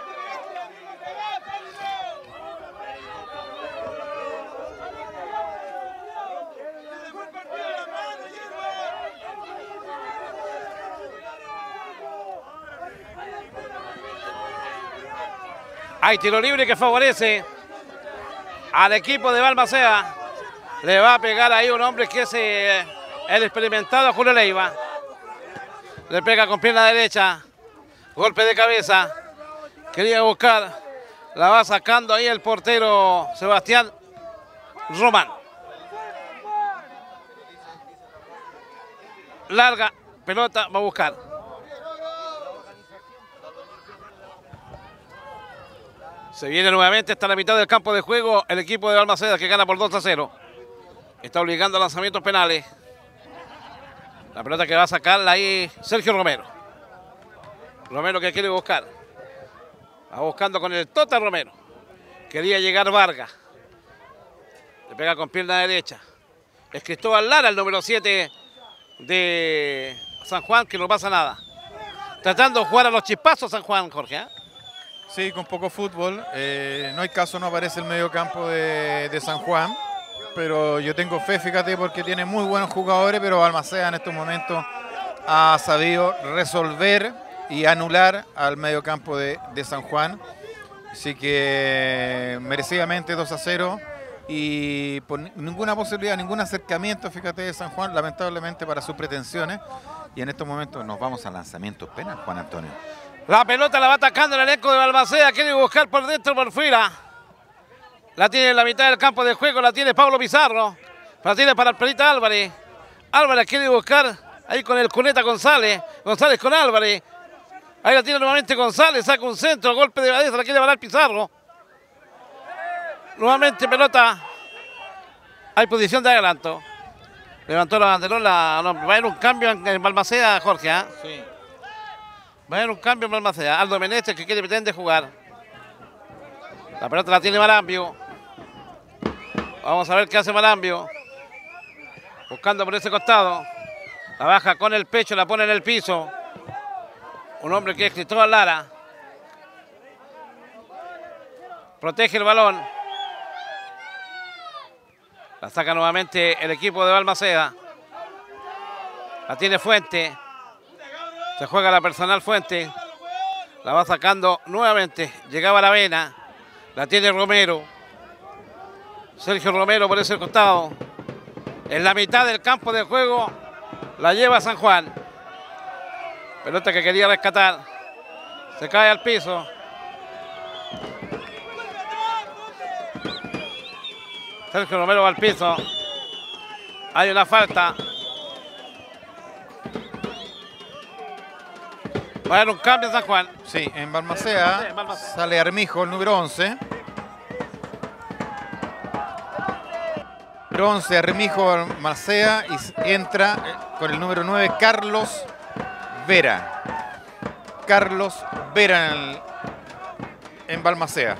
Hay tiro libre que favorece al equipo de Balmaceda. Le va a pegar ahí un hombre que es el experimentado Julio Leiva. Le pega con pierna derecha. Golpe de cabeza. Quería buscar. La va sacando ahí el portero Sebastián Román. Larga pelota, va a buscar. Se viene nuevamente hasta la mitad del campo de juego el equipo de Balmaceda que gana por 2-0. Está obligando a lanzamientos penales. La pelota que va a sacarla ahí Sergio Romero. Romero que quiere buscar. Va buscando con el Tota Romero. Quería llegar Vargas. Le pega con pierna derecha. Es Cristóbal Lara, el número 7 de San Juan, que no pasa nada. Tratando de jugar a los chispazos San Juan, Jorge. Sí, con poco fútbol. No hay caso, no aparece el mediocampo de San Juan. Pero yo tengo fe, fíjate, porque tiene muy buenos jugadores, pero Balmaceda en estos momentos ha sabido resolver y anular al mediocampo de San Juan. Así que merecidamente 2-0 y por ninguna posibilidad, ningún acercamiento, fíjate, de San Juan, lamentablemente para sus pretensiones. Y en estos momentos nos vamos a lanzamientos penal, Juan Antonio. La pelota la va atacando el elenco de Balmaceda, quiere buscar por dentro, por fuera. La tiene en la mitad del campo de juego, la tiene Pablo Pizarro. La tiene para el Perita Álvarez. Álvarez quiere buscar ahí con el Cuneta González. González con Álvarez. Ahí la tiene nuevamente González, saca un centro, golpe de cabeza, la quiere parar Pizarro. Nuevamente pelota. Hay posición de adelanto. Levantó la banderola. No, va a haber un cambio en Balmaceda, Jorge. ¿Eh? Sí. Va a haber un cambio en Balmaceda. Aldo Meneses que pretende jugar. La pelota la tiene Marambio. Vamos a ver qué hace Marambio. Buscando por ese costado. La baja con el pecho, la pone en el piso. Un hombre que es Cristóbal Lara. Protege el balón. La saca nuevamente el equipo de Balmaceda. La tiene Fuente. Se juega la personal Fuente. La va sacando nuevamente. Llegaba la vena. La tiene Romero. Sergio Romero por ese costado. En la mitad del campo de juego la lleva San Juan. Pelota que quería rescatar. Se cae al piso. Sergio Romero va al piso. Hay una falta. Va a haber un cambio en San Juan. Sí, en Balmaceda sale Armijo, el número 11. Número 11, Armijo Balmaceda, y entra con el número 9, Carlos Vera. Carlos Vera en Balmaceda.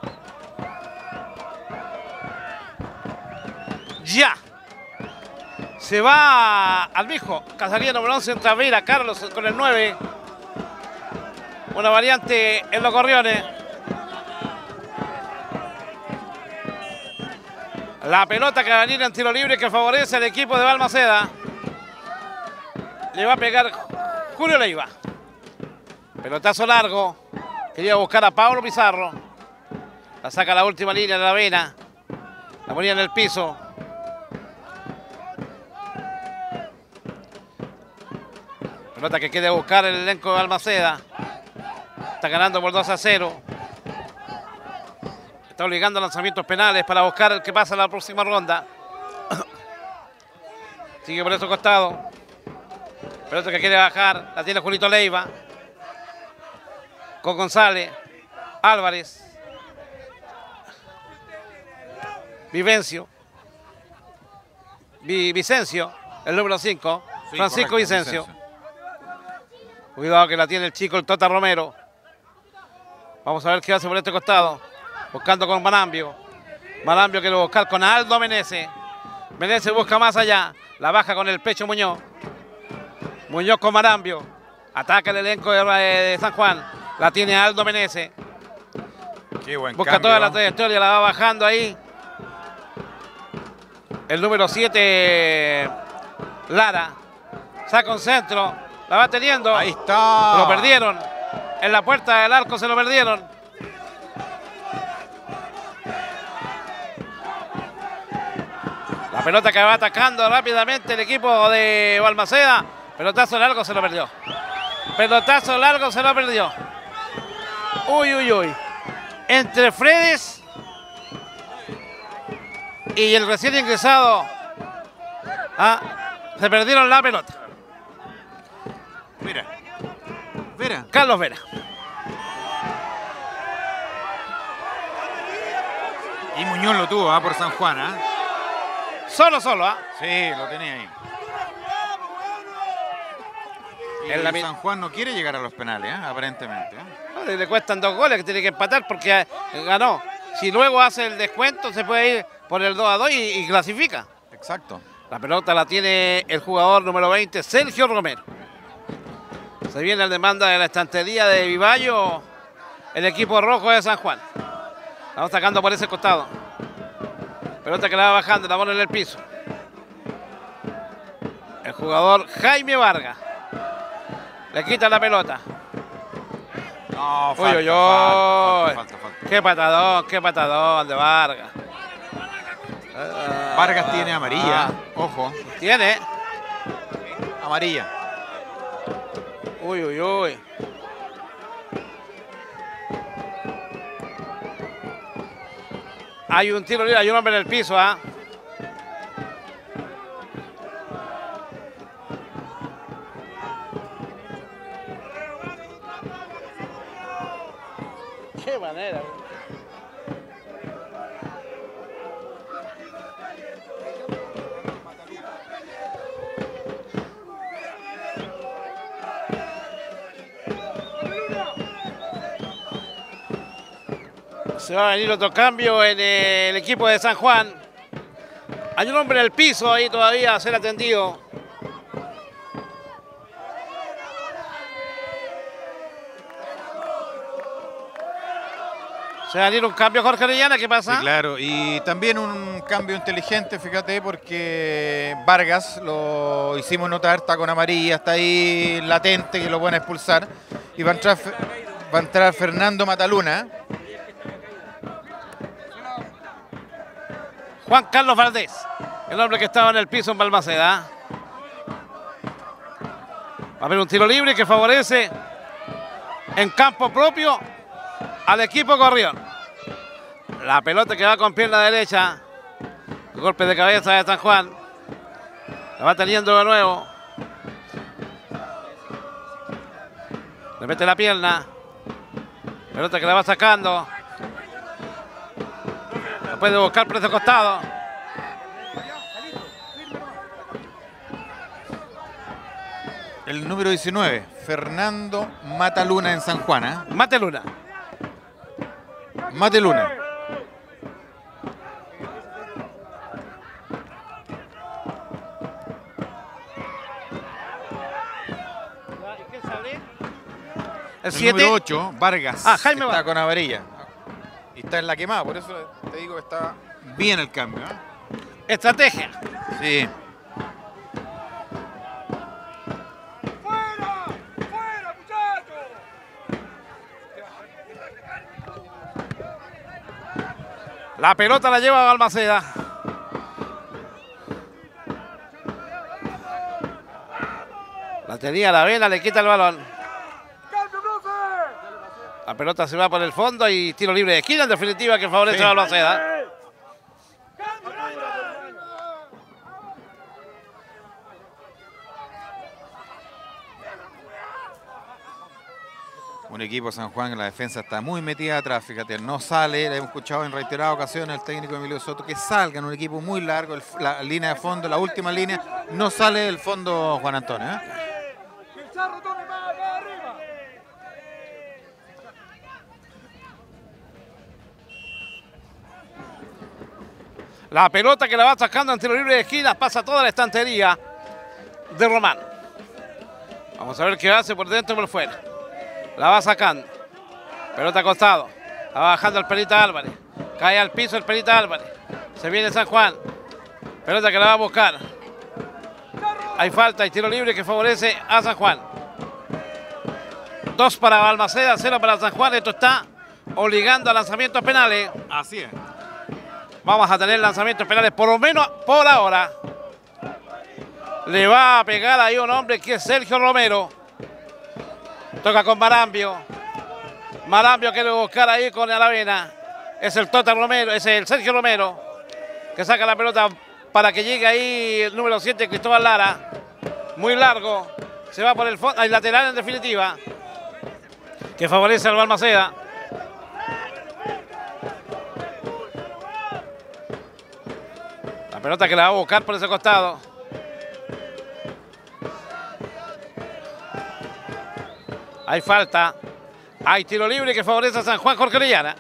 Ya. Se va Armijo. Casaría número 11, entra Vera. Carlos con el 9. Una variante en los Gorriones. La pelota que va a venir en tiro libre que favorece al equipo de Balmaceda. Le va a pegar Julio Leiva. Pelotazo largo. Quería buscar a Pablo Pizarro. La saca a la última línea de la vena. La ponía en el piso. Pelota que quiere buscar el elenco de Balmaceda. Está ganando por 2-0. Está obligando a lanzamientos penales para buscar el que pasa a la próxima ronda. Sigue por ese costado. Pelota que quiere bajar. La tiene Julito Leiva. Con González. Álvarez. Vicencio. Vicencio. El número 5. Sí, Francisco correcto, Vicencio. Cuidado que la tiene el chico, el Tota Romero. Vamos a ver qué hace por este costado. Buscando con Marambio. Marambio quiere buscar con Aldo Meneses. Meneses busca más allá. La baja con el pecho Muñoz. Muñoz con Marambio. Ataca el elenco de San Juan. La tiene Aldo Meneses. Qué buen Busca cambio. toda la trayectoria, la va bajando ahí. El número 7, Lara. Saca un centro. La va teniendo. Ahí está. Lo perdieron. En la puerta del arco se lo perdieron. La pelota que va atacando rápidamente el equipo de Balmaceda. Pelotazo largo se lo perdió. Pelotazo largo se lo perdió. Uy, uy, uy. Entre Fredes y el recién ingresado. Se perdieron la pelota. Mira. Vera. Carlos Vera. Y Muñoz lo tuvo por San Juan. Solo. Sí, lo tenía ahí. Y En la San Juan no quiere llegar a los penales, aparentemente. Le cuestan 2 goles que tiene que empatar porque ganó. Si luego hace el descuento se puede ir por el 2-2 y clasifica. Exacto. La pelota la tiene el jugador número 20, Sergio Romero. Se viene la demanda de la estantería de Vivallo, el equipo rojo de San Juan. La va sacando por ese costado. Pelota que la va bajando, la pone en el piso. El jugador Jaime Vargas. Le quita la pelota. No, Uy, uy, uy. falta. Qué patadón de Vargas. Vargas tiene amarilla. Ojo. Tiene. Amarilla. Uy, uy, uy. Hay un tiro libre, hay un hombre en el piso, ¿ah? Qué manera. Se va a venir otro cambio en el equipo de San Juan. Hay un hombre en el piso ahí todavía a ser atendido. Se va a venir un cambio, Jorge Orellana, ¿qué pasa? Sí, claro, y también un cambio inteligente, fíjate, porque Vargas, lo hicimos notar, está con amarilla, está ahí latente, que lo van a expulsar. Y va a entrar Fernando Mataluna. Juan Carlos Valdés, el hombre que estaba en el piso en Balmaceda. Va a haber un tiro libre que favorece en campo propio al equipo Gorrión. La pelota que va con pierna derecha. Golpe de cabeza de San Juan. La va teniendo de nuevo. Le mete la pierna. Pelota que la va sacando. La puede buscar por ese costado. El número 19, Fernando Mataluna en San Juan. ¿Eh? Mataluna. Mataluna. El 7. número 8, Vargas. Jaime está Vargas. con amarilla. Y está en la quemada, por eso te digo que está bien el cambio. ¿Eh? Estrategia. Sí. La pelota la lleva Balmaceda. La tenía la vena, le quita el balón. La pelota se va por el fondo y tiro libre de esquina en definitiva que favorece a Balmaceda. Un equipo San Juan en la defensa está muy metida atrás, fíjate, no sale, le hemos escuchado en reiteradas ocasiones al técnico Emilio Soto que salga en un equipo muy largo, la línea de fondo, la última línea, no sale del fondo Juan Antonio. ¿Eh? La pelota que la va sacando en tiro libre de esquina pasa toda la estantería de Román. Vamos a ver qué hace por dentro y por fuera. La va sacando. Pelota a costado. La va bajando el Perita Álvarez. Cae al piso el Perita Álvarez. Se viene San Juan. Pelota que la va a buscar. Hay falta y tiro libre que favorece a San Juan. 2 para Balmaceda, 0 para San Juan. Esto está obligando a lanzamientos penales. Así es. Vamos a tener lanzamientos penales por lo menos por ahora. Le va a pegar ahí un hombre que es Sergio Romero. Toca con Marambio. Marambio quiere buscar ahí con Aravena. Es el Tota Romero, es el Sergio Romero que saca la pelota para que llegue ahí el número 7, Cristóbal Lara. Muy largo. Se va por el fondo. Hay lateral en definitiva que favorece al Balmaceda. La pelota que la va a buscar por ese costado. Hay falta. Hay tiro libre que favorece a San Juan, Jorge Orellana.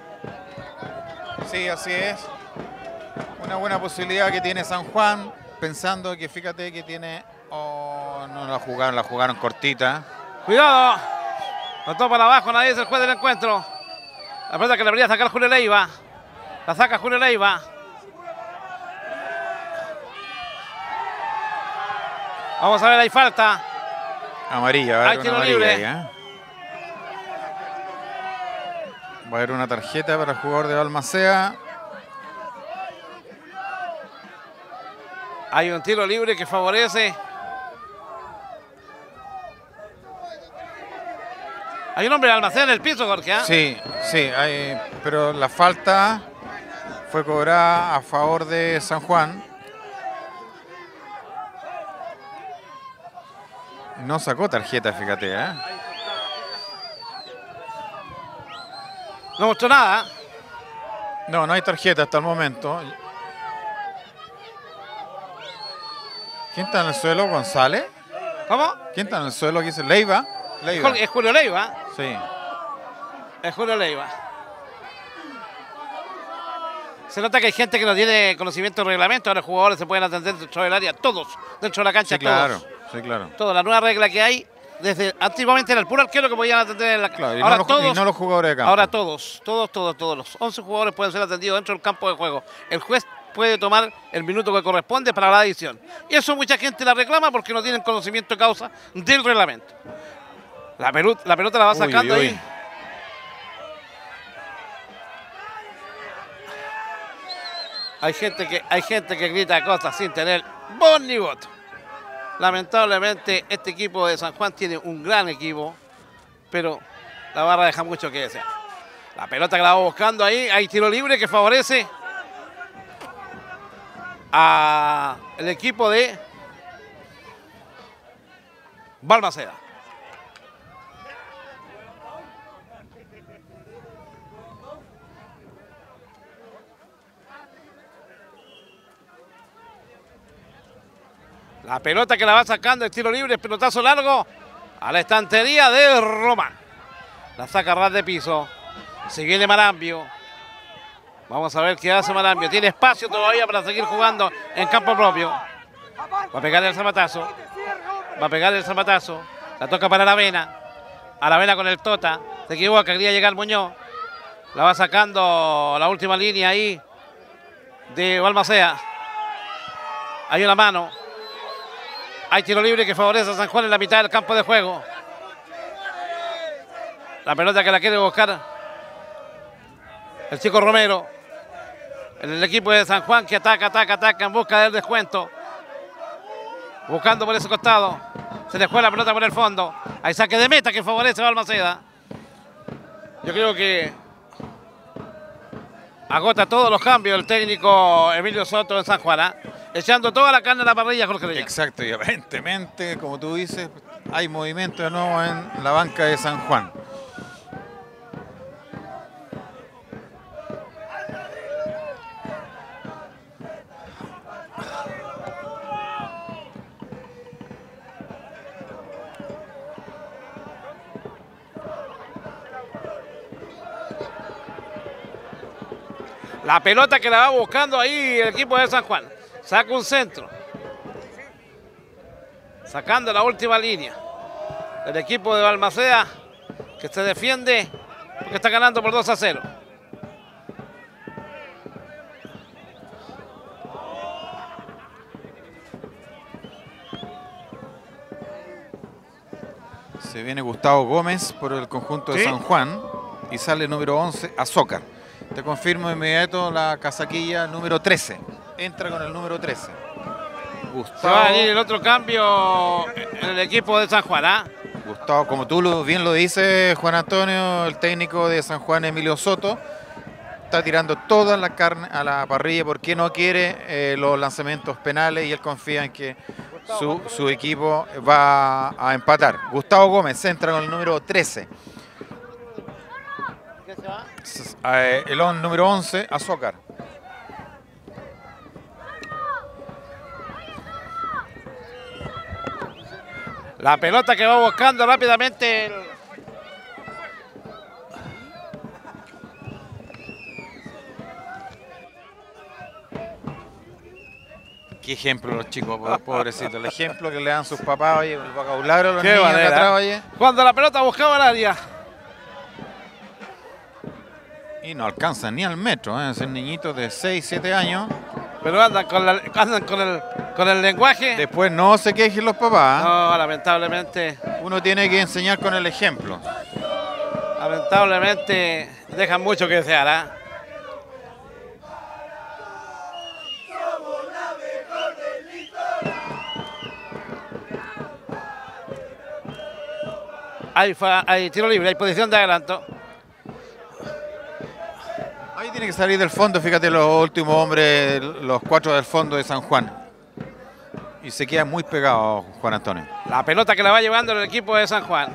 Sí, así es. Una buena posibilidad que tiene San Juan, pensando que fíjate que tiene... Oh, no la jugaron cortita. Cuidado. Botó para abajo, nadie es el juez del encuentro. La pelota que le debería sacar Julio Leiva. La saca Julio Leiva. Vamos a ver, hay falta. Amarilla, va a Hay haber tiro una amarilla libre. ahí, ¿eh? Va a haber una tarjeta para el jugador de Balmaceda. Hay un tiro libre que favorece. Hay un hombre de Almacén en el piso, Jorge. Sí, sí, pero la falta fue cobrada a favor de San Juan. No sacó tarjeta, fíjate, ¿eh? No mostró nada. No, no hay tarjeta hasta el momento. ¿Quién está en el suelo? ¿González? ¿Cómo? ¿Quién está en el suelo? ¿Quién dice? ¿Leiva? Leiva. Es Julio Leiva. Sí. Es Julio Leiva. Se nota que hay gente que no tiene conocimiento del reglamento. Ahora los jugadores se pueden atender dentro del área, todos, dentro de la cancha, Sí, claro. todos. Sí, claro. Toda la nueva regla que hay, desde antiguamente era el puro arquero que podían atender en la cancha. Claro, y, ahora y no los jugadores de campo. Ahora todos los 11 jugadores pueden ser atendidos dentro del campo de juego. El juez puede tomar el minuto que corresponde para la adición. Y eso mucha gente la reclama porque no tienen conocimiento de causa del reglamento. La pelota la va sacando uy. ahí. Hay gente que grita cosas sin tener voz ni voto. Lamentablemente este equipo de San Juan tiene un gran equipo, pero la barra deja mucho que desear. La pelota que la va buscando ahí, hay tiro libre que favorece al equipo de Balmaceda. La pelota que la va sacando, el tiro libre, el pelotazo largo a la estantería de Román. La saca ras de piso. Se viene Marambio. Vamos a ver qué hace Marambio. Tiene espacio todavía para seguir jugando en campo propio. Va a pegar el zapatazo. La toca para Aravena. Aravena con el Tota. Se equivoca, quería llegar Muñoz. La va sacando la última línea ahí de Balmaceda. Hay una mano. Hay tiro libre que favorece a San Juan en la mitad del campo de juego. La pelota que la quiere buscar el chico Romero. En el equipo de San Juan que ataca en busca del descuento. Buscando por ese costado. Se le juega la pelota por el fondo. Hay saque de meta que favorece a Balmaceda. Yo creo que agota todos los cambios el técnico Emilio Soto en San Juan. Echando toda la carne a la parrilla, Jorge Reyes. Exacto, y aparentemente, como tú dices, hay movimiento de nuevo en la banca de San Juan. La pelota que la va buscando ahí el equipo de San Juan. Saca un centro. Sacando la última línea. El equipo de Balmaceda que se defiende porque está ganando por 2-0. Se viene Gustavo Gómez por el conjunto de San Juan y sale número 11, Azócar. Te confirmo de inmediato la casaquilla número 13. Entra con el número 13. Gustavo, se va a venir el otro cambio en el equipo de San Juan. Gustavo, como tú bien lo dices, Juan Antonio, el técnico de San Juan, Emilio Soto, está tirando toda la carne a la parrilla porque no quiere los lanzamientos penales y él confía en que su equipo va a empatar. Gustavo Gómez entra con el número 13. El número 11, Azócar. La pelota que va buscando rápidamente Qué ejemplo los chicos, pobrecitos. El ejemplo que le dan sus papás, oye, el vocabulario a los qué niños manera, de atrás, oye. Cuando la pelota buscaba el área. Y no alcanzan ni al metro, son niñitos de 6, 7 años. Pero andan con el lenguaje. Después no se quejen los papás. No, lamentablemente. Uno tiene que enseñar con el ejemplo. Lamentablemente dejan mucho que desear. Hay tiro libre, hay posición de adelanto. Ahí tiene que salir del fondo, fíjate los últimos hombres, los 4 del fondo de San Juan. Y se queda muy pegado Juan Antonio. La pelota que la va llevando el equipo de San Juan.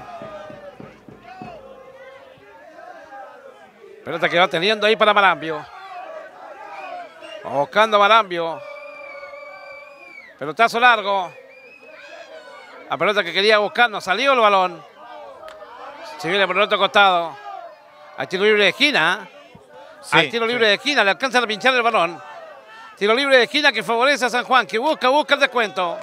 Pelota que va teniendo ahí para Marambio. Buscando a Marambio. Pelotazo largo. La pelota que quería buscar, no salió el balón. Se viene por el otro costado. Hay tiro libre de esquina. Sí, Hay tiro libre de esquina, le alcanzan a pinchar el balón. Tiro libre de esquina que favorece a San Juan, que busca el descuento.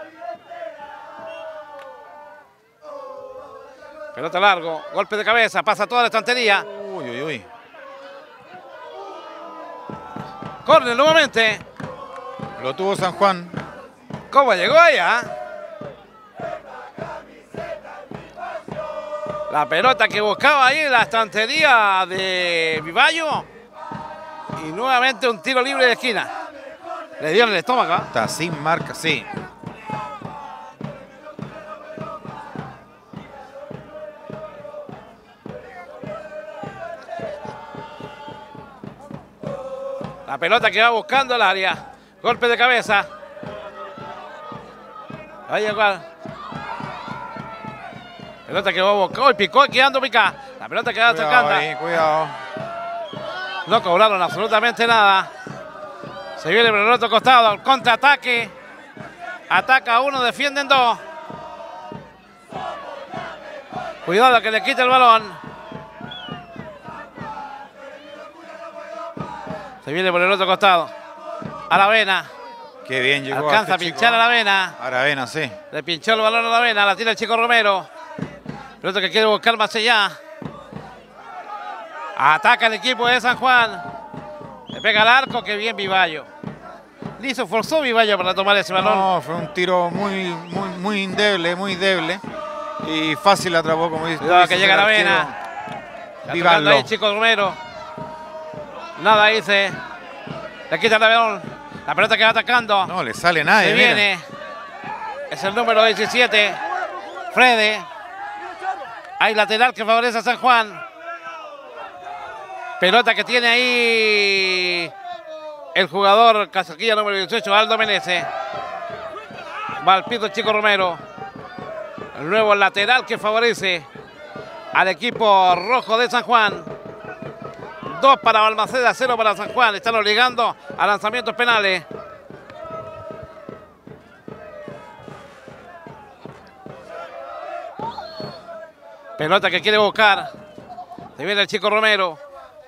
Pelota largo, golpe de cabeza, pasa toda la estantería. Uy, uy, uy. Córner nuevamente. Lo tuvo San Juan. ¿Cómo llegó allá? La pelota que buscaba ahí en la estantería de Vivallo. Y nuevamente un tiro libre de esquina. Le dio en el estómago. Está sin marca, sí. La pelota que va buscando el área. Golpe de cabeza. Va a llegar. Pelota que va a buscar. Y picó, quedando picada. La pelota que va acercando. Cuidado. No cobraron absolutamente nada. Se viene por el otro costado. El contraataque. Ataca uno, defienden dos. Cuidado que le quite el balón. Se viene por el otro costado. Aravena. Qué bien llegó. Alcanza a pinchar a Aravena. Aravena, sí. Le pinchó el balón a Aravena. La tira el chico Romero. Pelota que quiere buscar más allá. Ataca el equipo de San Juan. Le pega al arco. Qué bien Vivallo. Liso, forzó Vivallo para tomar ese balón. No, fue un tiro muy endeble, muy deble. Y fácil atrapó, como dice. Cuidado que llega Aravena. Vivallo. Ahí el chico Romero. Nada dice. Le quita el balón. La pelota que va atacando. No le sale nadie. Se mira. viene. Es el número 17. Frede. Hay lateral que favorece a San Juan. Pelota que tiene ahí el jugador casaquilla número 18, Aldo Menezes. Va al pito el chico Romero. El nuevo lateral que favorece al equipo rojo de San Juan. 2 para Balmaceda, 0 para San Juan. Están obligando a lanzamientos penales. Pelota que quiere buscar. Se viene el chico Romero.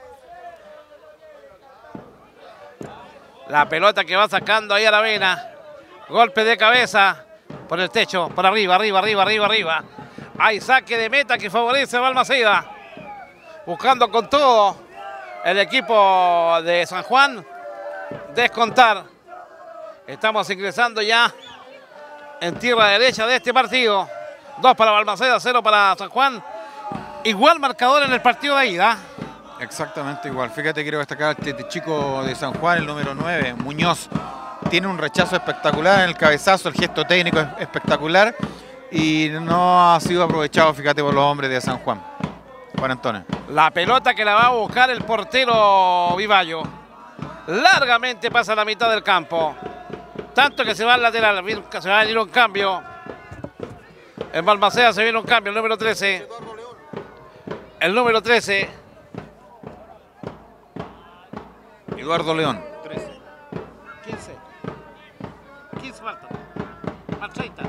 La pelota que va sacando ahí a Aravena. Golpe de cabeza por el techo, por arriba, arriba. Hay saque de meta que favorece a Balmaceda. Buscando con todo el equipo de San Juan descontar. Estamos ingresando ya en tierra derecha de este partido. 2 para Balmaceda, 0 para San Juan. Igual marcador en el partido de ida. Exactamente igual. Fíjate, quiero destacar a este chico de San Juan, el número 9, Muñoz. Tiene un rechazo espectacular en el cabezazo, el gesto técnico es espectacular. Y no ha sido aprovechado, fíjate, por los hombres de San Juan. Juan Antonio. La pelota que la va a buscar el portero Vivallo. Largamente pasa a la mitad del campo. Tanto que se va al lateral, se va a venir un cambio. En Balmaceda se viene un cambio, el número 13. El número 13. Eduardo León. 15 falta. Más 30.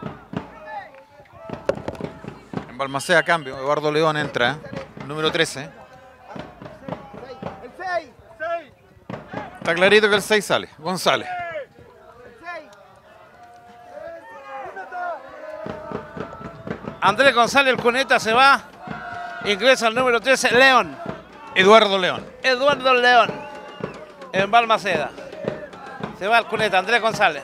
En Balmaceda cambio. Eduardo León entra. Número 13. Está clarito que el 6 sale. González. Andrés González, el cuneta se va. Ingresa el número 13, León. Eduardo León. Eduardo León. En Balmaceda. Se va el cuneta, Andrés González.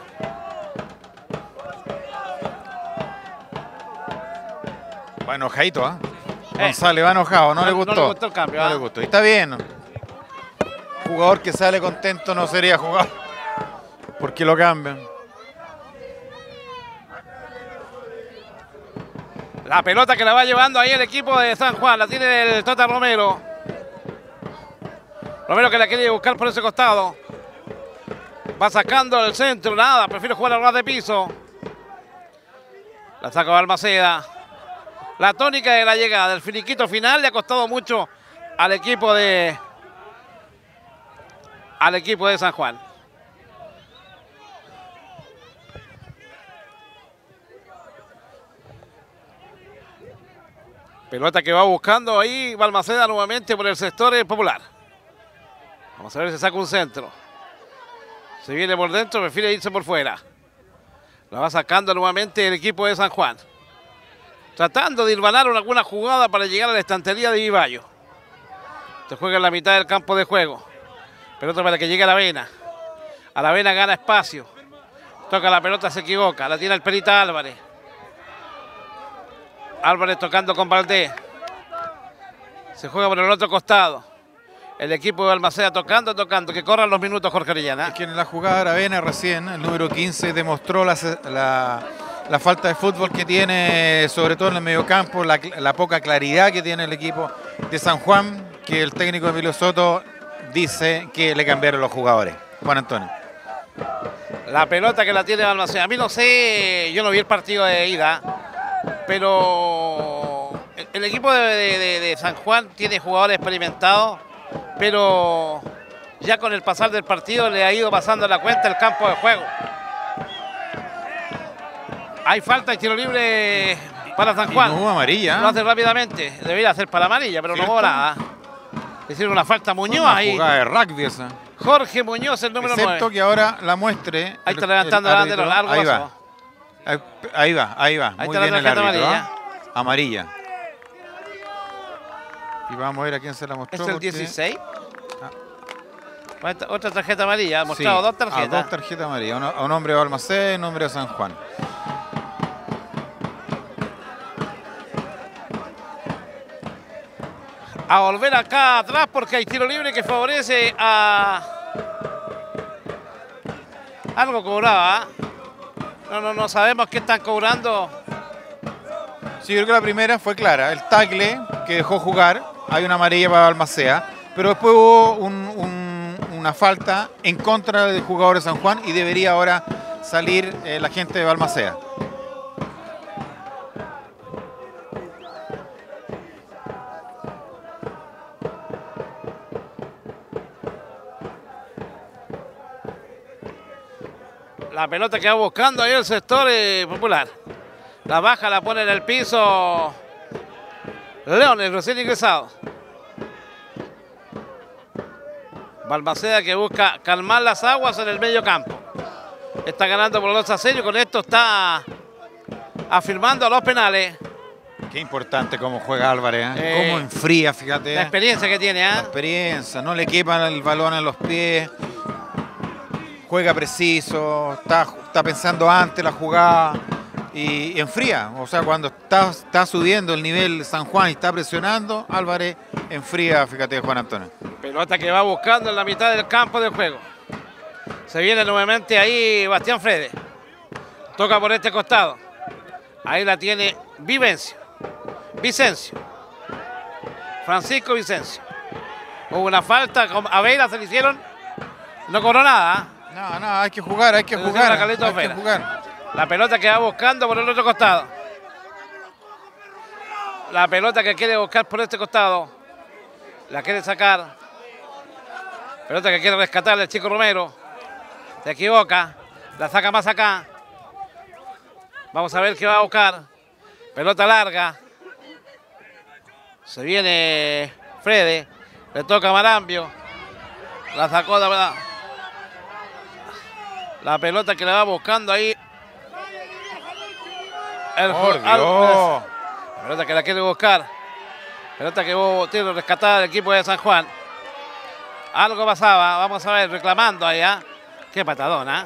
Va enojadito, ¿ah? González va enojado, no le gustó. No le gustó el cambio. No le gustó. Y está bien. Jugador que sale contento no sería jugador. Porque lo cambian. La pelota que la va llevando ahí el equipo de San Juan. La tiene el Tota Romero. Romero que la quiere buscar por ese costado. Va sacando el centro. Nada, prefiere jugar a ras de piso. La saca Balmaceda. La tónica de la llegada, del finiquito final le ha costado mucho al equipo de San Juan. Pelota que va buscando ahí Balmaceda nuevamente por el sector popular. Vamos a ver si saca un centro. Se viene por dentro, prefiere irse por fuera. La va sacando nuevamente el equipo de San Juan. Tratando de hilvanar alguna jugada para llegar a la estantería de Vivallo. Se juega en la mitad del campo de juego. Pelota para que llegue a Aravena. Aravena gana espacio. Toca la pelota, se equivoca. La tiene el Perita Álvarez. Álvarez tocando con Valdés. Se juega por el otro costado. El equipo de Balmaceda tocando. Que corran los minutos, Jorge Orellana. Es que en la jugada Aravena recién, el número 15, demostró la falta de fútbol que tiene, sobre todo en el mediocampo, la poca claridad que tiene el equipo de San Juan, que el técnico Emilio Soto dice que le cambiaron los jugadores. Juan Antonio. La pelota que la tiene Balmaceda. A mí no sé, yo no vi el partido de ida, pero el equipo de San Juan tiene jugadores experimentados, pero ya con el pasar del partido le ha ido pasando la cuenta el campo de juego. Hay falta y tiro libre para San Juan. Y no hubo amarilla. Lo hace rápidamente. Debería hacer para amarilla, pero no hubo nada. Hicieron una falta a Muñoz ahí. Una jugada de rugby esa. Jorge Muñoz, el número 9. Excepto que ahora la muestre. Ahí está levantando el delantero, largo. Ahí va. Ahí va. Ahí Muy está bien la el tarjeta árbitro. amarilla. Amarilla. Y vamos a ver a quién se la mostró. ¿Es el 16? Otra tarjeta amarilla. Ha mostrado Sí, dos tarjetas. dos tarjetas amarillas. A un hombre de Balmaceda y un hombre de San Juan. A volver acá atrás porque hay tiro libre que favorece a... Algo cobraba. No sabemos qué están cobrando. Sí, yo creo que la primera fue clara. El tackle que dejó jugar. Hay una amarilla para Balmaceda. Pero después hubo una falta en contra del jugador de San Juan y debería ahora salir la gente de Balmaceda. La pelota que va buscando ahí el sector popular. La baja, la pone en el piso Leones, recién ingresado. Balmaceda que busca calmar las aguas en el medio campo. Está ganando por 2-0 y con esto está afirmando a los penales. Qué importante cómo juega Álvarez, cómo enfría, fíjate. La experiencia que tiene, La experiencia, no le quepan el balón en los pies. Juega preciso, está pensando antes la jugada y enfría. O sea, cuando está subiendo el nivel San Juan y está presionando, Álvarez enfría, fíjate, Juan Antonio. Pelota que va buscando en la mitad del campo de juego. Se viene nuevamente ahí Bastián Frede. Toca por este costado. Ahí la tiene Vicencio. Francisco Vicencio. Hubo una falta, a Veira se le hicieron. No cobró nada. No, hay que jugar, hay que jugar. La pelota que va buscando por el otro costado. La pelota que quiere buscar por este costado. La quiere sacar. Pelota que quiere rescatar el chico Romero. Se equivoca. La saca más acá. Vamos a ver qué va a buscar. Pelota larga. Se viene Frede. Le toca a Marambio. La sacó de verdad. La pelota que la va buscando ahí. La pelota que la quiere buscar. Pelota que tiene que rescatar el equipo de San Juan. Algo pasaba, vamos a ver, reclamando allá. Qué patadona.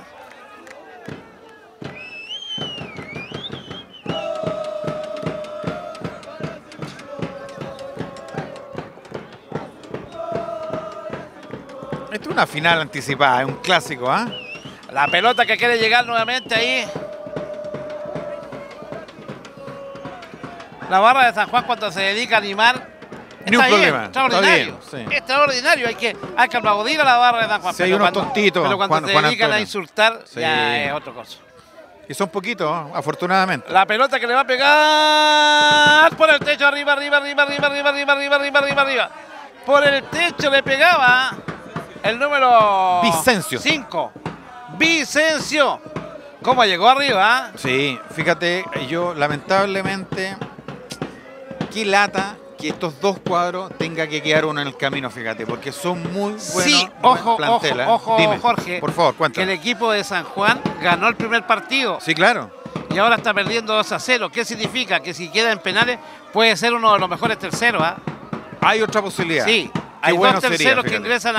Esto es una final anticipada, es un clásico, ¿ah? La pelota que quiere llegar nuevamente ahí. La barra de San Juan cuando se dedica a animar. Ni un Está bien, problema, extraordinario. está bien, sí. Extraordinario, hay que aplaudir a la barra de San Juan. Sí, hay unos tontitos, pero cuando Juan se dedican a Antonio. insultar, Sí. ya es otro cosa. Y son poquitos, afortunadamente. La pelota que le va a pegar por el techo, arriba. Por el techo le pegaba el número Vicencio. 5. Vicencio. ¿Cómo llegó arriba? Sí, fíjate, yo lamentablemente, qué lata que estos dos cuadros tenga que quedar uno en el camino, fíjate, porque son muy buenos. Sí, buen ojo, plantel, ¿eh? ojo, Dime, Jorge. por favor, Que cuéntame. el equipo de San Juan ganó el primer partido Sí, claro. y ahora está perdiendo 2-0. ¿Qué significa? Que si queda en penales puede ser uno de los mejores terceros. Hay otra posibilidad. Sí, Qué hay bueno dos sería, terceros que fíjate. ingresan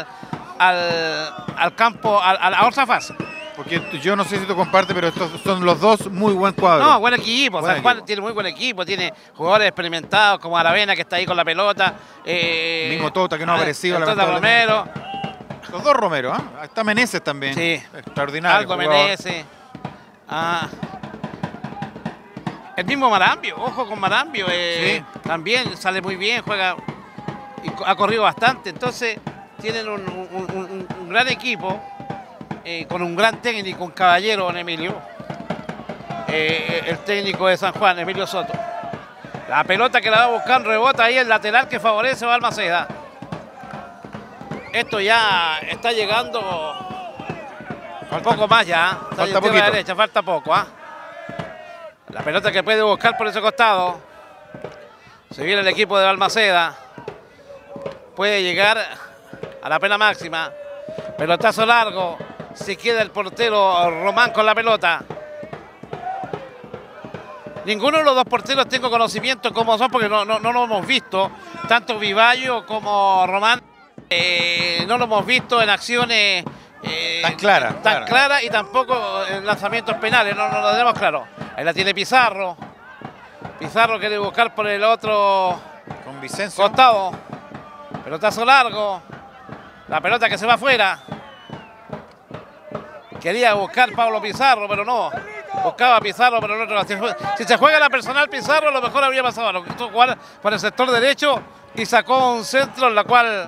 al campo, a la otra fase. Porque yo no sé si tú compartes, pero estos son los dos muy buen cuadros. No, buen equipo. Buen San Juan equipo. tiene muy buen equipo. Tiene jugadores experimentados como Aravena, que está ahí con la pelota. Mismo Tota, que no ha aparecido, Tota lamentablemente. Romero. Los dos Romero, ¿ah? Está Meneses también. Sí. Extraordinario. Aldo jugador. Meneses. El mismo Marambio. Ojo con Marambio. Sí. También sale muy bien. Juega y ha corrido bastante. Entonces tienen un gran equipo. Con un gran técnico, un caballero, don Emilio. El técnico de San Juan, Emilio Soto. La pelota que la va a buscar, rebota ahí el lateral que favorece a Balmaceda. Esto ya está llegando un poco más ya. Está Falta en tierra poquito. derecha, falta poco. La pelota que puede buscar por ese costado. Se viene el equipo de Balmaceda. Puede llegar a la pena máxima. Pelotazo largo. Se queda el portero Román con la pelota. Ninguno de los dos porteros tengo conocimiento cómo son porque no lo hemos visto. Tanto Vivallo como Román no lo hemos visto en acciones Tan claras, y tampoco en lanzamientos penales. No lo tenemos claro. Ahí la tiene Pizarro. Pizarro quiere buscar por el otro Con Vicencio. costado. Pelotazo largo. La pelota que se va afuera. Quería buscar Pablo Pizarro, pero no. Buscaba Pizarro, pero el otro. Si se juega la personal Pizarro, a lo mejor habría pasado. Lo quiso jugar por el sector derecho y sacó un centro en la cual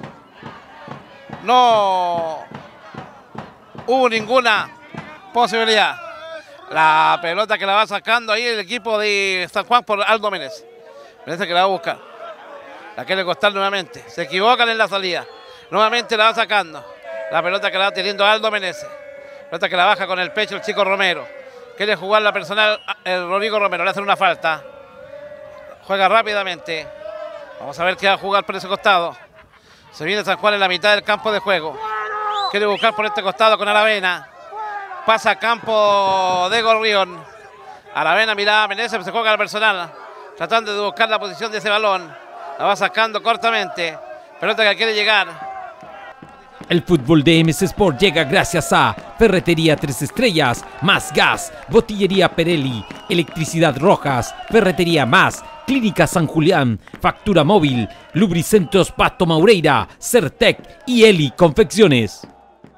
no hubo ninguna posibilidad. La pelota que la va sacando ahí el equipo de San Juan por Aldo Meneses. Parece que la va a buscar. La quiere costar nuevamente. Se equivocan en la salida. Nuevamente la va sacando. La pelota que la va teniendo Aldo Meneses. Pelota que la baja con el pecho el chico Romero. Quiere jugar la personal el Rodrigo Romero. Le hacen una falta. Juega rápidamente. Vamos a ver qué va a jugar por ese costado. Se viene San Juan en la mitad del campo de juego. Quiere buscar por este costado con Aravena. Pasa a campo de Gorrión. Aravena miraba a Meneses, se juega la personal. Tratando de buscar la posición de ese balón. La va sacando cortamente. Pelota que quiere llegar. El fútbol de MC Sport llega gracias a Ferretería 3 Estrellas, Más Gas, Botillería Perelli, Electricidad Rojas, Ferretería Más, Clínica San Julián, Factura Móvil, Lubricentros Pato Maureira, Certec y Eli Confecciones.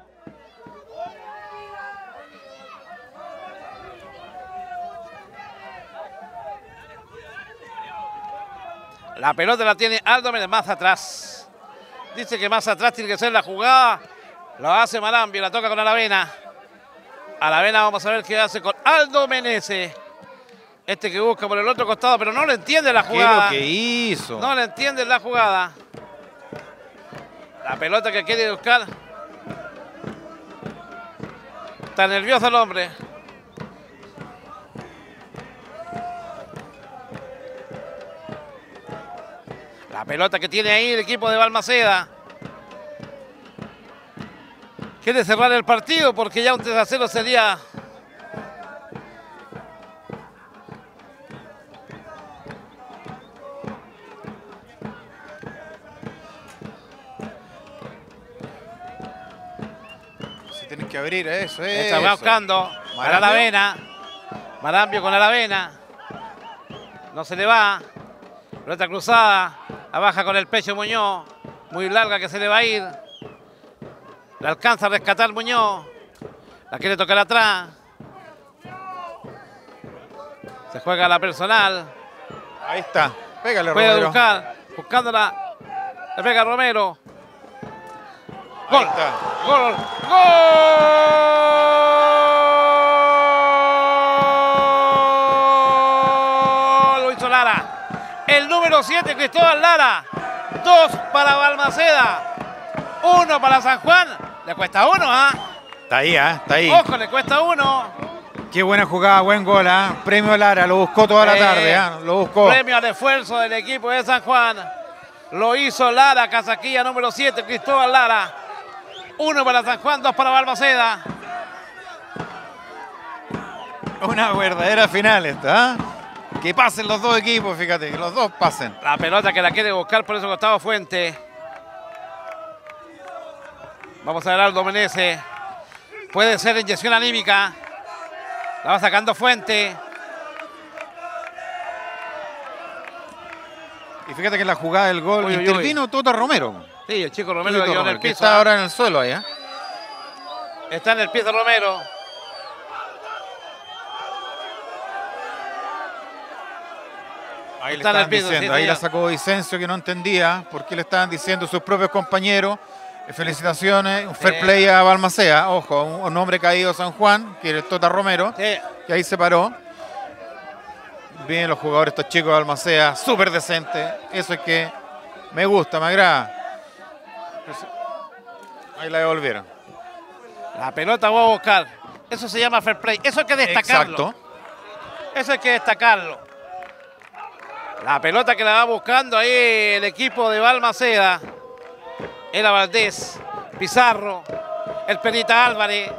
La pelota la tiene Aldo Meneses más atrás. Dice que más atrás tiene que ser la jugada. Lo hace Marambio, la toca con Aravena. Aravena, vamos a ver qué hace con Aldo Meneses. Este que busca por el otro costado, pero no le entiende la ¿Qué es jugada. lo que hizo? No le entiende la jugada. La pelota que quiere buscar. Está nervioso el hombre. La pelota que tiene ahí el equipo de Balmaceda. Quiere cerrar el partido porque ya un 3-0 sería... Si tienes que abrir eso, Está buscando para Aravena. Marambio con Aravena. No se le va. Pelota cruzada. La baja con el pecho Muñoz. Muy larga que se le va a ir. La alcanza a rescatar Muñoz. La quiere tocar atrás. Se juega la personal. Ahí está. Pégale, Puede Romero. buscar. Buscándola. Le pega Romero. Ahí Gol. está. Gol. Gol. Lo hizo Lara. El número 7, Cristóbal Lara. 2 para Balmaceda. 1 para San Juan. Le cuesta 1, ¿ah? Está ahí, está ahí. Ojo, le cuesta 1. Qué buena jugada, buen gol, Premio Lara, lo buscó toda la tarde, lo buscó. Premio al esfuerzo del equipo de San Juan. Lo hizo Lara, casaquilla número 7, Cristóbal Lara. 1 para San Juan, 2 para Balmaceda. Una verdadera final esta, Que pasen los dos equipos, fíjate, que los dos pasen. La pelota que la quiere buscar por ese costado Fuente. Vamos a ver Aldo Menezes. Puede ser inyección anímica. La va sacando Fuente. Y fíjate que en la jugada del gol Uy, uy, intervino Tota Romero. Sí, el chico Romero quedó en el que piso. está ahora en el suelo ahí, Está en el piso Romero. Ahí le Está en el estaban piso, diciendo, sí, ahí la señor. sacó Vicencio, que no entendía por qué le estaban diciendo sus propios compañeros. Felicitaciones, un fair play a Balmaceda. Ojo, un hombre caído San Juan, que era Tota Romero, Sí. que ahí se paró. Bien los jugadores, estos chicos de Balmaceda, súper decentes. Eso es que me gusta, me agrada. Ahí la devolvieron. La pelota va a buscar. Eso se llama fair play. Eso hay que destacarlo. Exacto. Eso hay que destacarlo. La pelota que la va buscando ahí el equipo de Balmaceda. Era Valdés, Pizarro, el Perita Álvarez.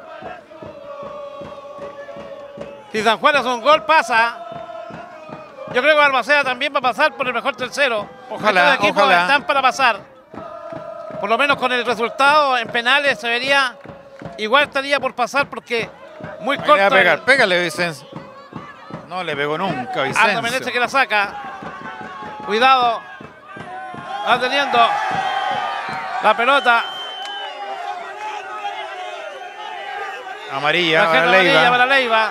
Si San Juan hace un gol, pasa. Yo creo que Balmaceda también va a pasar por el mejor tercero. Ojalá, Estos equipos ojalá. están para pasar. Por lo menos con el resultado en penales se vería. Igual estaría por pasar porque muy Ahí corto. le va a pegar. el- Pégale, Vicencio. No le pegó nunca, Aldo Menezes Vicencio. que la saca. Cuidado. Va teniendo la pelota. Amarilla, Tarjeta para amarilla Leiva. para Leiva.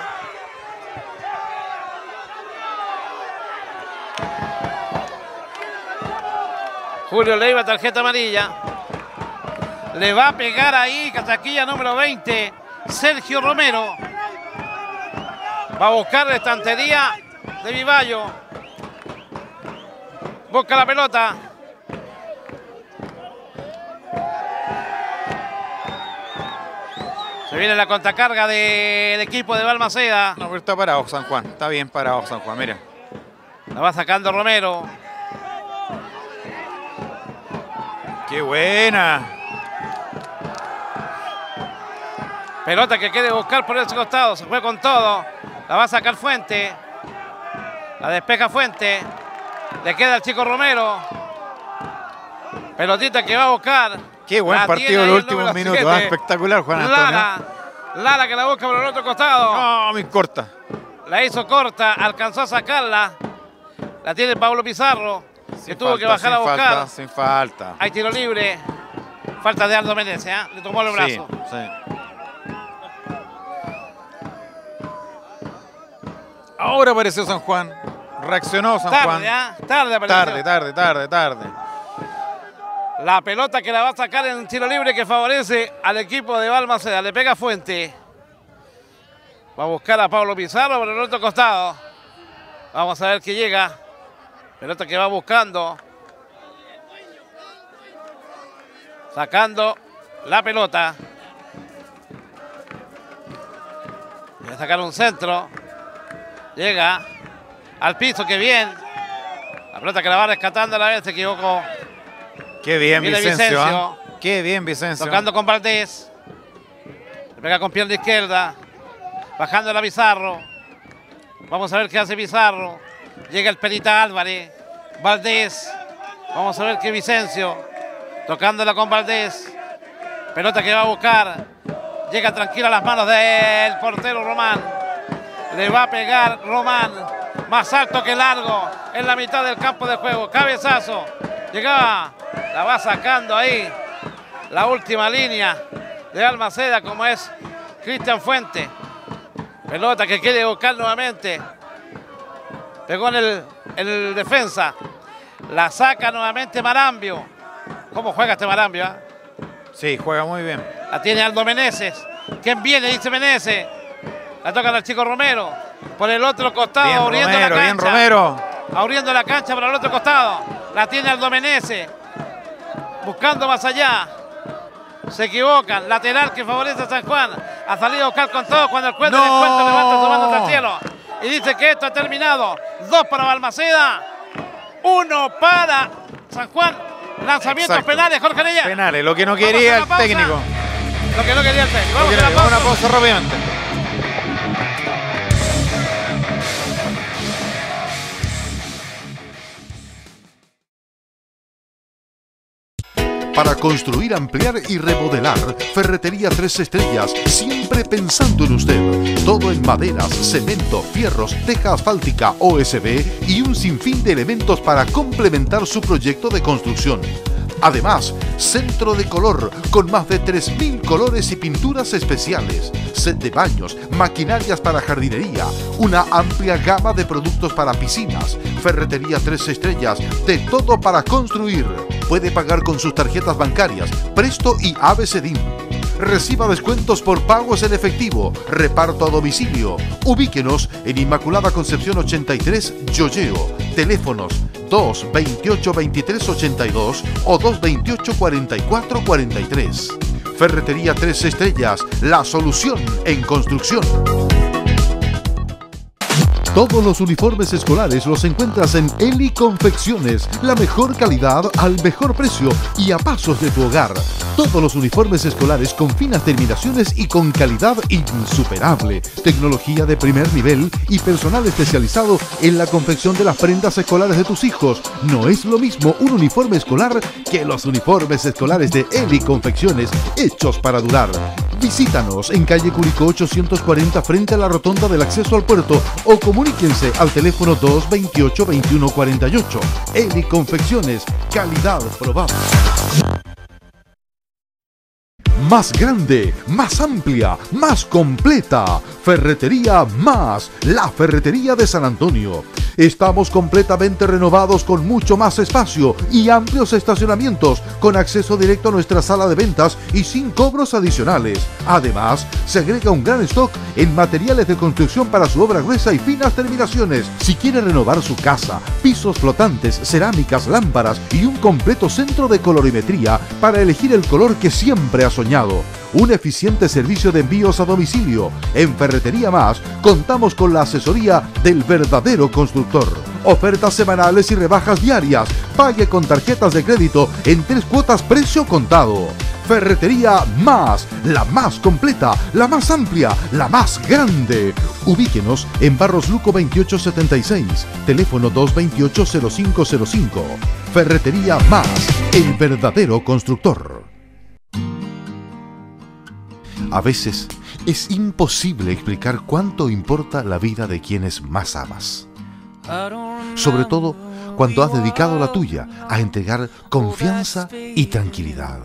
Julio Leiva, tarjeta amarilla. Le va a pegar ahí, casaquilla número 20, Sergio Romero. Va a buscar la estantería de Vivallo. Busca la pelota. Se viene la contracarga del equipo de Balmaceda. No, pero está parado San Juan. Está bien parado San Juan, mira. La va sacando Romero. ¡Qué buena! Pelota que quiere buscar por ese costado. Se fue con todo. La va a sacar Fuente. La despeja Fuente. Le queda al chico Romero. Pelotita que va a buscar. Qué buen La partido tiene en ahí los el últimos número minutos. 7. Espectacular, Juan Antonio. Lara que la busca por el otro costado. No, muy corta. La hizo corta. Alcanzó a sacarla. La tiene Pablo Pizarro. Que Sin tuvo falta, que bajar a sin buscar. falta, sin falta. Hay tiro libre. Falta de Aldo Menezes. Le tomó el Sí, brazo. sí. Ahora apareció San Juan. Reaccionó San Juan. Tarde apareció. Tarde. La pelota que la va a sacar en un tiro libre que favorece al equipo de Balmaceda. Le pega Fuente. Va a buscar a Pablo Pizarro por el otro costado. Vamos a ver qué llega. Pelota que va buscando. Sacando la pelota. Va a sacar un centro. Llega al piso, que bien. La pelota que la va rescatando a la vez, se equivocó. Qué bien, Viene Vicencio. Vicencio. Qué bien, Vicencio. Tocando con Valdés. Le pega con pierna izquierda. Bajando la Pizarro. Vamos a ver qué hace Pizarro. Llega el Perita Álvarez. Valdés. Vamos a ver qué Vicencio. Tocándola con Valdés. Pelota que va a buscar. Llega tranquila a las manos del portero Román. Le va a pegar Román. Más alto que largo. En la mitad del campo de juego. Cabezazo. Llegaba. La va sacando ahí. La última línea de Balmaceda, como es Cristian Fuente. Pelota que quiere buscar nuevamente. Pegó en el el defensa. La saca nuevamente Marambio. ¿Cómo juega este Marambio? Sí, juega muy bien. La tiene Aldo Meneses. ¿Quién viene? Dice Meneses. La toca al chico Romero. Por el otro costado, Bien abriendo Romero, la bien cancha. Romero. Abriendo la cancha para el otro costado. La tiene Aldo Meneses. Buscando más allá. Se equivocan. Lateral que favorece a San Juan. Ha salido a buscar con todo cuando el encuentro levanta su mano al cielo. Y dice que esto ha terminado. 2 para Balmaceda. 1 para San Juan. Lanzamientos penales, Jorge Arella. Penales, lo que no quería el técnico. Lo que no quería el técnico. Vamos a la Vamos a una pausa. pausa rápidamente. Para construir, ampliar y remodelar, Ferretería 3 Estrellas, siempre pensando en usted. Todo en maderas, cemento, fierros, teja asfáltica, OSB y un sinfín de elementos para complementar su proyecto de construcción. Además, centro de color con más de 3.000 colores y pinturas especiales, set de baños, maquinarias para jardinería, una amplia gama de productos para piscinas, Ferretería 3 Estrellas, de todo para construir. Puede pagar con sus tarjetas bancarias, Presto y ABCDIN. Reciba descuentos por pagos en efectivo, reparto a domicilio. Ubíquenos en Inmaculada Concepción 83, Yoyeo. Teléfonos 228 23 82 o 228 44 43. Ferretería 3 Estrellas, la solución en construcción. Todos los uniformes escolares los encuentras en Eli Confecciones, la mejor calidad al mejor precio y a pasos de tu hogar. Todos los uniformes escolares con finas terminaciones y con calidad insuperable, tecnología de primer nivel y personal especializado en la confección de las prendas escolares de tus hijos. No es lo mismo un uniforme escolar que los uniformes escolares de Eli Confecciones, hechos para durar. Visítanos en calle Curicó 840 frente a la rotonda del acceso al puerto o comuníquense al teléfono 228-2148. Eli Confecciones, calidad probada. Más grande, más amplia, más completa. Ferretería Más, la ferretería de San Antonio. Estamos completamente renovados con mucho más espacio y amplios estacionamientos, con acceso directo a nuestra sala de ventas y sin cobros adicionales. Además, se agrega un gran stock en materiales de construcción para su obra gruesa y finas terminaciones. Si quiere renovar su casa, pisos flotantes, cerámicas, lámparas y un completo centro de colorimetría para elegir el color que siempre ha soñado. Un eficiente servicio de envíos a domicilio. En Ferretería Más contamos con la asesoría del verdadero constructor. Ofertas semanales y rebajas diarias. Pague con tarjetas de crédito en 3 cuotas precio contado. Ferretería Más, la más completa, la más amplia, la más grande. Ubíquenos en Barros Luco 2876, teléfono 228-0505. Ferretería Más, el verdadero constructor. A veces es imposible explicar cuánto importa la vida de quienes más amas. Sobre todo cuando has dedicado la tuya a entregar confianza y tranquilidad.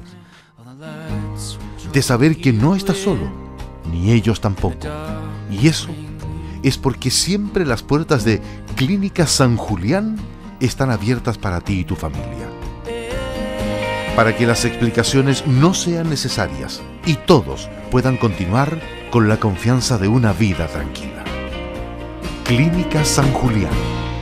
De saber que no estás solo, ni ellos tampoco. Y eso es porque siempre las puertas de Clínica San Julián están abiertas para ti y tu familia. Para que las explicaciones no sean necesarias y todos puedan continuar con la confianza de una vida tranquila. Clínica San Julián.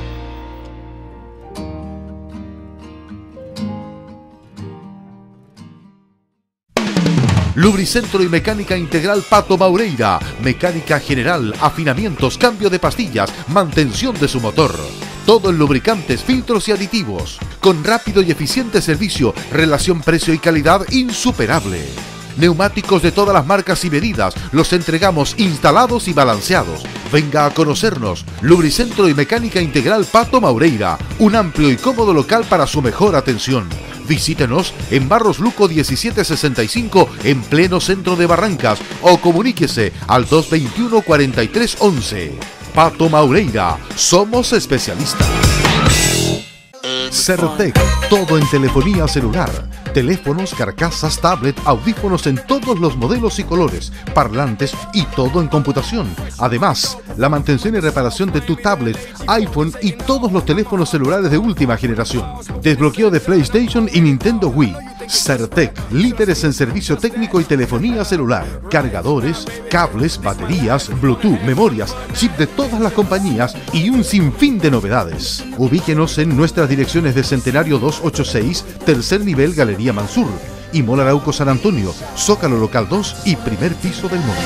Lubricentro y Mecánica Integral Pato Maureira. Mecánica general, afinamientos, cambio de pastillas, mantención de su motor. Todo en lubricantes, filtros y aditivos. Con rápido y eficiente servicio, relación precio y calidad insuperable. Neumáticos de todas las marcas y medidas, los entregamos instalados y balanceados. Venga a conocernos. Lubricentro y Mecánica Integral Pato Maureira. Un amplio y cómodo local para su mejor atención. Visítenos en Barros Luco 1765 en pleno centro de Barrancas o comuníquese al 221-4311. Pato Maureira, somos especialistas. Certec, todo en telefonía celular. Teléfonos, carcasas, tablet, audífonos en todos los modelos y colores, parlantes y todo en computación. Además, la mantención y reparación de tu tablet, iPhone y todos los teléfonos celulares de última generación. Desbloqueo de PlayStation y Nintendo Wii. Certec, líderes en servicio técnico y telefonía celular. Cargadores, cables, baterías, Bluetooth, memorias, chip de todas las compañías y un sinfín de novedades. Ubíquenos en nuestras direcciones de Centenario 286, tercer nivel Galería Mansur, y Mall Arauco San Antonio, Zócalo Local 2 y primer piso del mall.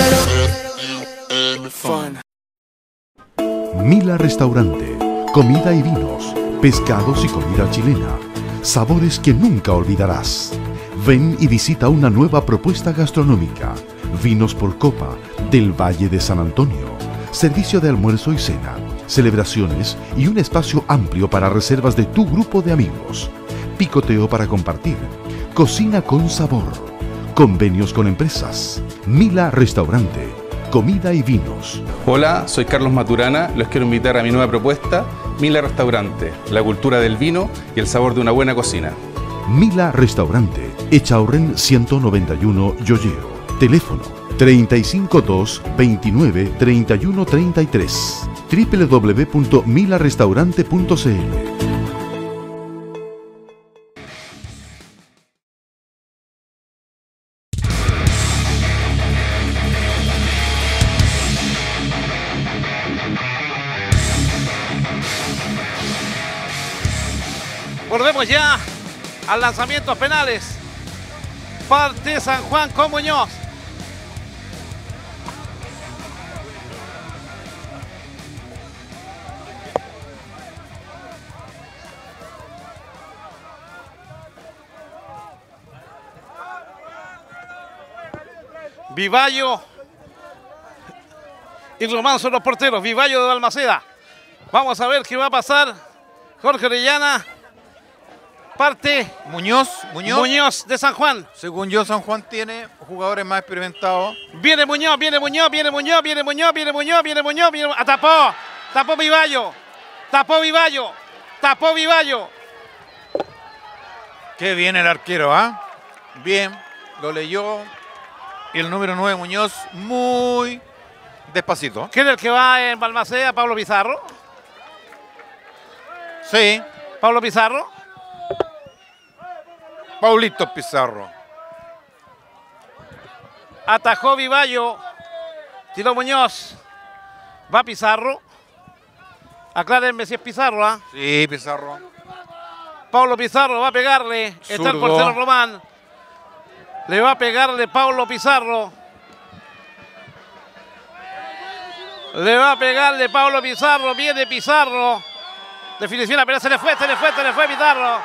Mila Restaurante, comida y vinos, pescados y comida chilena. Sabores que nunca olvidarás. Ven y visita una nueva propuesta gastronómica. Vinos por copa del Valle de San Antonio. Servicio de almuerzo y cena, celebraciones y un espacio amplio para reservas de tu grupo de amigos. Picoteo para compartir. Cocina con sabor. Convenios con empresas. Mila Restaurante. Comida y vinos. Hola, soy Carlos Maturana. Los quiero invitar a mi nueva propuesta, Mila Restaurante, la cultura del vino y el sabor de una buena cocina. Mila Restaurante, Echaurren 191 Yoyeo. Teléfono 352 29 31 33. www.milarestaurante.cl. Volvemos ya al lanzamiento penales. Parte San Juan con Muñoz. Vivallo y Román son los porteros. Vivallo de Balmaceda. Vamos a ver qué va a pasar. Jorge Orellana. Parte Muñoz. de San Juan. Según yo, San Juan tiene jugadores más experimentados. Viene Muñoz. Tapó Vivallo. Qué bien el arquero, ¿ah? Bien, lo leyó. Y el número 9, Muñoz, muy despacito. ¿Quién es el que va en Balmaceda? ¿Pablo Pizarro? Sí, ¿Pablo Pizarro? Paulito Pizarro. Atajó Vivallo. Tiró Muñoz. Va Pizarro. Aclárenme si es Pizarro, ¿ah? Sí, Pizarro. Pablo Pizarro va a pegarle. Está el Zurdo. portero Román. Le va a pegarle Pablo Pizarro. Viene Pizarro. Definición, pero se le fue Pizarro.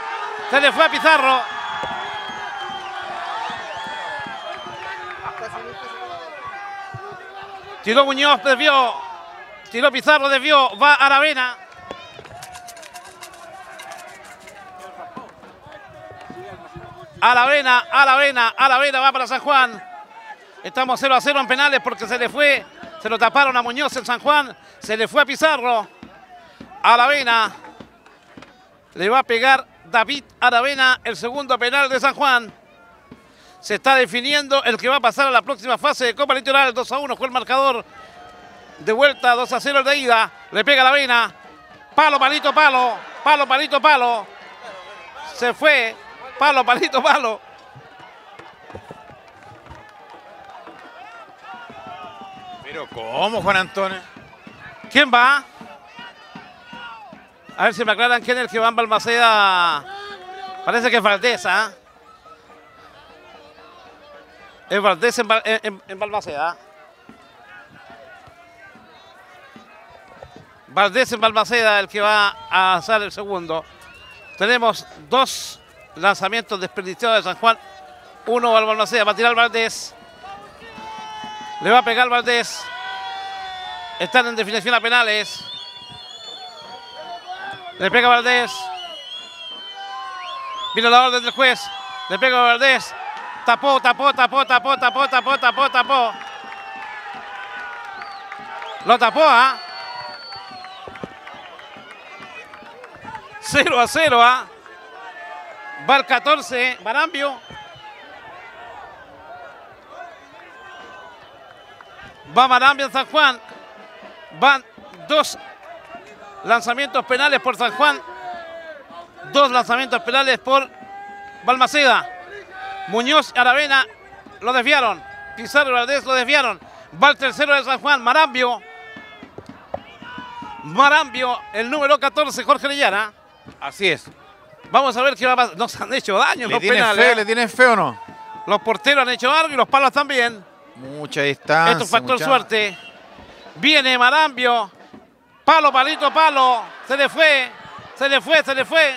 Tiró Muñoz, desvió. Tiró Pizarro, desvió. Va Aravena. Aravena va para San Juan. Estamos 0-0 en penales porque se le fue. Se lo taparon a Muñoz en San Juan. Se le fue a Pizarro. Aravena. Le va a pegar David Aravena el segundo penal de San Juan. Se está definiendo el que va a pasar a la próxima fase de Copa Litoral. 2-1 fue el marcador. De vuelta 2-0 el de ida. Le pega Aravena. Palo, palito, palo. Palo, palito, palo. Se fue. Palo, palito, palo. Pero ¿cómo, Juan Antonio? ¿Quién va? A ver si me aclaran quién es el que va en Balmaceda. Parece que es Valdés, ¿ah? Es Valdés en Balmaceda. Valdés en Balmaceda el que va a hacer el segundo. Tenemos dos lanzamientos desperdiciados de San Juan. Uno al Balmaceda. Va a tirar Valdés. Le va a pegar Valdés. Están en definición a penales. Le pega Valdés. Vino la orden del juez. Le pega a Valdés. Tapó. Lo tapó, ¿ah? 0-0, ¿ah? Va el 14, Marambio. Va Marambio en San Juan. Van 2 lanzamientos penales por San Juan. 2 lanzamientos penales por Balmaceda. Muñoz, Aravena lo desviaron. Pizarro y Valdés lo desviaron. Va el tercero de San Juan, Marambio. Marambio, el número 14, Jorge Orellana. Así es. Vamos a ver qué va a pasar. Nos han hecho daño los penales. ¿Le tienen fe o no? Los porteros han hecho algo y los palos también. Mucha distancia. Esto es factor suerte. Viene Marambio. Palo, palito, palo. Se le fue. Se le fue, se le fue.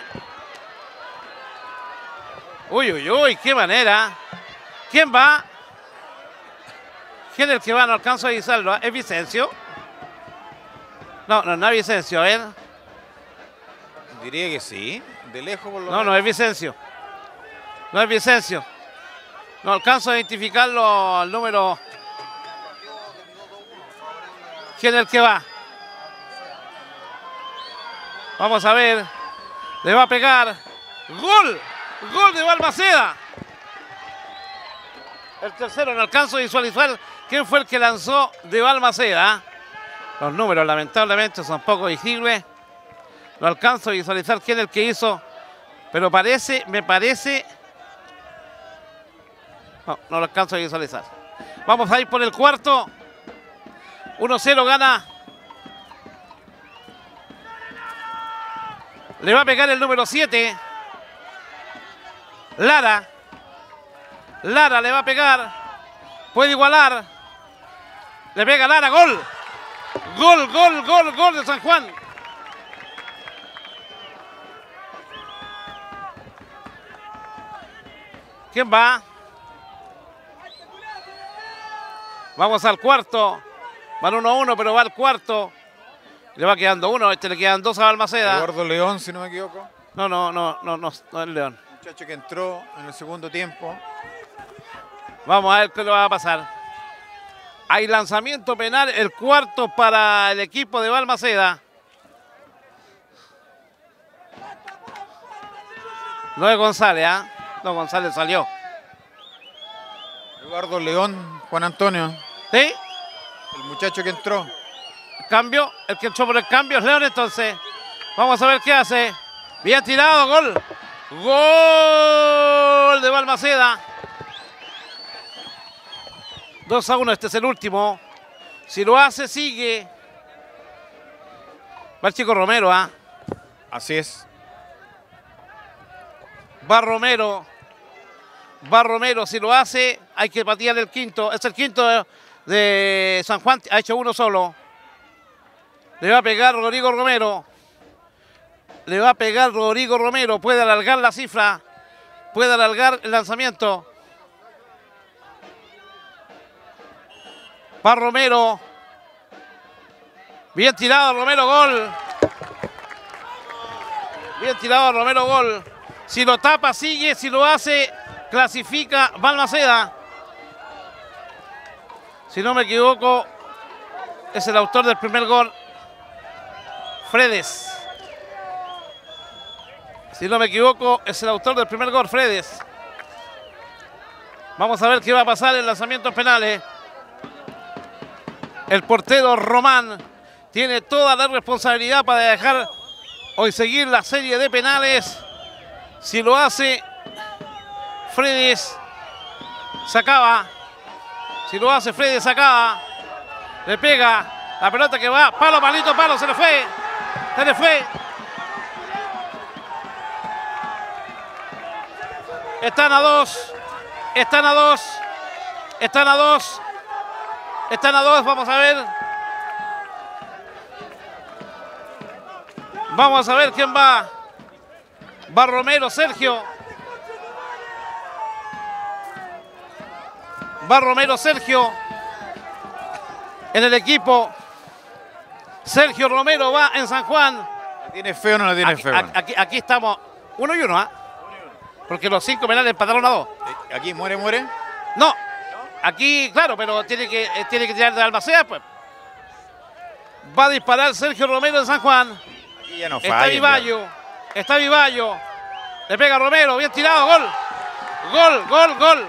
Uy, uy, uy, qué manera. ¿Quién va? ¿Quién es el que va? No alcanzo a avisarlo. ¿Es Vicencio? No, no es Vicencio. A ver. Diría que sí. De lejos por lo No, no es Vicencio. No es Vicencio. No alcanzo a identificarlo al número. ¿Quién es el que va? Vamos a ver. Le va a pegar. ¡Gol! ¡Gol de Balmaceda! El tercero, no alcanzo a visualizar quién fue el que lanzó de Balmaceda. Los números lamentablemente son poco visibles. No alcanzo a visualizar quién es el que hizo. Pero me parece... No lo alcanzo a visualizar. Vamos a ir por el cuarto. 1-0 gana. Le va a pegar el número 7. Lara. Lara le va a pegar. Puede igualar. Le pega Lara. Gol. Gol, gol, gol, gol de San Juan. ¿Quién va? Vamos al cuarto. Van 1-1, pero va al cuarto. Le va quedando uno. Le quedan 2 a Balmaceda. Eduardo León, si no me equivoco. No es León. Muchacho que entró en el segundo tiempo. Vamos a ver qué le va a pasar. Hay lanzamiento penal, el cuarto para el equipo de Balmaceda. No es González, ¿ah? No, González salió. Eduardo León, Juan Antonio. ¿Sí? El muchacho que entró. Cambio, el que entró por el cambio es León entonces. Vamos a ver qué hace. Bien tirado, gol. Gol de Balmaceda. 2-1, este es el último. Si lo hace, sigue. Va el chico Romero, ¿ah? Así es. Va Romero. Va Romero, si lo hace, hay que patear el quinto. Es el quinto de San Juan, ha hecho uno solo. Le va a pegar Rodrigo Romero. Le va a pegar Rodrigo Romero. Puede alargar la cifra. Puede alargar el lanzamiento. Va Romero. Bien tirado Romero, gol. Bien tirado Romero, gol. Si lo tapa, sigue. Si lo hace, clasifica Balmaceda. Si no me equivoco, es el autor del primer gol, Fredes. Si no me equivoco, es el autor del primer gol, Fredes. Vamos a ver qué va a pasar en lanzamientos penales. El portero Román tiene toda la responsabilidad para dejar hoy seguir la serie de penales. Si lo hace, Fredes se acaba. Si lo hace, Fredes se acaba. Le pega la pelota que va. Palo, palito, palo. Se le fue. Se le fue. Están a 2. Están a 2. Están a 2. Están a 2. Vamos a ver. Vamos a ver quién va. Va Romero, Sergio. Va Romero, Sergio. En el equipo. Sergio Romero va en San Juan. ¿Tiene fe o no la tiene fe? Aquí estamos 1-1, ¿ah? Porque los 5 penales empataron a 2. ¿Aquí muere? No. Aquí, claro, pero tiene que tirar de Balmaceda, pues. Va a disparar Sergio Romero en San Juan. Aquí ya no Está falla. Vivallo. Está Vivallo. Le pega Romero, bien tirado, gol. Gol.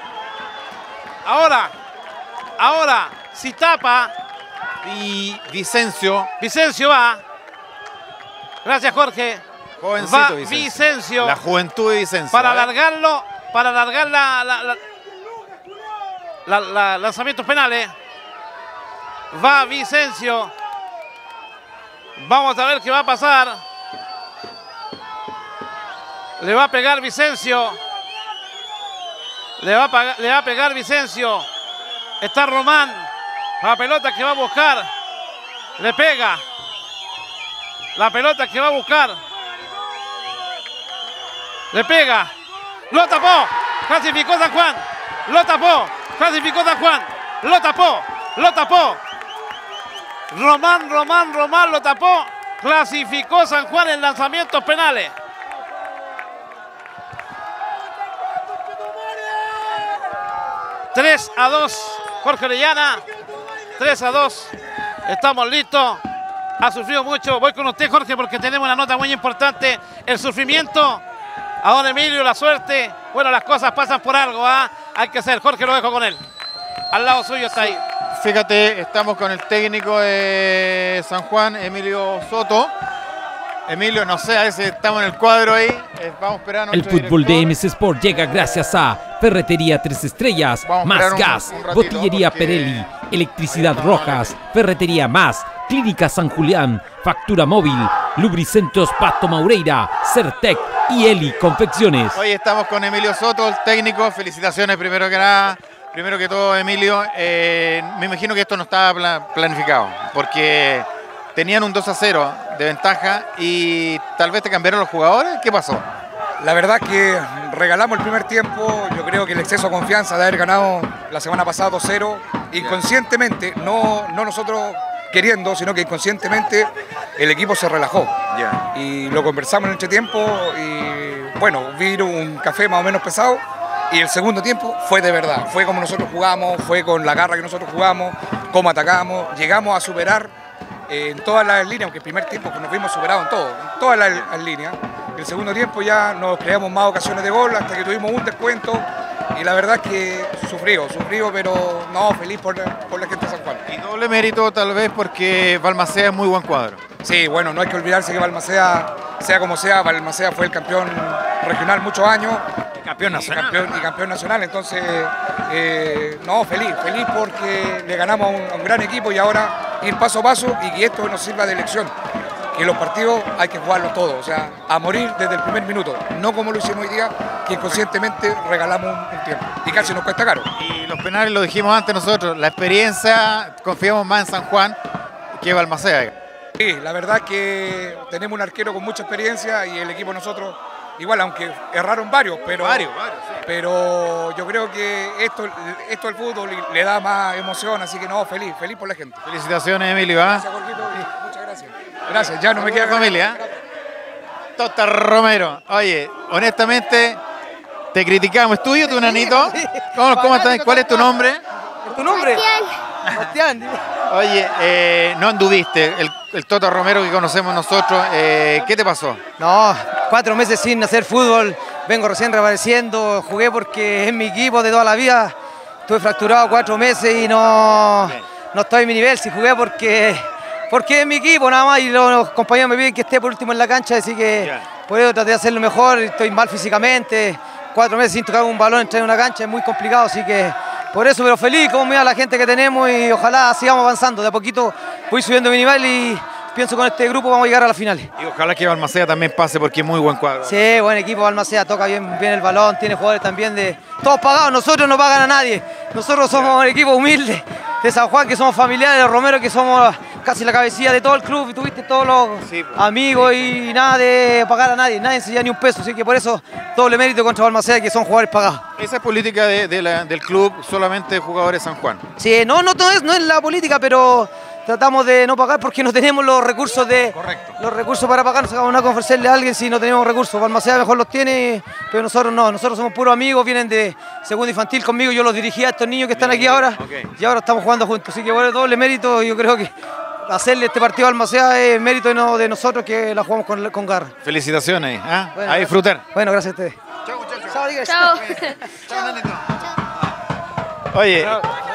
Ahora, si tapa. Y Vicencio. Vicencio va. Gracias, Jorge. Jovencito Va Vicencio. Vicencio. La juventud de Vicencio. Para alargarlo, para alargar la lanzamientos penales. Va Vicencio. Vamos a ver qué va a pasar. Le va a pegar Vicencio. Le va a pegar Vicencio. Está Román. La pelota que va a buscar. Le pega. La pelota que va a buscar. Le pega. Lo tapó. Clasificó San Juan. Lo tapó. Clasificó San Juan. Lo tapó. Román lo tapó. Clasificó San Juan en lanzamientos penales. ¡3-2! Jorge Orellana. 3-2. Estamos listos. Ha sufrido mucho. Voy con usted, Jorge, porque tenemos una nota muy importante. El sufrimiento. A don Emilio, la suerte. Bueno, las cosas pasan por algo, ¿ah? Hay que ser. Jorge, lo dejo con él. Al lado suyo está ahí. Fíjate, estamos con el técnico de San Juan, Emilio Soto. Emilio, no sé, a veces estamos en el cuadro ahí. Vamos a esperar a El nuestro fútbol director. de MS Sport llega gracias a Ferretería 3 Estrellas, Vamos a Más esperar Gas, un ratito, Botillería porque Perelli, Electricidad ahí estamos Rojas, Ferretería Más, Clínica San Julián, Factura Móvil, Lubricentros Pasto Maureira, Certec y Eli Confecciones. Hoy estamos con Emilio Soto, el técnico. Felicitaciones primero que nada. Primero que todo, Emilio, me imagino que esto no estaba planificado, porque tenían un 2-0 de ventaja y tal vez te cambiaron los jugadores. ¿Qué pasó? La verdad que regalamos el primer tiempo. Yo creo que el exceso de confianza de haber ganado la semana pasada 2-0, inconscientemente, no nosotros queriendo, sino que inconscientemente el equipo se relajó. Y lo conversamos en el entretiempo y bueno, vino un café más o menos pesado. Y el segundo tiempo fue de verdad, fue como nosotros jugamos, fue con la garra que nosotros jugamos, cómo atacamos, llegamos a superar en todas las líneas, aunque el primer tiempo nos vimos superados en todo, en todas las líneas. El segundo tiempo ya nos creamos más ocasiones de gol hasta que tuvimos un descuento y la verdad es que sufrido, pero no, feliz por la gente de San Juan. Y doble mérito tal vez porque Balmaceda es muy buen cuadro. Sí, bueno, no hay que olvidarse que Balmaceda, sea como sea, Balmaceda fue el campeón regional muchos años. Campeón nacional. Y campeón nacional, entonces, no, feliz porque le ganamos a un gran equipo y ahora ir paso a paso y que esto nos sirva de lección. Que los partidos hay que jugarlos todos, o sea, a morir desde el primer minuto, no como lo hicimos hoy día, que inconscientemente regalamos un tiempo y casi nos cuesta caro. Y los penales lo dijimos antes nosotros, la experiencia, confiamos más en San Juan que Balmaceda. Sí, la verdad que tenemos un arquero con mucha experiencia y el equipo nosotros igual, aunque erraron varios, pero yo creo que esto al fútbol le da más emoción, así que no, feliz por la gente. Felicitaciones, Emilio. Gracias, Jorgito, y muchas gracias. Gracias, ya no me queda familia. Tota Romero. Oye, honestamente, te criticamos. ¿Es tuyo tu nanito? ¿Cómo estás? ¿Cuál es tu nombre? ¿Tu nombre? Bastián. Oye, no anduviste, el Tota Romero que conocemos nosotros, ¿qué te pasó? No, 4 meses sin hacer fútbol, vengo recién reapareciendo, jugué porque es mi equipo de toda la vida, estuve fracturado 4 meses y no estoy en mi nivel, si jugué porque es mi equipo nada más y los compañeros me piden que esté por último en la cancha, así que por eso traté de hacerlo mejor, estoy mal físicamente, 4 meses sin tocar un balón, entrar en una cancha es muy complicado, así que por eso, pero feliz, como mira la gente que tenemos y ojalá sigamos avanzando. De a poquito voy subiendo mi nivel y pienso con este grupo vamos a llegar a la final. Y ojalá que Balmaceda también pase porque es muy buen cuadro. Sí, buen equipo Balmaceda, toca bien el balón, tiene jugadores también de todos pagados, nosotros no pagan a nadie. Nosotros somos un equipo humilde de San Juan, que somos familiares, de Romero, que somos casi la cabecilla de todo el club y tuviste todos los amigos y nada de pagar a nadie se lleva ni un peso, así que por eso doble mérito contra Balmaceda, que son jugadores pagados. ¿Esa es política del club, solamente jugadores San Juan? Sí, no es la política, pero tratamos de no pagar porque no tenemos los recursos para pagar, no sacamos nada con ofrecerle a alguien si no tenemos recursos. Balmaceda mejor los tiene, pero nosotros no, nosotros somos puros amigos, vienen de segundo infantil conmigo, yo los dirigí a estos niños que están aquí ahora y ahora estamos jugando juntos, así que bueno, doble mérito, yo creo que hacerle este partido a Balmaceda es mérito de nosotros que la jugamos con garra. Felicitaciones, ¿ah? Bueno, a disfrutar. Bueno, gracias a ustedes. Chao, muchachos. Chao. Chao, Nenito. Oye,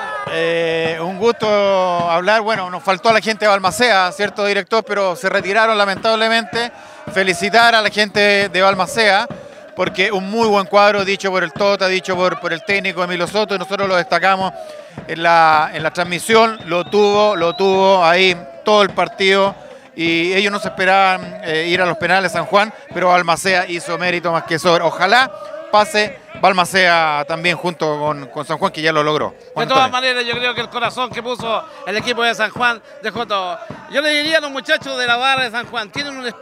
un gusto hablar. Bueno, nos faltó a la gente de Balmaceda, ¿cierto, director? Pero se retiraron lamentablemente. Felicitar a la gente de Balmaceda, porque un muy buen cuadro dicho por el Tota, dicho por el técnico Emilio Soto, y nosotros lo destacamos en la transmisión, lo tuvo ahí todo el partido, y ellos no se esperaban ir a los penales San Juan, pero Balmaceda hizo mérito más que sobra. Ojalá pase Balmaceda también junto con San Juan, que ya lo logró. De todas maneras, yo creo que el corazón que puso el equipo de San Juan dejó todo. Yo le diría a los muchachos de la barra de San Juan, tienen una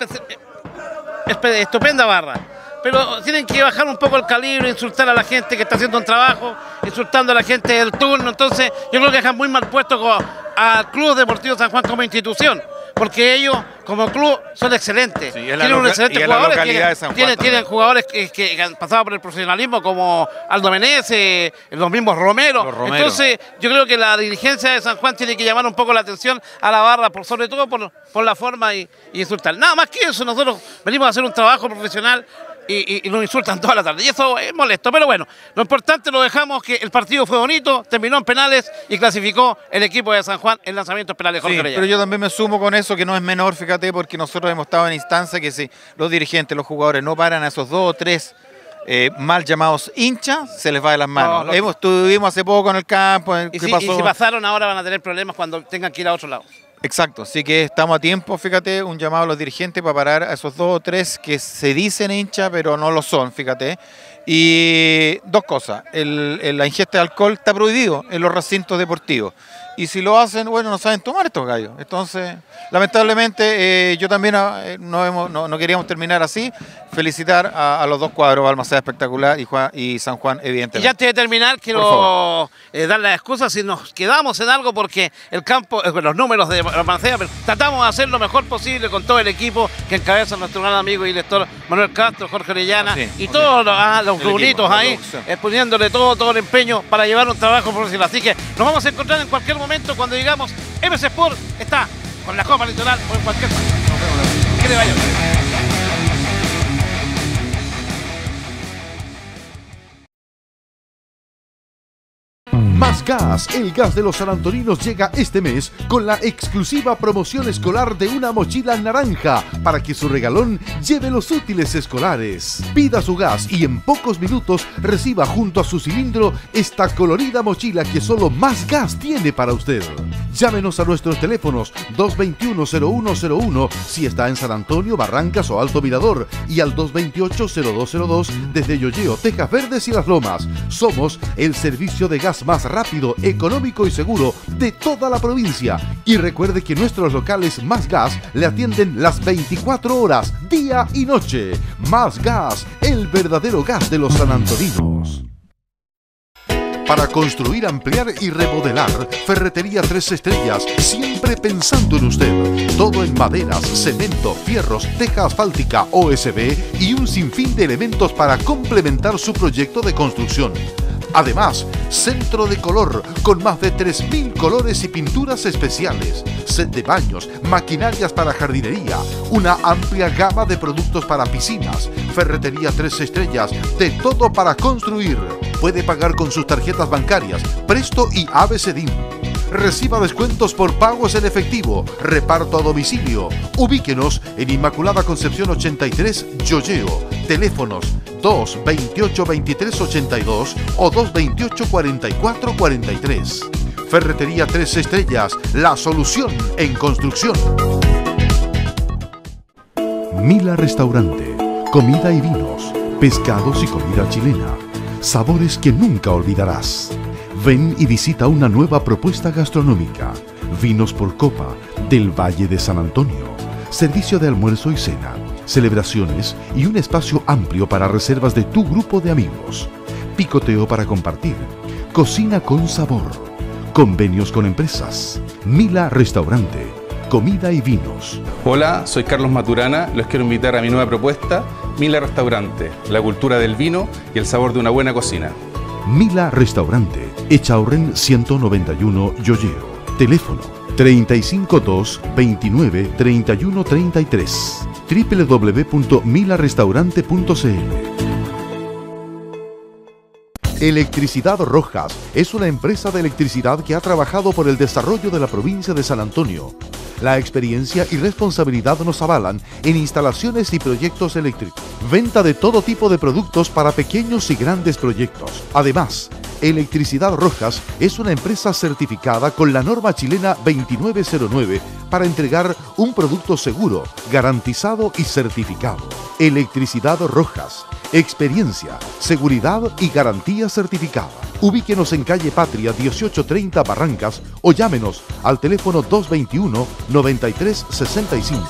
estupenda barra, pero tienen que bajar un poco el calibre, insultar a la gente que está haciendo un trabajo, insultando a la gente del turno. Entonces yo creo que dejan muy mal puesto al Club Deportivo San Juan como institución, porque ellos como club son excelentes. Sí, tienen un excelente jugadores, tienen jugadores que han pasado por el profesionalismo como Aldo Meneses, los mismos Romero. Entonces yo creo que la dirigencia de San Juan tiene que llamar un poco la atención a la barra, sobre todo por la forma y insultar. Nada más que eso, nosotros venimos a hacer un trabajo profesional y nos insultan toda la tarde. Y eso es molesto, pero bueno, lo importante lo dejamos, que el partido fue bonito, terminó en penales y clasificó el equipo de San Juan en lanzamientos penales. Sí, pero yo también me sumo con eso, que no es menor, fíjate, porque nosotros hemos estado en instancia que si los dirigentes, los jugadores no paran a esos 2 o 3 mal llamados hinchas, se les va de las manos. Estuvimos hace poco en el campo. Y si pasaron, ahora van a tener problemas cuando tengan que ir a otro lado. Exacto, así que estamos a tiempo, fíjate, un llamado a los dirigentes para parar a esos 2 o 3 que se dicen hinchas, pero no lo son, fíjate. Y 2 cosas, la ingesta de alcohol está prohibido en los recintos deportivos. Y si lo hacen, bueno, no saben tomar estos gallos. Entonces, lamentablemente, yo también no queríamos terminar así. Felicitar a los 2 cuadros, Balmaceda espectacular y San Juan, evidentemente. Y antes de terminar, quiero dar las excusas si nos quedamos en algo, porque el campo, los números de Balmaceda, tratamos de hacer lo mejor posible con todo el equipo que encabeza nuestro gran amigo y director Manuel Castro, Jorge Orellana, y todos los bonitos ahí, poniéndole todo el empeño para llevar un trabajo profesional. Así que nos vamos a encontrar en cualquier momento cuando digamos MC Sport está con la Copa Nacional o en cualquier parte. Nos vemos. Que le vaya bien. Más Gas, el gas de los sanantoninos llega este mes con la exclusiva promoción escolar de una mochila naranja para que su regalón lleve los útiles escolares. Pida su gas y en pocos minutos reciba junto a su cilindro esta colorida mochila que solo Más Gas tiene para usted. Llámenos a nuestros teléfonos 221-0101 si está en San Antonio, Barrancas o Alto Mirador, y al 228-0202 desde Yoyeo, Tejas Verdes y Las Lomas. Somos el servicio de gas más rápido, económico y seguro de toda la provincia. Y recuerde que nuestros locales Más Gas le atienden las 24 horas, día y noche. Más Gas, el verdadero gas de los sanantoninos. Para construir, ampliar y remodelar, Ferretería 3 Estrellas, siempre pensando en usted. Todo en maderas, cemento, fierros, teja asfáltica, OSB y un sinfín de elementos para complementar su proyecto de construcción. Además, centro de color con más de 3.000 colores y pinturas especiales, set de baños, maquinarias para jardinería, una amplia gama de productos para piscinas. Ferretería 3 Estrellas, de todo para construir. Puede pagar con sus tarjetas bancarias, Presto y ABCDIN. Reciba descuentos por pagos en efectivo, reparto a domicilio. Ubíquenos en Inmaculada Concepción 83, Yoyeo. Teléfonos 228-2382 o 228-4443. Ferretería 3 Estrellas, la solución en construcción. Mila Restaurante, comida y vinos, pescados y comida chilena. Sabores que nunca olvidarás. Ven y visita una nueva propuesta gastronómica. Vinos por copa del Valle de San Antonio. Servicio de almuerzo y cena, celebraciones y un espacio amplio para reservas de tu grupo de amigos. Picoteo para compartir. Cocina con sabor. Convenios con empresas. Mila Restaurante, comida y vinos. Hola, soy Carlos Maturana. Los quiero invitar a mi nueva propuesta, Mila Restaurante, la cultura del vino y el sabor de una buena cocina. Mila Restaurante, Echaurren 191, Yoyeo. Teléfono 352 29 31 33. www.milarestaurante.cl. Electricidad Rojas es una empresa de electricidad que ha trabajado por el desarrollo de la provincia de San Antonio. La experiencia y responsabilidad nos avalan en instalaciones y proyectos eléctricos. Venta de todo tipo de productos para pequeños y grandes proyectos. Además, Electricidad Rojas es una empresa certificada con la norma chilena 2909 para entregar un producto seguro, garantizado y certificado. Electricidad Rojas. Experiencia, seguridad y garantía certificada. Ubíquenos en calle Patria 1830 Barrancas o llámenos al teléfono 221-9365.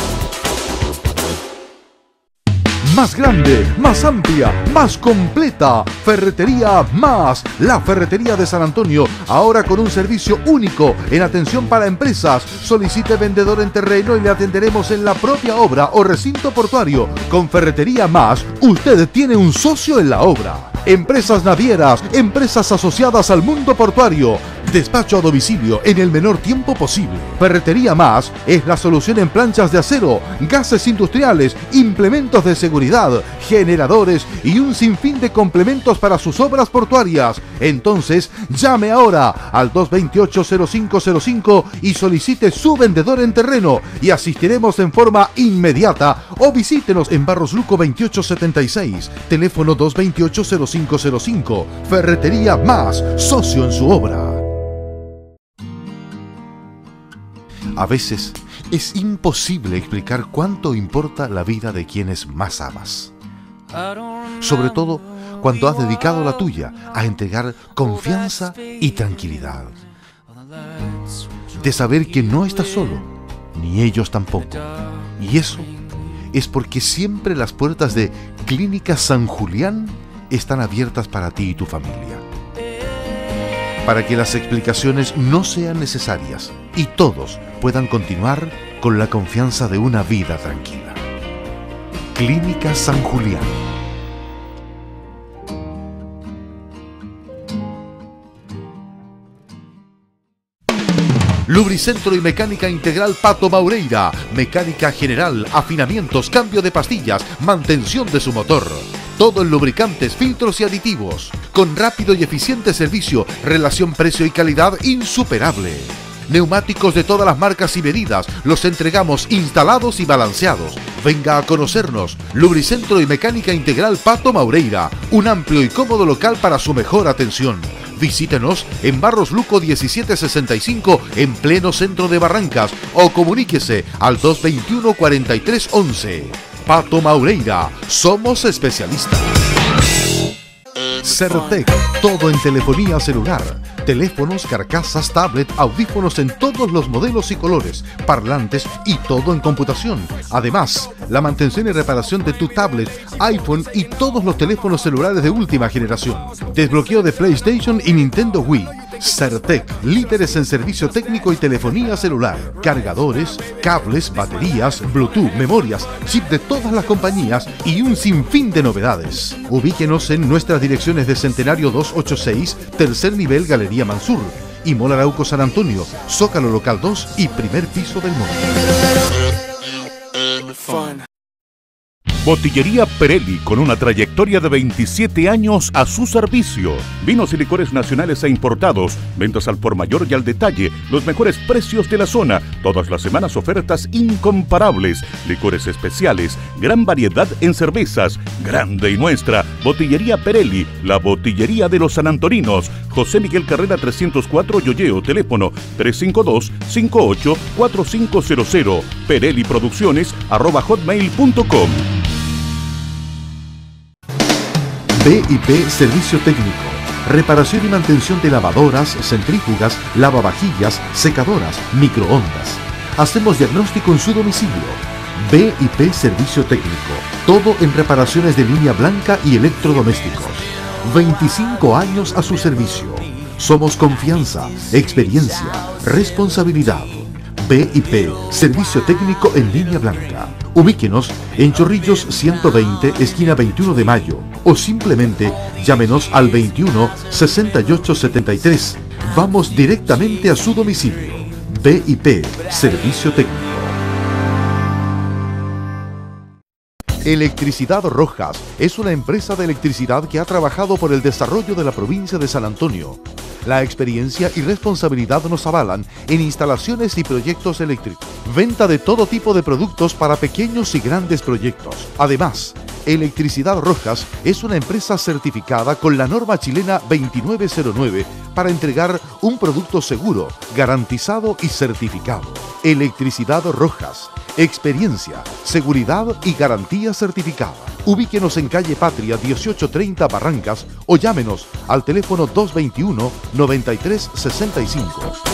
Más grande, más amplia, más completa. Ferretería Más, la ferretería de San Antonio, ahora con un servicio único en atención para empresas. Solicite vendedor en terreno y le atenderemos en la propia obra o recinto portuario. Con Ferretería Más, usted tiene un socio en la obra. Empresas navieras, empresas asociadas al mundo portuario. Despacho a domicilio en el menor tiempo posible. Ferretería Más es la solución en planchas de acero, gases industriales, implementos de seguridad, generadores y un sinfín de complementos para sus obras portuarias. Entonces, llame ahora al 228-0505 y solicite su vendedor en terreno y asistiremos en forma inmediata, o visítenos en Barros Luco 2876, teléfono 228-0505. Ferretería Más, socio en su obra. A veces es imposible explicar cuánto importa la vida de quienes más amas. Sobre todo cuando has dedicado la tuya a entregar confianza y tranquilidad. De saber que no estás solo, ni ellos tampoco. Y eso es porque siempre las puertas de Clínica San Julián están abiertas para ti y tu familia. Para que las explicaciones no sean necesarias y todos puedan continuar con la confianza de una vida tranquila. Clínica San Julián. Lubricentro y Mecánica Integral Pato Maureira. Mecánica general, afinamientos, cambio de pastillas, mantención de su motor. Todo en lubricantes, filtros y aditivos. Con rápido y eficiente servicio, relación precio y calidad insuperable. Neumáticos de todas las marcas y medidas, los entregamos instalados y balanceados. Venga a conocernos. Lubricentro y Mecánica Integral Pato Maureira. Un amplio y cómodo local para su mejor atención. Visítenos en Barros Luco 1765 en pleno centro de Barrancas o comuníquese al 221-4311. Pato Maureira, somos especialistas. Certec, todo en telefonía celular. Teléfonos, carcasas, tablet, audífonos en todos los modelos y colores, parlantes y todo en computación. Además, la mantención y reparación de tu tablet, iPhone y todos los teléfonos celulares de última generación. Desbloqueo de PlayStation y Nintendo Wii. Certec, líderes en servicio técnico y telefonía celular. Cargadores, cables, baterías, Bluetooth, memorias, chip de todas las compañías y un sinfín de novedades. Ubíquenos en nuestras direcciones de Centenario 286, tercer nivel Galería Mansur, y Mall Arauco San Antonio, Zócalo Local 2 y primer piso del Monte. Botillería Perelli, con una trayectoria de 27 años a su servicio. Vinos y licores nacionales e importados, ventas al por mayor y al detalle, los mejores precios de la zona, todas las semanas ofertas incomparables, licores especiales, gran variedad en cervezas, grande y nuestra. Botillería Perelli, la botillería de los sanantoninos. José Miguel Carrera 304 Yoyeo, teléfono 352-58-4500, perelliproducciones@hotmail.com. BIP Servicio Técnico. Reparación y mantención de lavadoras, centrífugas, lavavajillas, secadoras, microondas. Hacemos diagnóstico en su domicilio. BIP Servicio Técnico. Todo en reparaciones de línea blanca y electrodomésticos. 25 años a su servicio. Somos confianza, experiencia, responsabilidad. BIP Servicio Técnico en línea blanca. Ubíquenos en Chorrillos 120, esquina 21 de Mayo, o simplemente llámenos al 21 68 73. Vamos directamente a su domicilio. BIP, Servicio Técnico. Electricidad Rojas es una empresa de electricidad que ha trabajado por el desarrollo de la provincia de San Antonio. La experiencia y responsabilidad nos avalan en instalaciones y proyectos eléctricos. Venta de todo tipo de productos para pequeños y grandes proyectos. Además, Electricidad Rojas es una empresa certificada con la norma chilena 2909 para entregar un producto seguro, garantizado y certificado. Electricidad Rojas. Experiencia, seguridad y garantía certificada. Ubíquenos en calle Patria 1830 Barrancas o llámenos al teléfono 221-9365.